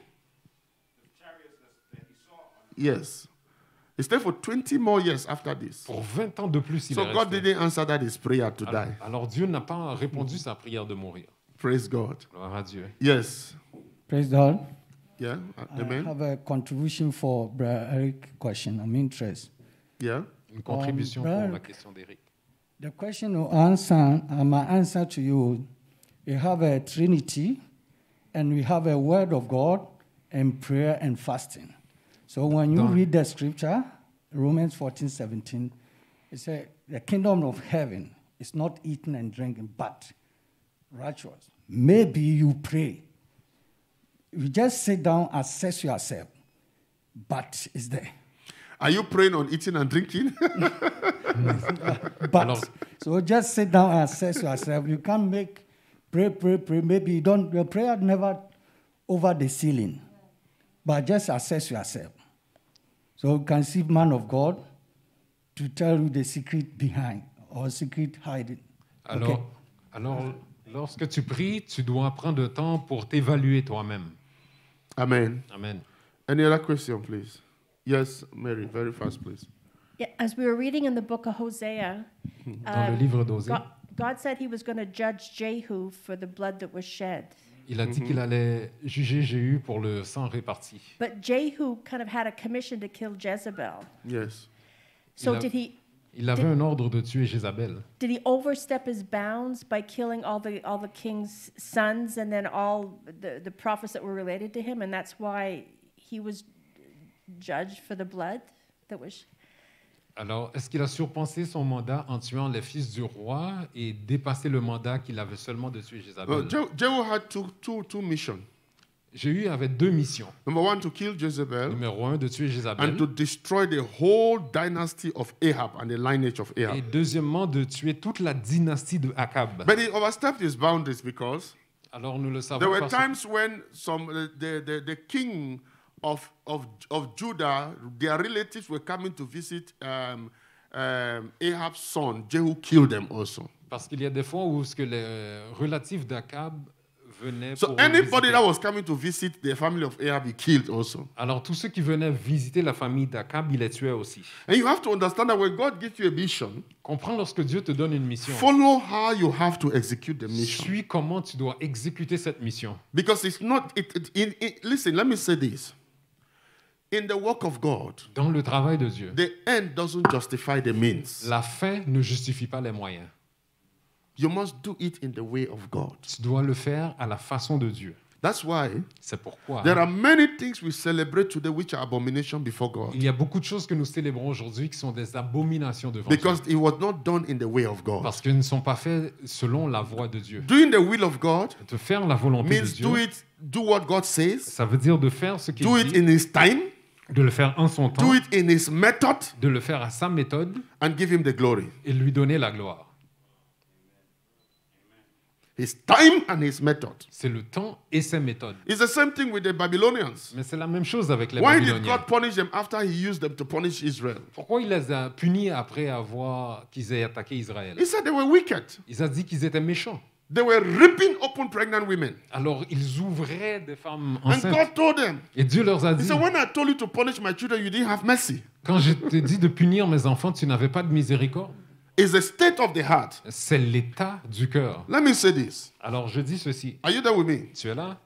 Yes. He stayed for twenty more years after this. Pour vingt ans de plus, il So est God resté. didn't answer that his prayer to Alors, die. alors Dieu n'a pas répondu sa prière de mourir. Praise God. Gloire à Dieu. Yes. Praise God. Yeah, uh, I amen. have a contribution for Brother Eric's question. I'm interested. Yeah. Une contribution Um, pour la Brad- question d'Éric. The question will answer, uh, my answer to you, we have a Trinity, and we have a Word of God, and prayer and fasting. So when you Dans- read the scripture, Romans fourteen, seventeen, it says, the kingdom of heaven is not eating and drinking, but righteous. Maybe you pray. You just sit down, assess yourself, but it's there. Are you praying on eating and drinking? But Alors- so just sit down and assess yourself. You can't make pray, pray, pray. Maybe you don't. Your prayer never over the ceiling, but just assess yourself. So you can see man of God to tell you the secret behind or secret hiding. Alors, Okay. alors, lorsque tu pries, tu dois prendre le temps pour t'évaluer toi-même. Amen. Amen. Any other question, please? Yes, Mary, very fast, please. Yeah, as we were reading in the book of Hosea, Dans le um, livre d'Osée, God, God said he was going to judge Jehu for the blood that was shed. il a dit qu'il allait juger Jéhu pour le sang réparti. But Jehu kind of had a commission to kill Jezebel. Yes. So Il a- did he Il avait un ordre de tuer Jézabel. did he overstep his bounds by killing all the all the king's sons and then all the, the prophets that were related to him, and that's why he was judged for the blood that was. Alors, est-ce qu'il a surpensé son mandat en tuant les fils du roi et dépassé le mandat qu'il avait seulement de tuer Jézabel? Uh, Je- Jehu had two, two, two missions. Jéhu avait deux missions. Number one, to kill Jezebel Numéro un, de tuer Jézabel. and to destroy the whole dynasty of Ahab and the lineage of Et Ahab. deuxièmement, de tuer toute la dynastie de Akab. But he overstepped his boundaries because Alors, nous le there savons were parce times when some uh, the, the, the king of, of, of Judah, their relatives were coming to visit um, um, Ahab's son. Jehu killed them also. parce qu'il y a des fois où ce que les relatifs d'Akab venaient So pour anybody visiter. that was coming to visit the family of Ahab, he killed also. Alors, tous ceux qui venaient visiter la famille d'Akab, il les tuait aussi. And you have to understand that when God gives you a mission, Comprends lorsque Dieu te donne une mission. follow how you have to execute the mission. Suis comment tu dois exécuter cette mission. Because it's not, it, it, in, it, listen, let me say this. In the work of God, Dans le travail de Dieu, the end doesn't justify the means. la fin ne justifie pas les moyens. You must do it in the way of God. Tu dois le faire à la façon de Dieu. That's why C'est pourquoi there are many things we celebrate today which are abomination before God. il y a beaucoup de choses que nous célébrons aujourd'hui qui sont des abominations devant Dieu. Because it was not done in the way of God. Parce qu'elles ne sont pas faites selon la voie de Dieu. Doing the will of God De faire la volonté de means Dieu, do it, do what God says, ça veut dire de faire ce qu'il do it dit, in His time, de le faire en son temps, do it in His method, de le faire à sa méthode and give Him the glory. et lui donner la gloire. His time and His method. C'est le temps et ses méthodes. It's the same thing with the Babylonians. Mais c'est la même chose avec les Why did Babyloniens. God punish them after He used them to punish Israel? Pourquoi il les a punis après avoir qu'ils aient attaqué Israël? He said they were wicked. Il a dit qu'ils étaient méchants. They were ripping open pregnant women. Alors ils ouvraient des femmes And enceintes. God told them, Et Dieu leur a He dit, said, when I told you to punish my children, you didn't have mercy. quand je t'ai dit de punir mes enfants, tu n'avais pas de miséricorde. It's the state of the heart. C'est l'état du cœur. Let me say this. Alors je dis ceci. Are you there with me? Tu es là?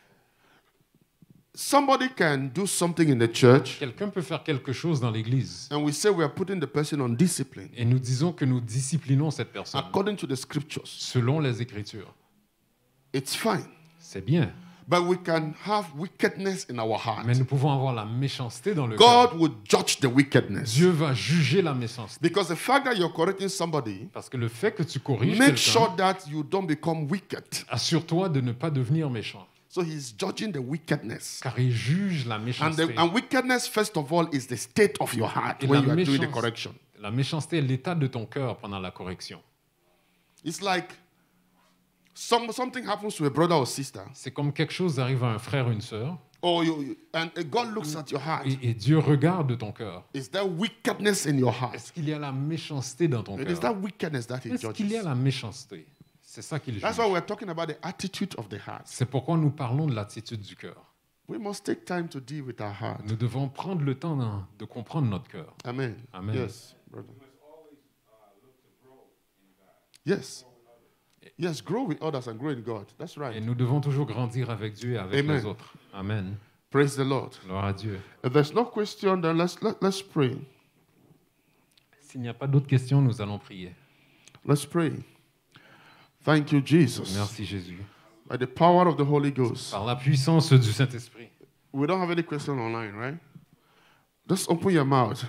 Somebody can do something in the church, Quelqu'un peut faire quelque chose dans l'église. and we say we are putting the person on discipline Et nous disons que nous disciplinons cette personne according to the scriptures. selon les Écritures. It's fine. C'est bien. But we can have wickedness in our heart. Mais nous pouvons avoir la méchanceté dans le cœur. God will judge the wickedness. Dieu va juger la méchanceté. Because the fact that you're correcting somebody, Parce que le fait que tu corriges make quelqu'un, sure that you don't become wicked. assure-toi de ne pas devenir méchant. So he's judging the wickedness. Car il juge la And, méchanceté. the, and wickedness, first of all, is the state of your heart Et when la you are doing the méchance- correction. La méchanceté est l'état de ton cœur pendant la correction. It's like some, something happens to a brother or sister, C'est comme quelque chose arrive à un frère ou une sœur, or you, you- and God looks at your heart. et, et Dieu regarde ton cœur. Is there wickedness in your heart? Est-ce qu'il y a la méchanceté dans ton It is cœur? that wickedness that he Est-ce qu'il y a judges. la méchanceté? C'est ça qu'il juge. That's why we're talking about the attitude of the heart. C'est pourquoi nous parlons de l'attitude du cœur. We must take time to deal with our heart. Nous devons prendre le temps d'en- de comprendre notre cœur. Amen. Amen. Yes, brother. Yes. Yes, grow with others and grow in God. That's Et right. nous devons toujours grandir avec Dieu et avec Amen. les autres. Amen. Praise the Lord. Gloire à Dieu. If there's no question, then let's, let, let's pray. S'il n'y a pas d'autres questions, nous allons prier. Let's pray. Thank you, Jesus. Merci Jésus. By the power of the Holy Ghost. Par la puissance du Saint-Esprit. We don't have any question online, right? Just open your mouth.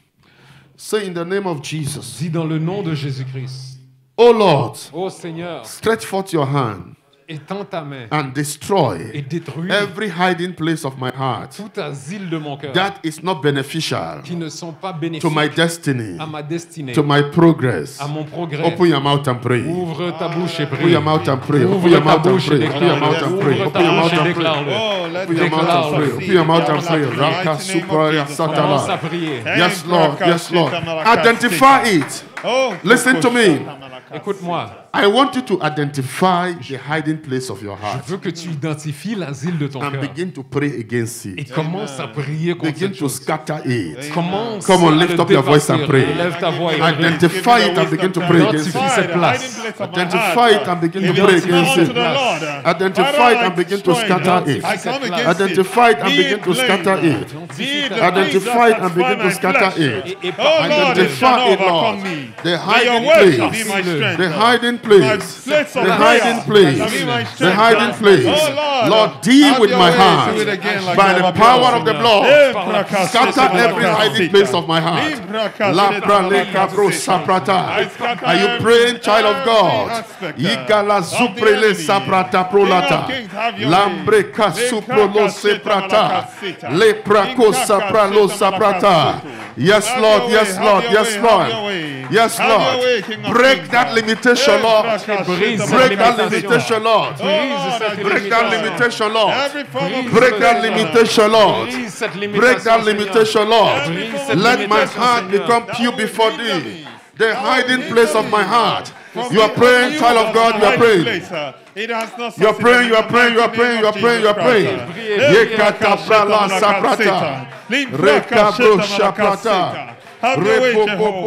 Say in the name of Jesus. Dis dans le nom de Jésus-Christ. Oh Lord, Ô Seigneur, stretch forth your hand étends ta main and destroy et détruis every hiding place of my heart tout asile de mon cœur that is not beneficial qui ne sont pas to bénéfiques my destiny, à ma destinée, to my progress. à mon progrès. Open your mouth and pray. Ouvre ta bouche et Open prie. your mouth and pray. Open Ouvre your ta mouth and bouche et pray. Open your mouth déclare-le. and pray. Ouvre Open ta your bouche mouth et and pray. déclare-le. Oh, let Open your mouth and pray. Open your mouth and pray. Raka supra satala. prier. Yes, Lord. Yes, Lord. Identify it. Oh, Listen to me. Écoute-moi, I want you to identify the hiding place of your je heart veux que tu identifies l'asile de ton and cœur begin to pray against et it. commence à prier contre Begin cette to chose. scatter it. Commence Come on, à lift le up your voice and dépasser. pray. Lève ta voix et prie. Identify it and begin to pray against Identifie it. cette place. Identify it and begin to pray against it. Identify it and begin to scatter it. Identify it and begin to scatter it. Identify it and begin to scatter it. Identify it, Lord. The hiding place. The hiding place. The hiding place. The hiding place. Lord, deal with my heart by the power of the blood. Scatter every hiding place of my heart. La praleka bro saprata. Are you praying, child of God? Igala zuprele saprata prolata. Lambreka suprolo seprata. Leprako sapralo saprata. Yes, Lord. Yes, Lord. Yes, Lord. Yes, Lord. Break that limitation, Lord. Break that limitation, Lord. Break that limitation, Lord. Break that limitation, Lord. Break that limitation, Lord. Let my heart become pure before thee. The hiding place of my heart. You are praying, child of God, you are praying. You are praying, you are praying, you are praying, you are praying, you are praying. Yekata prala saprata. Rekabro shaprata. Have your way,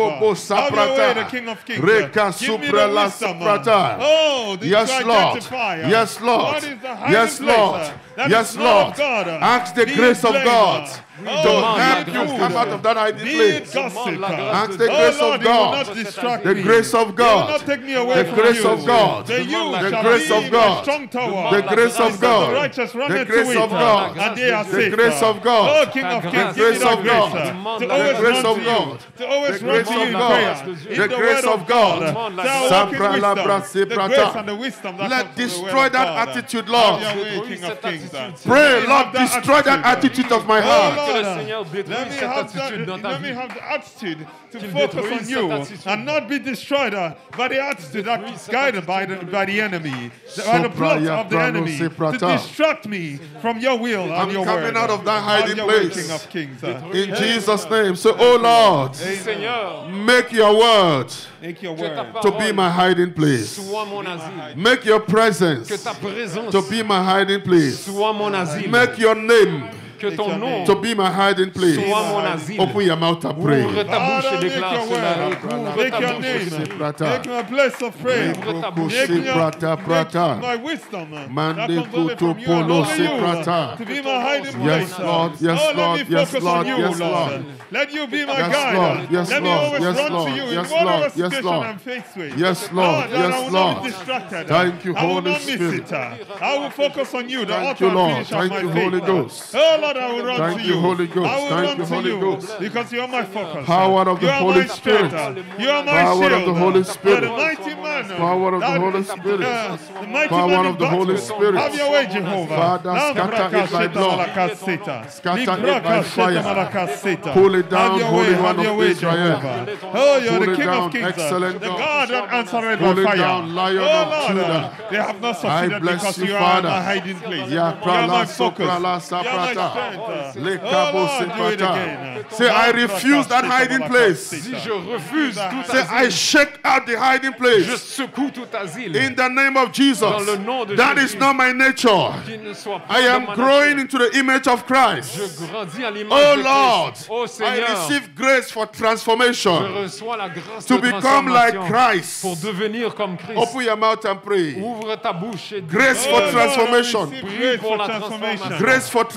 Jehovah. The King of Kings. Reka supra la saprata. Oh, this yes, is Lord. identifier. Yes, Lord. What is the hiding Yes, Lord. place? That Yes, is not Lord. of God. Ask the Be grace of blameless. God Oh, to be help you good. come out of that hiding Be place. gossip. Ask the Oh, grace Lord, of you will God. not distract The me. grace of You will God. not take me away The from grace you. of God. The you The shall grace be of my God. strong tower. The grace of The God. righteous run The into grace it, of God. and they are The safe. grace of God. Oh, King of The Kings, give grace me that of God. grace, uh, to The always grace run of to God. you, to always The run grace to you of in God. prayer, The in the grace word of of God. God. So I walk in Sabra la wisdom, brase the grace prata. and the wisdom that Let comes from the word destroy of that God. attitude, Lord. Have your way, King of Kings. Pray, Let me Lord, have that destroy that attitude of my Oh, heart. Lord, Seigneur let détruise me cette have that, attitude dans ta let me vie. have the attitude to Qu'il focus détruise on cette you attitude. and not be destroyed uh, by the attitude Détruise that's cette guided by the, attitude by the enemy, by the plot Sopraya of the prano enemy se to prata. distract me from your will and I'm your coming word. out of that Have hiding your way, place. King of Kings. uh. In Jesus' name. So, oh Lord, Seigneur, make your word Make your que ta word to be my hiding place. soit mon asile. Make your presence Que ta présence to be my hiding place. soit mon asile. Make your name Que ton nom to be my hiding place. soit mon asile. Open your mouth and pray. Ouvre ta bouche Father, et make déclare your cela. word. Ouvre Make ta your bouche. name. Prata. Make my place of prayer. Ouvre ta Roko bouche. Make se your- prata make prata. my wisdom uh, Mande that comes only kuto from you and polo only se you, uh, prata. to be my hiding Yes, place. uh. Lord. Yes, oh, let Lord. me Yes, focus Lord. on you, Yes, Lord. Lord. Let you be my Yes, guide. Lord. uh. Yes, let me Lord. always Yes, run Lord. to you Yes, in whatever Lord. Yes, situation Lord. I'm faced with. Yes, Lord. Oh, that I Yes, will Lord. not be distracted. Thank you, I will Holy not miss Spirit. it. uh. I will focus on you, the Thank author you, and Lord. finisher of Thank my you, faith. Holy Ghost. Oh, Lord, I will run Thank to you, you. Holy Ghost. I will Thank run you, to Holy you Ghost. because you are my focus. Power of the you are Holy my strength. Spirit. You are my Power of shield. the Holy You are Spirit. the mighty man. Power of the that- Holy Spirit. uh, the mighty Power man in of the Holy battle. Spirit. Have your way, Jehovah. Father, Lam scatter braka it by sheta blood. malaka seta. Scatter Lim it by braka sheta fire. malaka seta. Pull it down, Have your Holy way, One have your of way, Israel. Jehovah. Oh, you're Pull the it King down, of Kings, uh, excellent the God. God that answered Pull by it fire. down, Lion oh, of Lord, Judah. uh, they have not I succeeded bless because you, you are Father. in my hiding place. Ya You are my prala focus. soprala You are my saprata. strength. Le Oh, cabo Lord, do it seprata. again. Say, I refuse that hiding place. Si je refuse tout Say, I asile, shake out the hiding je place. secoue tout asile. In the name of Jesus. Dans le nom de That Jésus. is not my nature. Qui ne soit pas I dans am ma growing nature. into the image of Christ. Je grandis à l'image Oh de Lord, Christ. Oh I Seigneur, receive grace for je transformation. reçois la grâce To de become like transformation Christ. pour devenir comme Christ. Open your mouth and pray. Ouvre ta bouche et Grace Oh, for Lord, I transformation. receive Prie grace pour for la transformation. transformation. Grace for I transformation.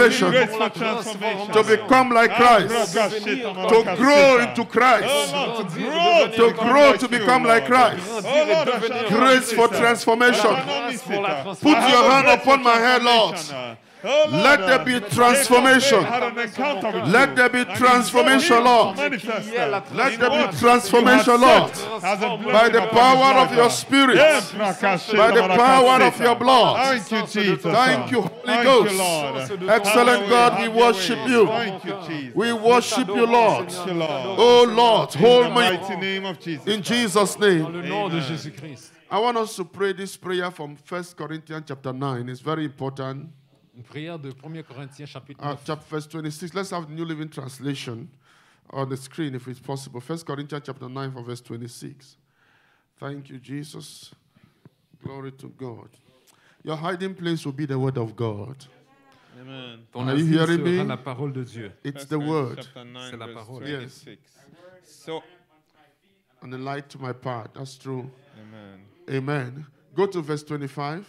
transformation, Grace for transformation. to become like Christ, to grow into Christ, to grow to become like Christ. Grace for transformation. Put your hand upon my head, Lord. Let there be transformation. Let there be transformation, Lord. Let there be transformation, Lord. By the power of your Spirit, by the power of your blood. Thank you, Jesus. Thank you, Holy Thank Ghost. you, Lord. Excellent God, we worship you. Thank you, Jesus. We worship you, Lord. Thank you, Lord. Oh Lord, In the hold mighty me name of Jesus. in Jesus' name. Dans le nom de Jésus-Christ. I want us to pray this prayer from First Corinthians chapter nine. It's very important. Une prière de premier Corinthiens chapitre Uh, neuf. chapter verse twenty-six. Let's have the New Living Translation on the screen if it's possible. First Corinthians chapter nine from verse twenty-six. Thank you, Jesus. Glory to God. Your hiding place will be the word of God. Amen. Ton Are you asile hearing sera me? la parole de Dieu. It's First the Corinthians word chapter nine, C'est la verse parole. Yes. twenty-six. So, and the light to my path. That's true. amen. Amen. Go to verse twenty-five.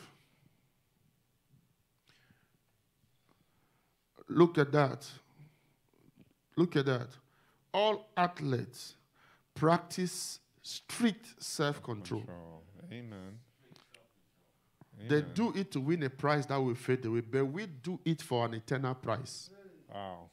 Look at that. Look at that. All athletes practice strict self-control. Control. Amen. They Amen. do it to win a prize that will fade away, but we do it for an eternal prize. Wow.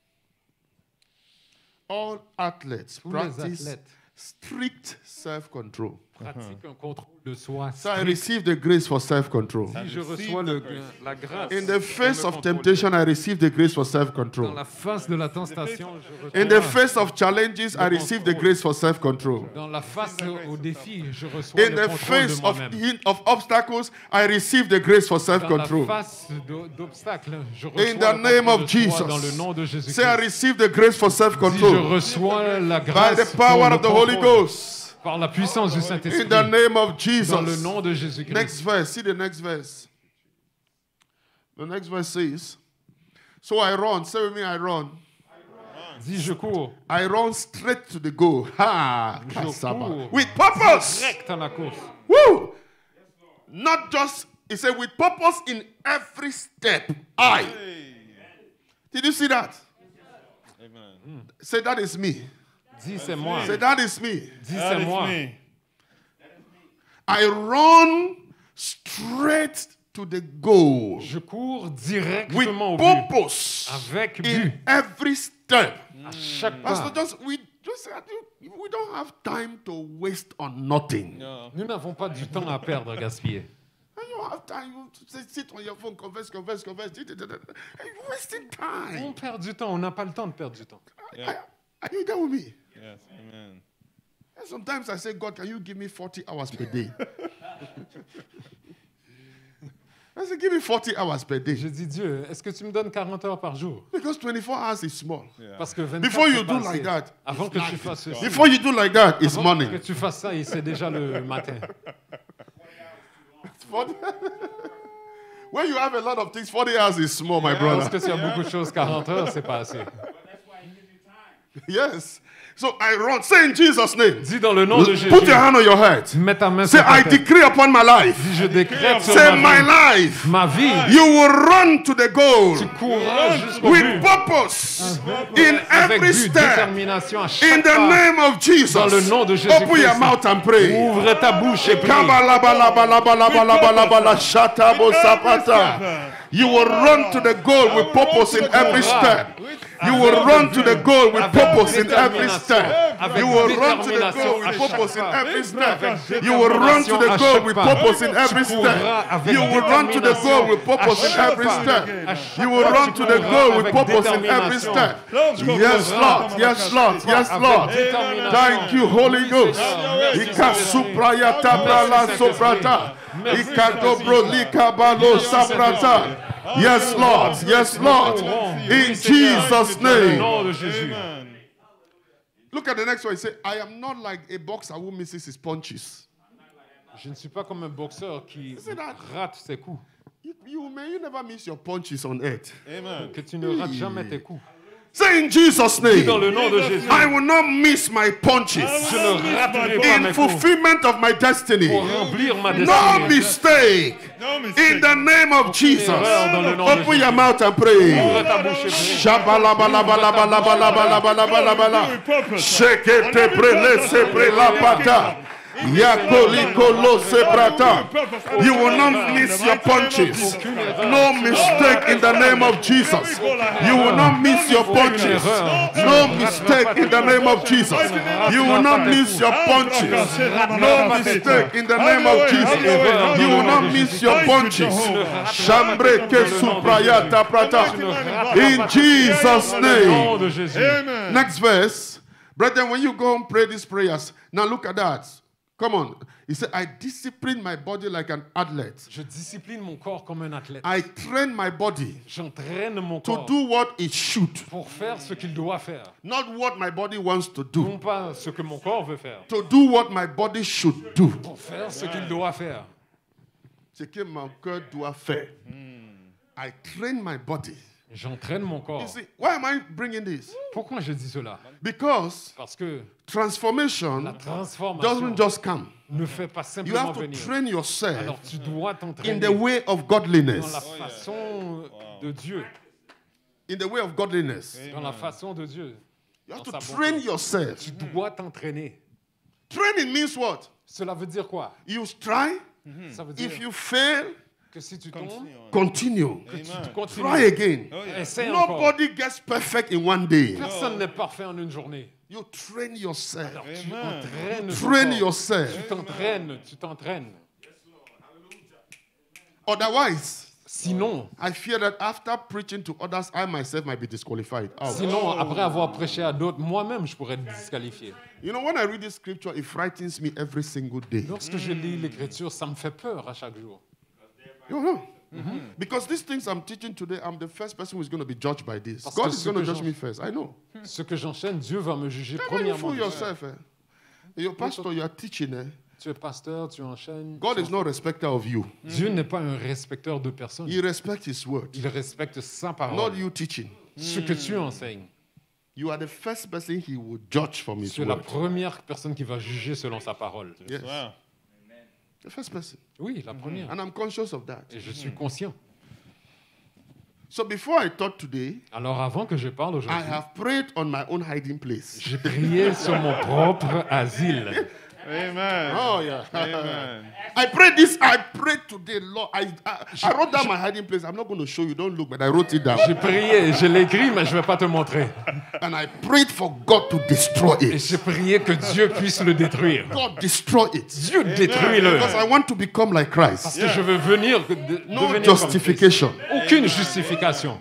All athletes Tous les practice athlètes strict self-control. pratiquent un contrôle de soi. So I strict. receive the grace for self-control. Si je reçois le, la grâce, In the face de me of contrôler. temptation, I receive the grace for Dans self-control. la face de la tentation, je reçois. In the face of challenges, I receive the grace for self-control. Dans la face au défi, je reçois In le the contrôle face de of, moi-même. hin- of obstacles, I receive the grace for Dans la self-control. face d'o- d'obstacles, je reçois In le the name contrôle of de soi dans le Jesus. nom de Say, I Jésus-Christ. receive the grace for Si je self-control reçois la by grâce the power pour le of the Holy contrôle Ghost. par la puissance du In Saint-Esprit, the name of dans le Jesus. nom de Jésus-Christ. Next verse. See the next verse. The next verse says, so I run. Say with me, I run. Dis, je cours, I run straight to the goal. Ha! Je Kasaba. cours. With purpose. direct à la course. Woo! Not just, he said, with purpose in every step. I. Did you see that? Amen. Say, that is me. Dis, c'est moi. Say, that is me. Dis, That c'est is moi. me. I run straight to the goal. Je cours With directement au but. purpose Avec but. in every step. À chaque Pastor, pas. just, we, just, we don't have time to waste on nothing. No. Nous n'avons pas du temps à perdre, à gaspiller. And you have time you to sit- sit on your phone, converse, converse, converse. And you're wasting On time. perd du temps, on n'a pas le temps de perdre du temps. Yeah. Are, are you there with me? Yes. Amen. And sometimes I say, God, can you give me forty hours per day? I say, give me forty hours per day. Je dis, Dieu, est-ce que tu me donnes quarante heures par jour? Because twenty-four hours is small. Parce que vingt-quatre, Before you c'est do pas like assez. that, Avant que tu fasses ceci, Before you do like that, it's avant que morning. tu fasses ça, et c'est déjà le matin. When you have a lot of things, forty hours is small, my Parce brother. que s'il y a beaucoup de choses, quarante heures, c'est pas assez. Yes. So I run. Say in Jesus' name. Dis dans le nom de Jésus, Put your hand on your head. mets ta main Say, sur ta I tête. decree upon my life. Dis, je décrète sur Say, ma my vie, life. ma vie, You will run to the goal tu courras jusqu'au with but, purpose in avec every but, step. détermination à In chaque the pas. name of Jesus. Dans le nom de Open your Jésus-Christ. mouth and pray. Ouvre ta bouche et prie. Kabalabalabalabalabalabala, shatabo sapata. You will run to the goal with purpose in every step. You will run to the goal with purpose in every step. You will run to the goal with purpose in every step. You will run to the goal with purpose in every step. You will run to the goal with purpose in every step. You will run to the goal with purpose in every step. Yes, Lord. Yes, Lord. Yes, Lord. Thank you, Holy Ghost. Ika supraya tabrala soprata. Ika dobro likabalo saprata. Yes, Lord. Yes, Lord. In Jesus' Dans le name. nom de Jésus. Look at the next one. He said, I am not like a boxer who misses his punches. Je ne suis pas comme un boxeur qui C'est that- rate ses coups. You, you may you never miss your punches on earth. Amen. Que tu ne rates jamais tes coups. Say in Jesus' Dis dans name, le nom de Jésus. I will not miss my punches. Je ne raterai pas In mes coups fulfillment of my destiny. pour remplir ma No destinée. mistake. No mistake. In the name of Jesus. erreur dans le nom de Open your Jésus. mouth and pray. Ouvre ta bouche et prie. Shabalabalabalabalabalabalabalabala. Shekete prele se prela pata. Yakolikolo se prata. You will not miss your punches. No mistake in the name of Jesus. You will not miss your punches. No mistake in the name of Jesus. You will not miss your punches. No mistake in the name of Jesus. You will not miss your punches. Shambre ke suprayata prata. In Jesus' Au nom name. de Jésus. Next verse. Brethren, when you go and pray these prayers, now look at that. Come on. He said, I discipline my body like an athlete. Je discipline mon corps comme un athlète. I train my body J'entraîne mon to corps do what it should, pour faire ce qu'il doit faire. not what my body wants to do. Non pas ce que mon corps veut faire. To do what my body should do. Pour faire ce qu'il doit faire. Ce que mon cœur doit faire. I train my body. J'entraîne mon You corps. see, why am I bringing this? Pourquoi je dis cela? Because Parce que transformation la transformation doesn't just come. ne fait pas You simplement have to venir. train yourself Alors tu dois in t'entraîner the way of dans la godliness. façon de Dieu. In the way of godliness. Dans la façon de Dieu. You have Dans to sa train bonté. yourself. Tu dois t'entraîner. Training means what? Cela veut dire quoi? You try. Ça veut dire If you fail, que si tu tombes, continue. que tu continues. Try again. Essaie encore. Nobody gets perfect in one day. Personne n'est parfait en une journée. You train yourself. Alors tu entraînes ton Train corps. yourself. Tu t'entraînes, tu t'entraînes. Otherwise, Sinon, I fear that after preaching to others, I myself might be disqualified. Ouch. sinon, après avoir prêché à d'autres, moi-même, je pourrais être disqualifié. You know, when I read this scripture, it frightens me every single day. Lorsque je lis l'Écriture, ça me fait peur à chaque jour. You know? Because these things I'm teaching today, I'm the first person who's going to be judged by this. Parce God que is ce going to que judge j'en- me first. I know. Ce que j'enchaîne, Dieu va me juger Never you premièrement. fool yourself. Eh? Your pastor, you are teaching. Eh? Tu es pasteur, tu enchaînes. God tu is not a respecter of you. Dieu n'est pas un respecteur de personne. He respects His word, Il respecte sa not parole. you teaching. Ce que tu enseignes. You are the first person He will judge from His Tu es la word. première personne qui va juger selon sa parole. Yes. Wow. The first person. Oui, la première. And I'm conscious of that. Et je suis conscient. So before I taught today, Alors avant que je parle I aujourd'hui, have prayed on my own hiding place. j'ai prié sur mon propre asile. Amen. Oh, yeah. Amen. I prayed this. I prayed today, Lord. I, I, I wrote down my hiding place. I'm not going to show you. Don't look, but I wrote it down. J'ai prié, je l'ai écrit, mais je ne vais pas te montrer. And I prayed for God to destroy Et it. j'ai prié que Dieu puisse le détruire. God, destroy it. Dieu, détruis-le. Because I want to become like Christ. Parce que je veux venir, de, No devenir comme justification. Christ. Aucune justification.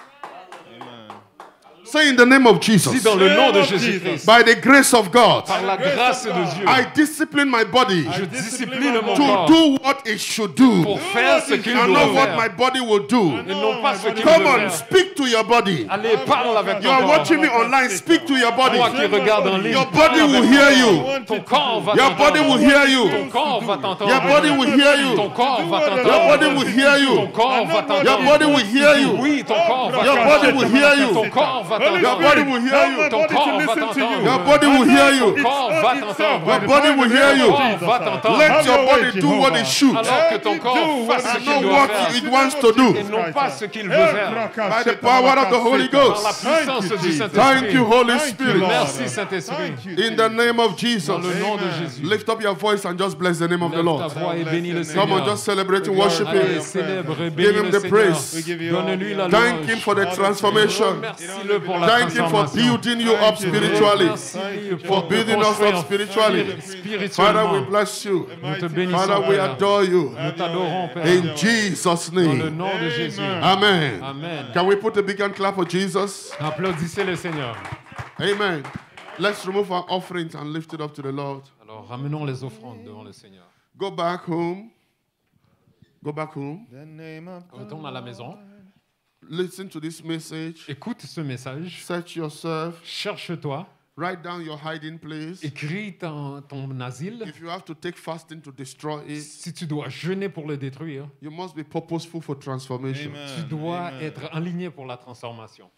Say in the name of Si Jesus, dans le nom de Name of Jésus-Christ, by the grace of God, par la grâce de Dieu, I discipline my body je discipline mon to corps do what it should do pour faire ce qu'il and doit not what my faire. body will do. Et non pas ce qu'il Come veut on, faire. speak to your body. Allez, parle avec You ton are corps. watching me online. Speak to your body. Toi qui regardes en ligne, Your body parle will avec hear ton you. corps. Ton corps va Your body will t'entendre. hear Ton you. corps va t'entendre. Your body will hear Ton you. corps va Your t'entendre. body will hear Ton you. corps va t'entendre. Your body will hear you. Oui, ton corps va Your body will hear Ton you. corps va Your t'entendre. body will hear you. Ton corps va t'entendre. Your body will hear Ton you. corps va t'entendre. Your body will hear Ton you. corps va t'entendre. Let your body do what it should Alors que ton corps fasse ce and qu'il not doit what faire. it wants to Et do. non pas ce qu'il veut faire. By the power of the Holy Par la Ghost. puissance du Thank Saint-Esprit. you, Holy Spirit. Merci Saint-Esprit. In the name of Dans Jesus. le nom de Jésus. Lift up your voice and just bless the name of the Lève ta Lord. voix et bénis le Come on, Seigneur. just celebrate and worship Allez, Him. célèbre et Give bénis Him le the Seigneur. praise. Donne-lui la Thank louange. Him for the transformation. Remercie-le pour la Thank Him for transformation. building you up spiritually. Remercie-le For te building us construire up spiritually. Father, we spirituellement. bless you. Nous te bénissons, Father, we Père. adore you. Nous t'adorons, Père. In Jesus' Dans le name. nom de Jésus. Amen. Amen. Can we put a big hand clap for Jesus? Applaudissez le Seigneur. Amen. Let's remove our offerings and lift it up to the Lord. Alors, ramenons les offrandes devant le Seigneur. Go back home. Go back home. The name of Retourne à la maison. Listen to this message. Écoute ce message. Search yourself. Cherche-toi. Write down your hiding place. Écris ton, ton asile. If you have to take fasting to destroy it, Si tu dois jeûner pour le détruire, you must be purposeful for transformation. Amen. tu dois Amen. être aligné pour la transformation.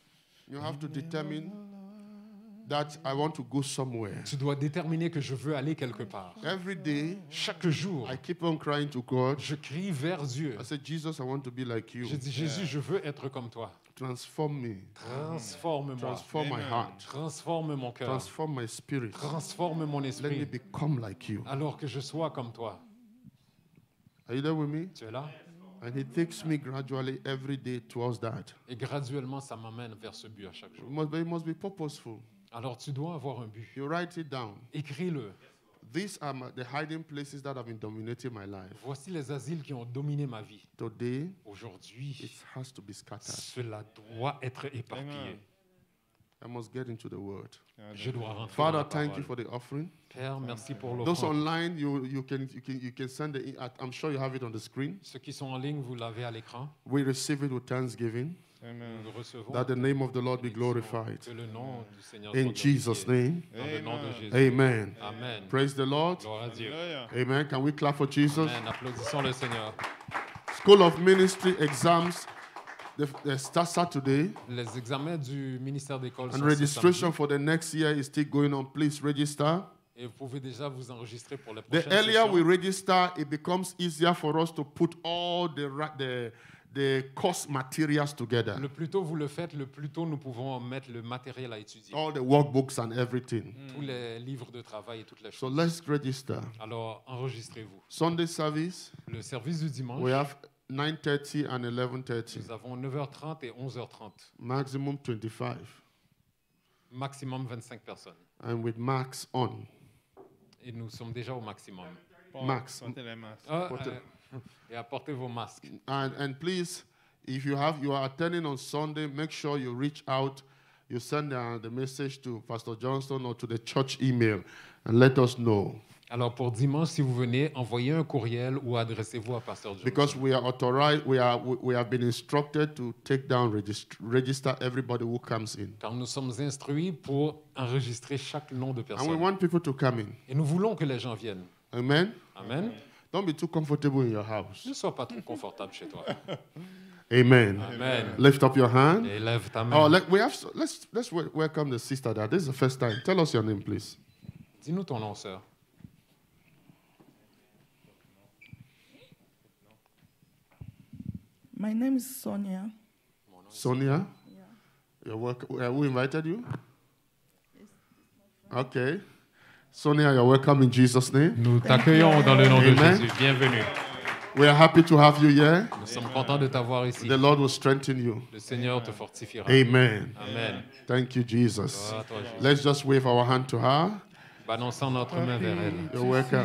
You have to determine that I want to go somewhere. Tu dois déterminer que je veux aller quelque part. Every day, Chaque jour, I keep on crying to God. je crie vers Dieu. I say, Jesus, I want to be like you. Je dis, Jésus, je veux être comme toi. Transform me. Transforme-moi. Transform my heart. Transforme mon cœur. Transform my spirit. Transforme mon Let me esprit. become like you. Alors que je sois comme toi. Are you there with me? Tu es là? And he takes me gradually every day towards that. Et graduellement, ça m'amène vers ce but à chaque It jour. must be, it must be purposeful. Alors tu dois avoir un but. You write it down. Écris-le. These are my, the hiding places that have been dominating my life. Voici les asiles qui ont dominé ma vie. Today, Aujourd'hui, it has to be scattered. cela doit être éparpillé. I must get into the word. Je dois rentrer dans Father, la thank you parole. for the offering. Père, merci pour Those l'offrande. online, you, you, can, you, can, you can send the, I'm sure you have it on the screen. Ceux qui sont en ligne, vous l'avez à l'écran. We receive it with thanksgiving, Nous le recevons. that the name of the Lord be glorified. Que le nom du Seigneur In soit Jesus' glorifié. name, Dans le nom de Jésus. amen. Amen. Praise the Lord. Gloire à Dieu. Amen. Can we clap for Jesus? Amen. Applaudissons le Seigneur. School of Ministry exams, they, they start Saturday, Les examens du ministère d'école and sont ce registration samedi. for the next year is still going on. Please register. Et vous pouvez déjà vous enregistrer pour les The prochaines earlier sessions. we register, it becomes easier for us to put all the, ra- the, the course materials together, Le plus tôt vous le faites, le plus tôt nous pouvons mettre le matériel à étudier. all the workbooks and everything. Tous les livres de travail et toutes les So choses. let's register. Alors, enregistrez-vous. Sunday service, Le service du dimanche, we have nine thirty and eleven thirty, nous avons neuf heures trente et onze heures trente. maximum twenty-five, Maximum vingt-cinq personnes. and with max on. Et nous sommes déjà au maximum. Max. Portez les masques. Ah, Portez- euh, et apportez vos masques. And, and please, if you have you are attending on Sunday, make sure you reach out. You send uh, the message to Pastor Johnston or to the church email, and let us know. Alors pour dimanche, si vous venez, envoyez un courriel ou adressez-vous à Pasteur Johnson. Because we are authorized, we are we, we have been instructed to take down register, register everybody who comes in, Car nous sommes instruits pour enregistrer chaque nom de and we personne. want people to come in. Et nous voulons que les gens viennent. Amen. Amen. Don't be too comfortable in your house. Ne sois pas trop confortable chez toi. Amen. Amen. Lift up your hand. Et lève ta main. Oh, let, we have let's let's wel- welcome the sister. That this is the first time. Tell us your name, please. Dis-nous ton nom, sœur. My name is Sonia. Sonia. You're welcome. Uh, who invited you? Okay. Sonia, you're welcome in Jesus' name. Nous t'accueillons dans le nom de Amen. Jésus. Bienvenue. We are happy to have you here. Nous sommes contents de t'avoir ici. The Lord will strengthen you. Le Seigneur te fortifiera. Amen. Amen. Thank you, Jesus. Gloire à toi, Jésus. Let's just wave our hand to her. Balançons notre main vers elle. You're welcome.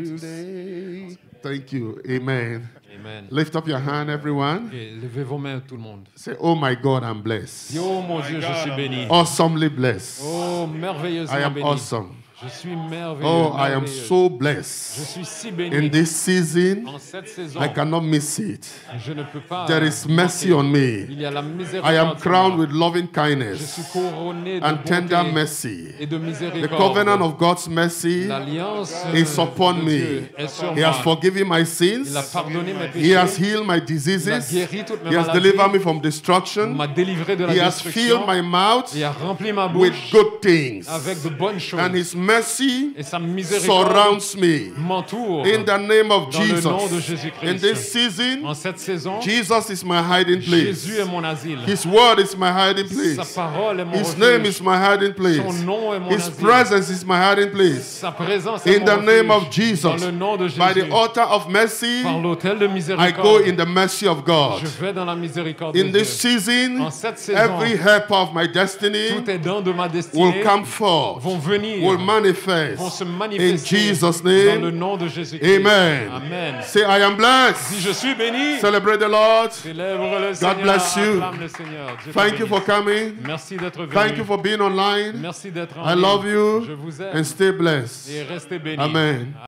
Thank you. Amen. Amen. Lift up your hand, everyone. Et levez vos mains, tout le monde. Say, oh my God, I'm blessed. Dis, oh mon Dieu, je suis béni. Awesomely blessed. Oh, I merveilleusement am béni. awesome. Je suis merveilleux. Oh, I am merveilleuse. so Je blessed. suis si In béni. this season, En cette saison, I cannot miss it. je ne peux pas. There is mercy manquer. on me. Il y a la miséricorde. I am sur crowned moi. with loving Je suis kindness couronné de and tender bonté mercy. et de The miséricorde. covenant of God's mercy L'alliance is upon de me. Dieu est sur He has moi. forgiven my sins. Il a pardonné mes He has péchés. healed my Il a diseases. guéri toutes mes He has maladies. delivered me from Il destruction. m'a délivré de la He has destruction. filled my mouth Il a rempli ma with bouche good things. avec de bonnes choses. And His mercy Et sa miséricorde surrounds me. m'entoure. In the name of Dans le nom de Jesus. Jésus-Christ. In this season, En cette saison, Jesus is my hiding place. Jésus est mon asile. His word is my hiding Sa place. parole est mon His refuge. name is my hiding Son place. nom est mon His asile. presence is my hiding place. Sa présence est In mon the name refuge. of Jesus, Dans le nom de Jésus. by the altar of mercy, Par l'autel de I go miséricorde. in the mercy of God. Je vais dans la miséricorde de In Dieu. this season, En cette saison, every help of my destiny tous les dents de ma will destinée come forth, vont venir, will vont manifest. se In manifester Jesus' dans le name, nom de Jésus-Christ. amen. Amen. Say, I am Si blessed. je suis béni, Celebrate the Lord. célèbre le Seigneur, bless you. acclame le Seigneur. Dieu te Thank you bénisse. for coming. Merci d'être venu. Thank you for being online. Merci d'être en I ligne. love you Je vous aime and stay blessed. et restez bénis. Amen.